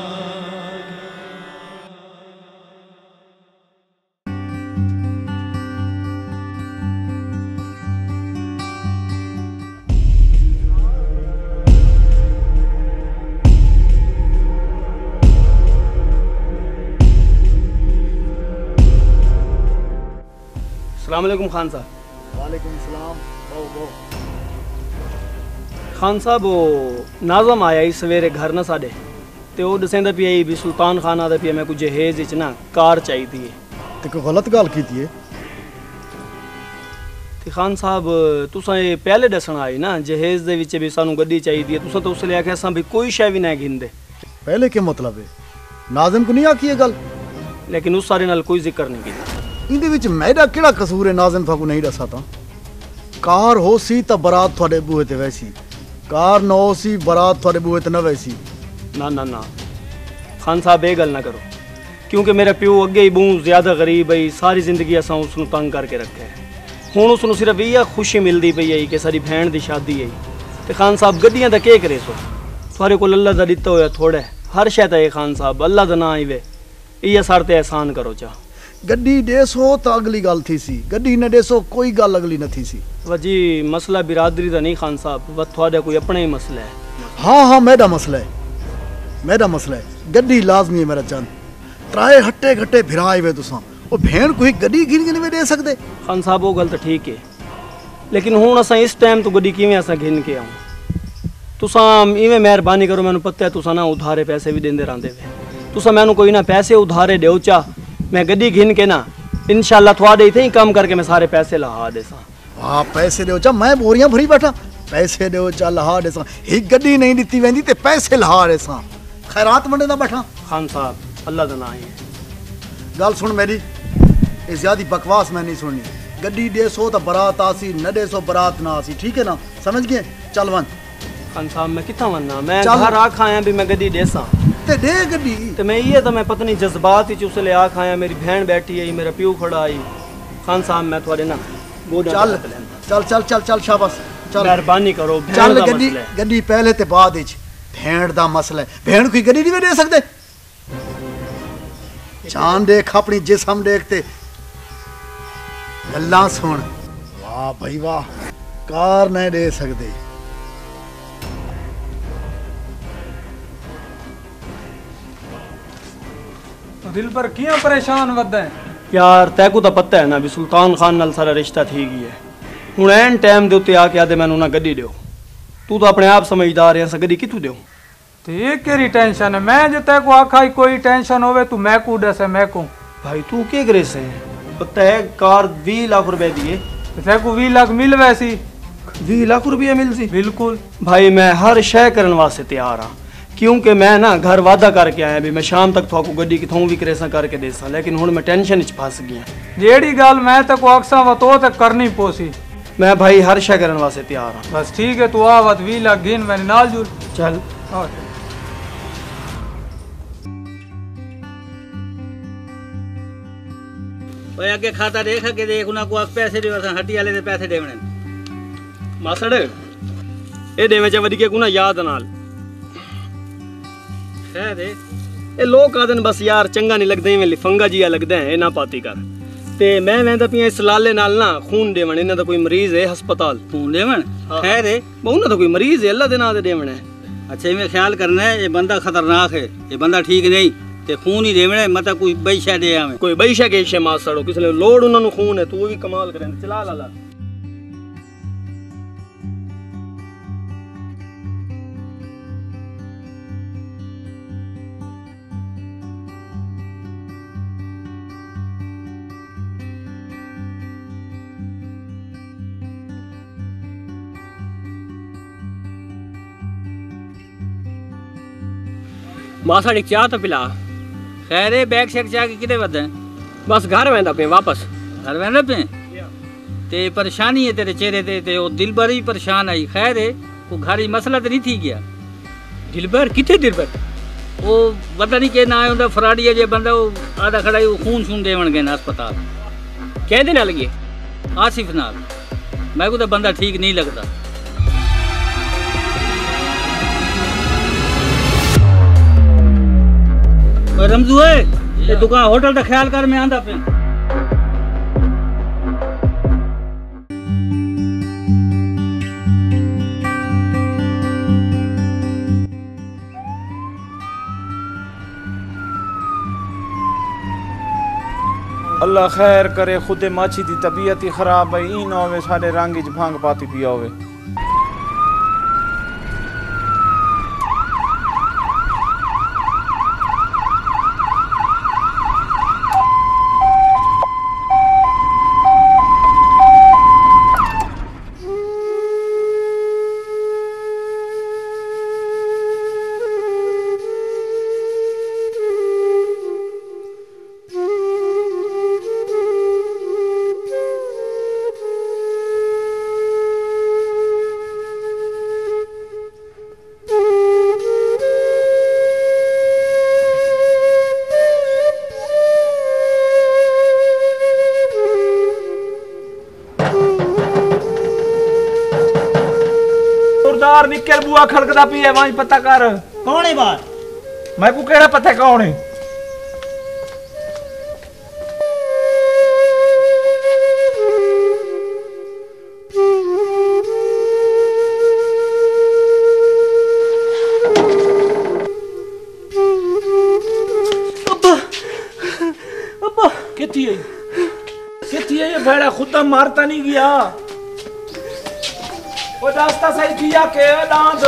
Speaker 5: अस्सलाम वालेकुम खान साहब।
Speaker 6: वालेकुम सलाम।
Speaker 5: खान साहब वो नाज़म आया ही सवेरे घर ना साढ़े ते वो दसेंदा पिया भी सुल्तान खान आदा पिया मैं कुछ जहेज इच ना कार चाहिदी है
Speaker 6: ते कोई गलत गल कीती है
Speaker 5: ते खान साहब तुसां ये पहले दसना आई ना जहेज दे विच भी सानू गड्डी चाहिदी है तुसां तो उसले आखे असां भी कोई शय भी ना गिनदे।
Speaker 6: पहले के मतलब है नाज़िम को नहीं आखी ये गल
Speaker 5: लेकिन उस सारे नाल कोई जिक्र नहीं कीता।
Speaker 6: इंदे विच मेरा केड़ा कसूर है नाज़िम थाकू नहीं दसा ता कार हो सी ता बरात थोड़े बूहे ते वैसी कार न हो सी बरात थोड़े बूहे ते न वैसी।
Speaker 5: ना ना ना खान साहब ये गल ना करो क्योंकि मेरा प्यो अगे ही बहुत ज्यादा गरीब है सारी जिंदगी असा उसनू तंग करके रखे है हुण उसनू सिर्फ इह खुशी मिलती पई है कि साडी भैन दी शादी है ते खान साहब गड्डियां दा के करे सो थोड़े कोल अल्लाह दा दित्ता होया थोड़ा हर शय ता खान साहब अल्लाह दा ना आवे इह सार ते एहसान करो चा
Speaker 6: गड्डी देसो तो अगली गल थी सी गड्डी न देसो कोई गल अगली न थी सी।
Speaker 5: वजी मसला बिरादरी का नहीं खान साहब वह थोड़ा कोई अपना ही मसला है।
Speaker 6: हाँ हाँ मेरा मसला है गड्डी लाजमी है मेरा चंद त्राए हट्टे घट्टे फिराए वे तुसा वो भेड़ कोई गड्डी गिन गिन में दे सकदे।
Speaker 5: खान साहब वो गल तो ठीक है लेकिन हुण असां इस टाइम तो गड्डी किवें असां गिन के आऊं तुसा इवें मेहरबानी करो मैनू पता है तुसा ना उधारे पैसे भी देंदे रहंदे वे तुसा मैनू कोई ना पैसे उधारे देओ चा मैं गड्डी गिन के ना इंशाल्लाह थोड़े इथे ही काम करके मैं सारे पैसे लहा देसा।
Speaker 6: हाँ पैसे दो चा मैं बोरियां भरी बैठा पैसे दो चा लहा देसा एक गड्डी नहीं दिती वेंदी ते पैसे लहा देसा खैरात मंडे दा बैठा।
Speaker 5: खान साहब अल्लाह दा नाम है
Speaker 6: गल सुन मेरी ये ज्यादा बकवास मैं नहीं सुननी गड्डी दे सो तो बारात आसी न दे सो बारात ना आसी ठीक है ना समझ गए चल वन।
Speaker 5: खान साहब मैं किथा वन्ना मैं घर आख आया भी मैं गड्डी देसा
Speaker 6: ते दे गड्डी
Speaker 5: ते मैं ये तो मैं पत्नी जज्बात विच उसले आख आया मेरी बहन बैठी है मेरा प्यो खड़ा आई। खान साहब मैं थोड़े ना
Speaker 6: चल चल चल चल चल शाबाश चल
Speaker 5: मेहरबानी करो
Speaker 6: चल गड्डी गड्डी पहले ते बाद विच भेड़ दा मसला है भेड़ कोई गड्डी नहीं दे सकदे चांद देख अपनी जिस्म देखते गल्लां सुन वाह भाई वाह कार नहीं दे सकदे।
Speaker 15: दिल पर किया परेशान वदा है
Speaker 5: यार तैकू तो पता है ना भी सुल्तान खान नाल सारा रिश्ता थी गई है हुण एन टाइम दे उत्ते आके आदे मैनू ना गड्डी दियो तू तो अपने आप समझदार है गड्डी किथू दियो
Speaker 15: ते ये केरी टेंशन है मैं जे तैकू आखा ही कोई टेंशन होवे तू मैं कू दस मैं को
Speaker 5: भाई तू के करे से पता है कार 20 लाख रुपए दी है
Speaker 15: तैकू 20 लाख मिल वैसी
Speaker 5: 20 लाख रुपये मिल सी
Speaker 15: बिल्कुल
Speaker 5: भाई मैं हर शय करने वास्ते तैयार हाँ क्योंकि मैं ना घर वादा करके आया भी मैं शाम तक थोकू गड्डी किथों भी करेसा करके देसा लेकिन हुण मैं टेंशन च फस गया
Speaker 15: जेड़ी गल मैं तक अक्सा व तो तक करनी पोसी
Speaker 5: मैं भाई हर शय करने वास्ते तैयार हाँ
Speaker 15: बस ठीक है तू आ वत 20 लाख गिन मैंने नाल जुल
Speaker 5: चल
Speaker 7: ओए अगे खाता देख के देख उना को पैसे दे असा हट्टी वाले दे पैसे देवणे
Speaker 5: मासड़ ए देवे च वडी के कुना याद नाल खैर ए लोग आदन बस यार चंगा नहीं लगदे इवें लिफंगा जिया लगदा है ना पाती कर ते मैं वेंदा पिया इस लाले नाल ना खून देवण इना दा कोई मरीज है अस्पताल
Speaker 7: खून देवण खैर है
Speaker 5: बहुना दा कोई मरीज है अल्लाह दे नाम दे देवण है।
Speaker 7: अच्छा इवें ख्याल करना है ये बंदा खतरनाक है ये बंदा ठीक नहीं ते खून ही देवण मतलब कोई बई शय दे आवे
Speaker 5: कोई बई शय के शे मासड़ो किसले लोड उना नु खून है तू भी कमाल करे चला लाला
Speaker 7: मासा एक चाह तो पिला खैर है बैग शेक चाह के किते वदे
Speaker 5: बस घर वेंदा पे वापस
Speaker 7: घर वेंदा पे ते परेशानी है तेरे चेहरे ते ओ दिलबर ही परेशान आई खैर है वो घर ही मसला तो नहीं थी गया
Speaker 5: दिलबर किथे दिलबर
Speaker 7: वो पता नहीं के ना है उनदा फराडिया जे बंदा वो आधा खड़ा वो खून सून देवण गए ना अस्पताल
Speaker 5: कहंदे ना लगे
Speaker 7: आसिफ नाल मैं को तो बंदा ठीक नहीं लगता रमजू है ये दुकान होटल का ख्याल कर मैं आंदा पे
Speaker 1: अल्लाह खैर करे खुदे माछी की तबीयत ही खराब है ई ना होवे सारे रंग च भांग पाती पिया होवे। निकल बुआ खड़कदा पी है वहां पता कर
Speaker 5: कौन है बात
Speaker 1: मैं को केड़ा पता कौन है
Speaker 5: अब्बा
Speaker 1: किथी है ये भेड़ा खुदा मारता नहीं गया वो रास्ता सही किया के दांत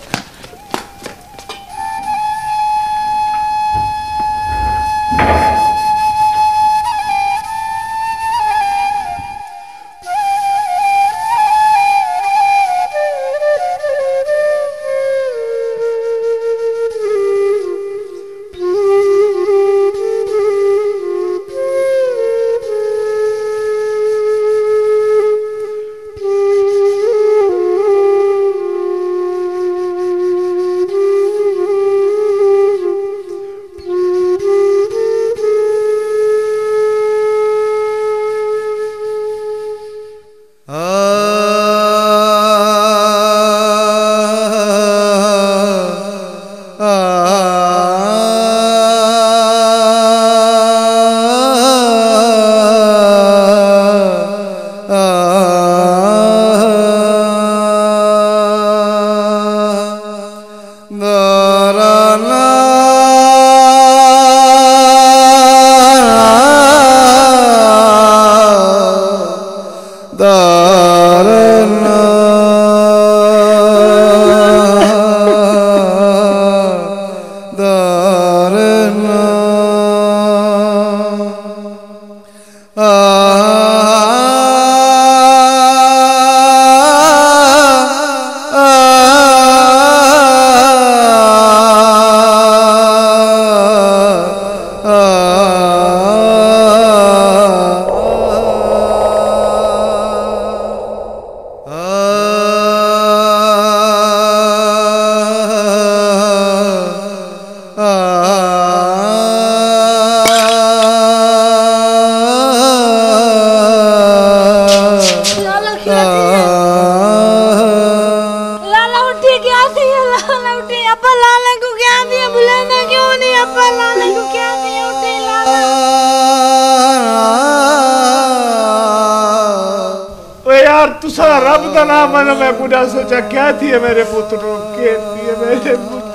Speaker 1: रब का नाम मैंने मैं कुड़ा सोचा क्या थी है मेरे पुत्र के थी है मेरे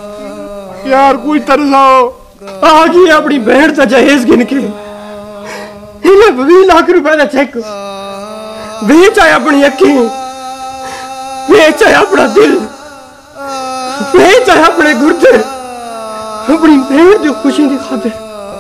Speaker 1: पुत्र यार कोई तरसाओ
Speaker 5: आ गई अपनी बहन का जहेज गिन के इन्हें 20 लाख रुपए का चेक बेच आया अपनी अखी बेच आया अपना दिल बेच आया अपने गुर्दे अपनी बहन की खुशी की खातिर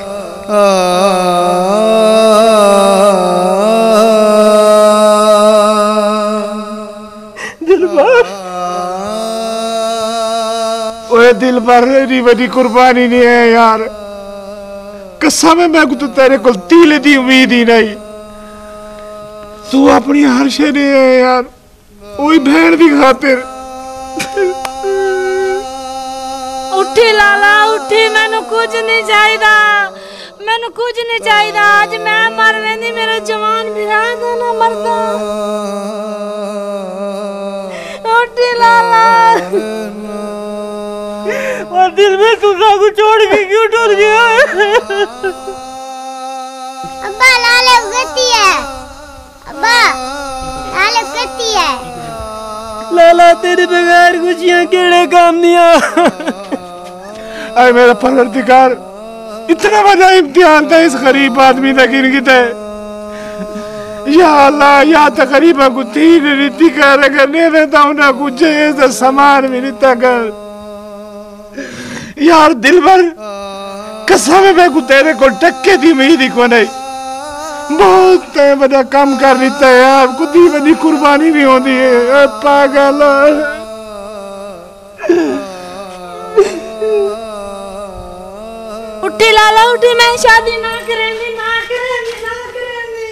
Speaker 1: दिल पर इतनी बड़ी कुर्बानी नहीं है यार कसम है मैं तो तेरे को तीले दी उम्मीद ही नहीं तू अपनी हर शे नहीं है यार वही बहन की खातिर
Speaker 10: उठी लाला उठी मैनू कुछ नहीं चाहिए मैनू कुछ नहीं चाहिए आज मैं मर वेंदी मेरा जवान बिरा दा ना मरदा उठी लाला
Speaker 5: और
Speaker 21: दिल में तू को छोड़ के क्यों टूट गया?
Speaker 8: अब्बा लाले उगती है, अब्बा लाले उगती है।
Speaker 21: लाला तेरे बगैर खुशियां केड़े काम दिया।
Speaker 4: अरे मेरा परवरदिगार, इतना बड़ा इम्तिहान था इस गरीब आदमी ने गिर गया। या अल्लाह, या तो गरीबा को तीन रीति कर करने देता हूं ना कुछ ऐसा सामान भी नहीं कर। यार दिल भर कसम है, मैं को तेरे को टक्के दी उम्मीद ही को नहीं। बहुत बड़ा काम कर लेता है यार, कुछ ही बड़ी कुर्बानी भी होती है। पागल
Speaker 21: उठी लाला उठी, मैं शादी ना करेंगी, ना करेंगी, ना करेंगी।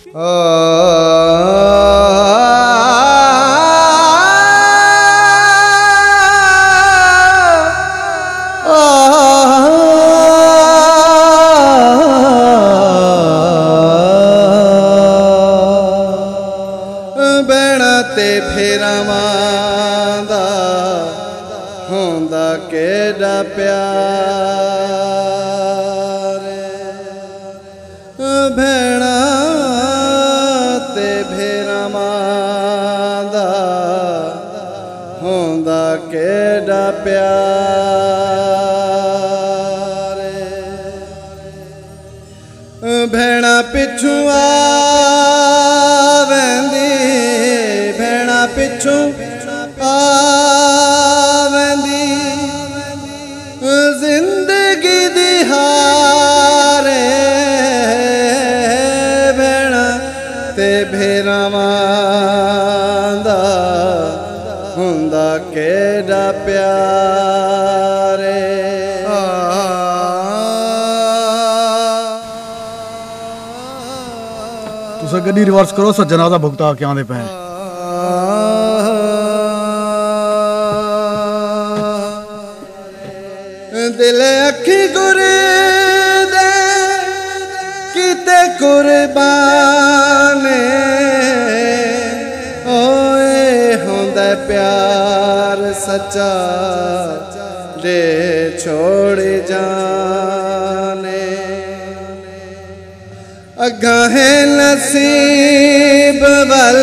Speaker 14: बहना ते फेरावां दा होंदा केड़ा प्यार, भैणा ते फेरावां दा होंदा केड़ा प्यार, भैणा पिछू आवेंदी, भैणा पिछू आवेंदी, जिंदगी दी हारे, भैणा ते भेरावां दा हुंदा केड़ा प्यार।
Speaker 6: तुसा गड्डी रिवर्स करो, सा जनाजा भुगता के आंदे पे।
Speaker 14: दिल अखी गुरे दे किते कुर्बाने, ओए होंदा प्यार सच्चा दे छोड़ जाने, अगा है नसीब वल,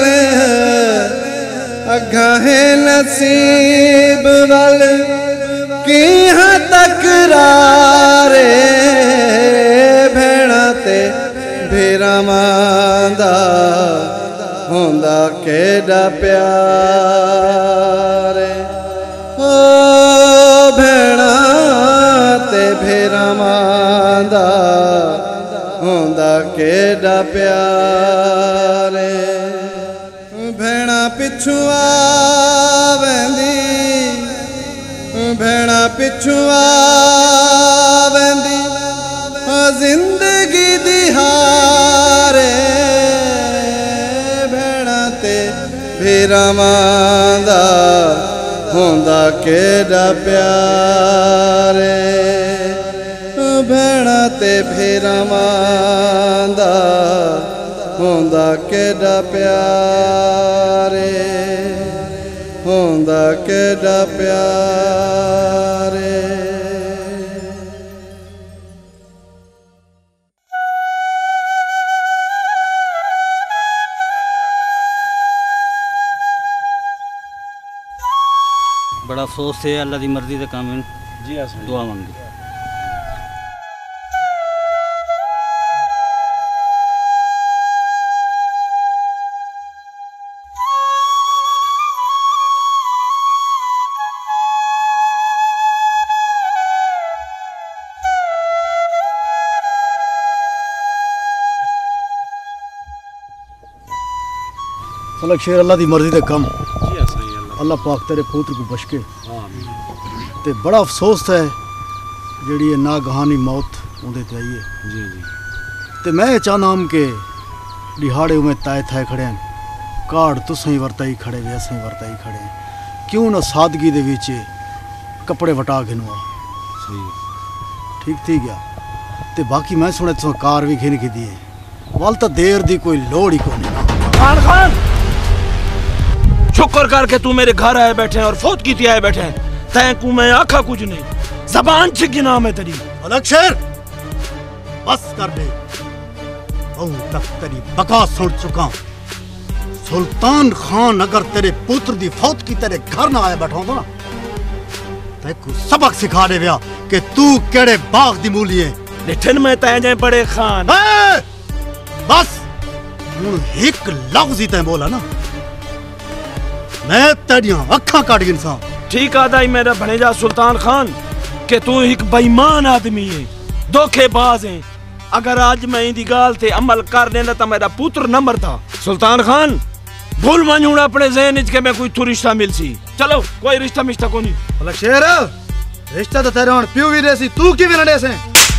Speaker 14: अगा है नसीब वल की हाँ तकरारे, भैणा ते भेरावां दा होंदा केड़ा प्यार, ओ भैणा ते भेरावां दा होंदा केड़ा प्यार, भैणा पिछू आवेंदी, भैणा पिछू आवेंदी, जिंदगी दी हारे, भैणा ते भेरावां दा होंदा केड़ा प्यार, भैणा ते भेरावां दा होंदा केड़ा प्यार, होंदा केड़ा प्यार।
Speaker 7: बड़ा अफसोस है, अल्लाह की मर्जी के काम जी। दुआ मंगी।
Speaker 6: फलक शेर अल्लाह की मर्जी का कम, अल्लाह पाक तेरे पुत्र को बख्शे। ते बड़ा अफसोस है जी नागहानी मौत उनके ते आई है जी जी। ते मैं चाहना हम के दिहाड़े में ताए थाए खड़े हैं, कार्ड तुसें ही वरताई खड़े वे असें वरताई खड़े हैं, क्यों ना सादगी दे विच कपड़े वटा घिनवा सही ठीक थी गया। ते बाकी मैं सुने तुसें कार भी घिन की दी है, वाल तो देर दी कोई लोड़ ही कोनी।
Speaker 1: खान खान शुक्र करके तू मेरे घर आए बैठे और फौत की आए बैठे, तैं को मैं आखा कुछ नहीं।
Speaker 4: जबान छिगना मैं तेरी।
Speaker 6: अलग शेर बस कर दे, बहुत तक तेरी बकवास सुन चुका। सुल्तान खान अगर तेरे पुत्र दी फौत की तेरे घर ना आया बैठा ना, तेको सबक सिखा दे व्या कि तू केड़े बाग दी मूली है।
Speaker 4: लिठन में तय जाए बड़े खान।
Speaker 6: बस हूं एक लफ्ज ही तय बोला ना, मैं तेरियां अखा काट गिनसा।
Speaker 4: ठीक आदा ही मेरा भणेजा सुल्तान खान कि तू एक बेईमान आदमी है, धोखेबाज है। अगर आज मैं इंदी गाल ते अमल कर देना तो मेरा पुत्र न मरता। सुल्तान खान भूल मानूंगा अपने ज़हन के मैं कोई तू रिश्ता मिल सी। चलो कोई रिश्ता मिश्ता को नहीं।
Speaker 6: अलग शेर रिश्ता तो तेरा प्यू भी देसी, तू की भी नडे से।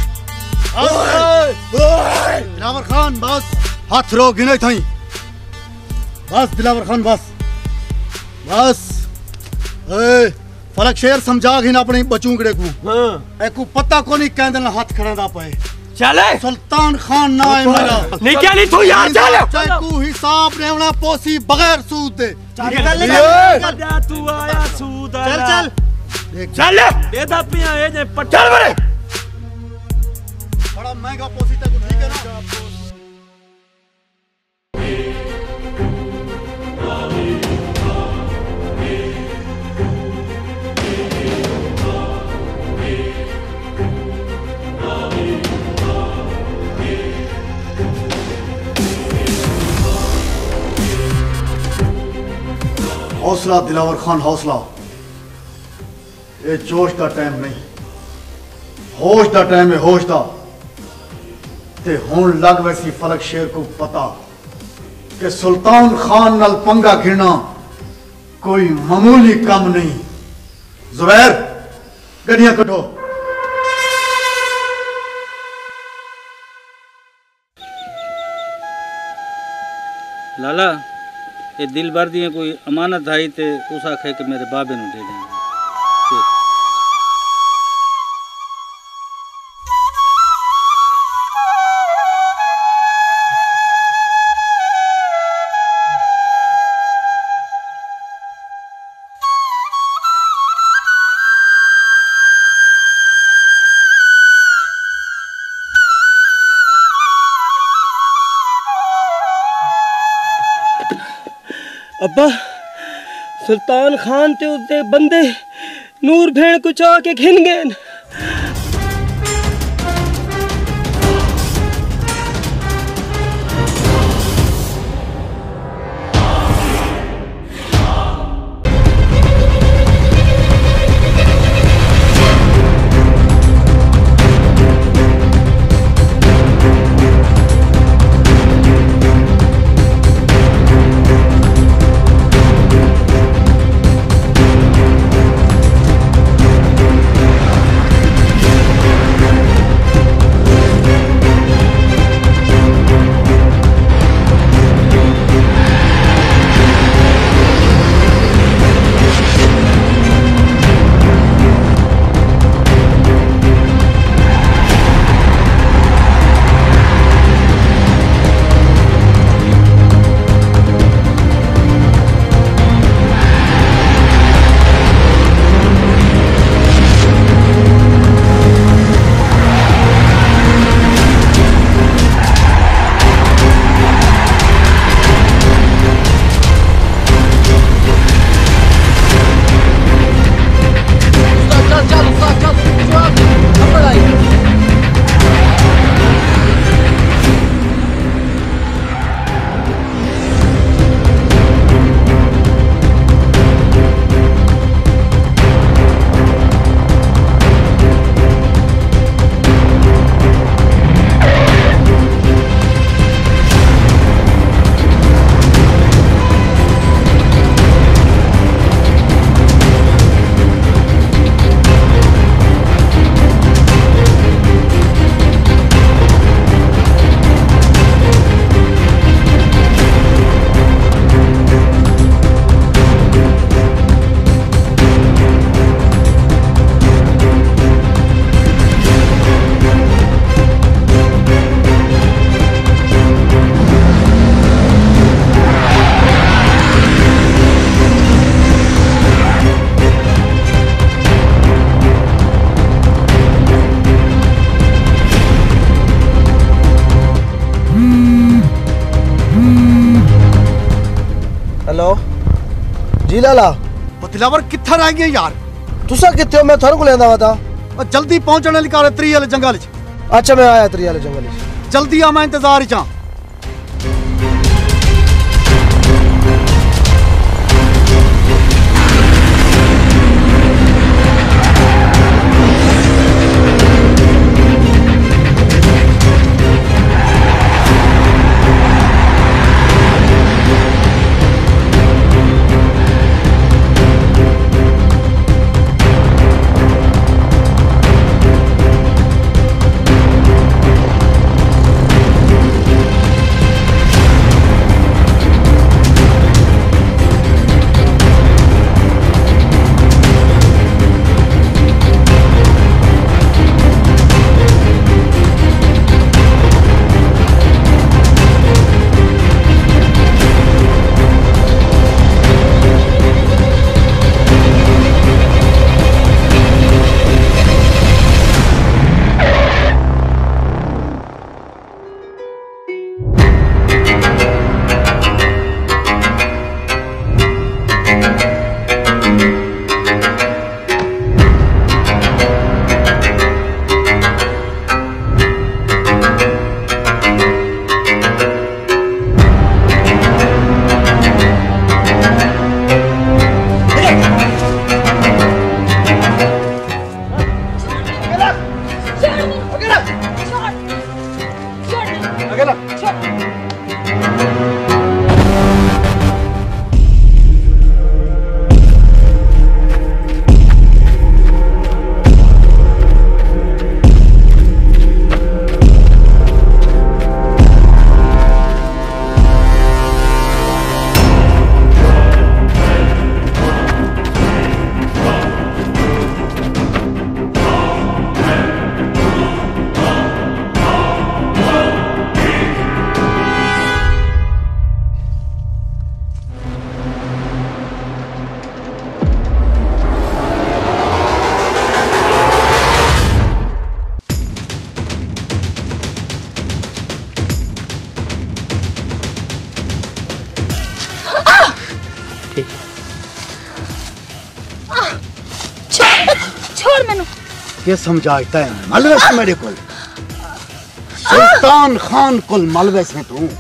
Speaker 6: दिलावर खान बस हाथ रो गिने थई। बस दिलावर खान बस बस। ए फलक शेर समझा गिन अपने बचूंगड़े को। हां एको पता को नहीं कहंदे ना हाथ खड़ांदा पे।
Speaker 4: चले
Speaker 6: सुल्तान खान ना है मेरा।
Speaker 4: नहीं क्या नहीं तू यार चल।
Speaker 6: तू हिसाब रेवना पोसी बगैर सूद दे।
Speaker 4: चल तू आया सूद
Speaker 6: चल चल
Speaker 4: चल दे दा पिया ए जे चल बड़े।
Speaker 6: बड़ा महंगा पोसी ते को ठीक है ना। हौसला दिलावर खान हौसला। ये जोश का टाइम नहीं, होश का टाइम है। होश का ते हुन लग वैसी फलक शेर को पता कि सुल्तान खान नाल पंगा घिरना कोई मामूली काम नहीं। जुबैर गड्डियां कटो।
Speaker 7: लाला ये दिल भर दिए कोई अमानत आई ते उस आखे कि मेरे बाबे नु दे दें।
Speaker 20: अब्बा सुल्तान खान ते उसदे बंदे नूर भेड़ को चाह के घिन गए।
Speaker 22: जी लाला
Speaker 6: दिलावर कित्थे रह गए यार?
Speaker 22: तुसा कित्थे हो? मैं थारे को लेंदा वा था।
Speaker 6: जल्दी पहुंचने वाली कार त्री वाले जंगल च।
Speaker 22: अच्छा मैं आया त्री वाले जंगल च।
Speaker 6: जल्दी आ, मैं इंतजार च।
Speaker 21: छोड़ मैनू
Speaker 6: के समझाता है मलबस मेरे को सुल्तान खान कुल मलबस है तू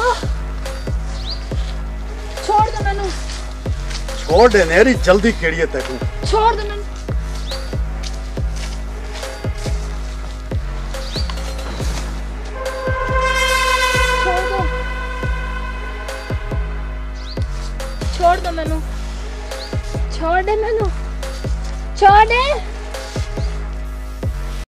Speaker 21: छोड़ दो मैनू
Speaker 6: छोड़ दे नेरी जल्दी केड़ी है तेकू
Speaker 21: छोड़ दो मैनू छोड़ दो मैनू छोड़ दे मैनू छोड़ दे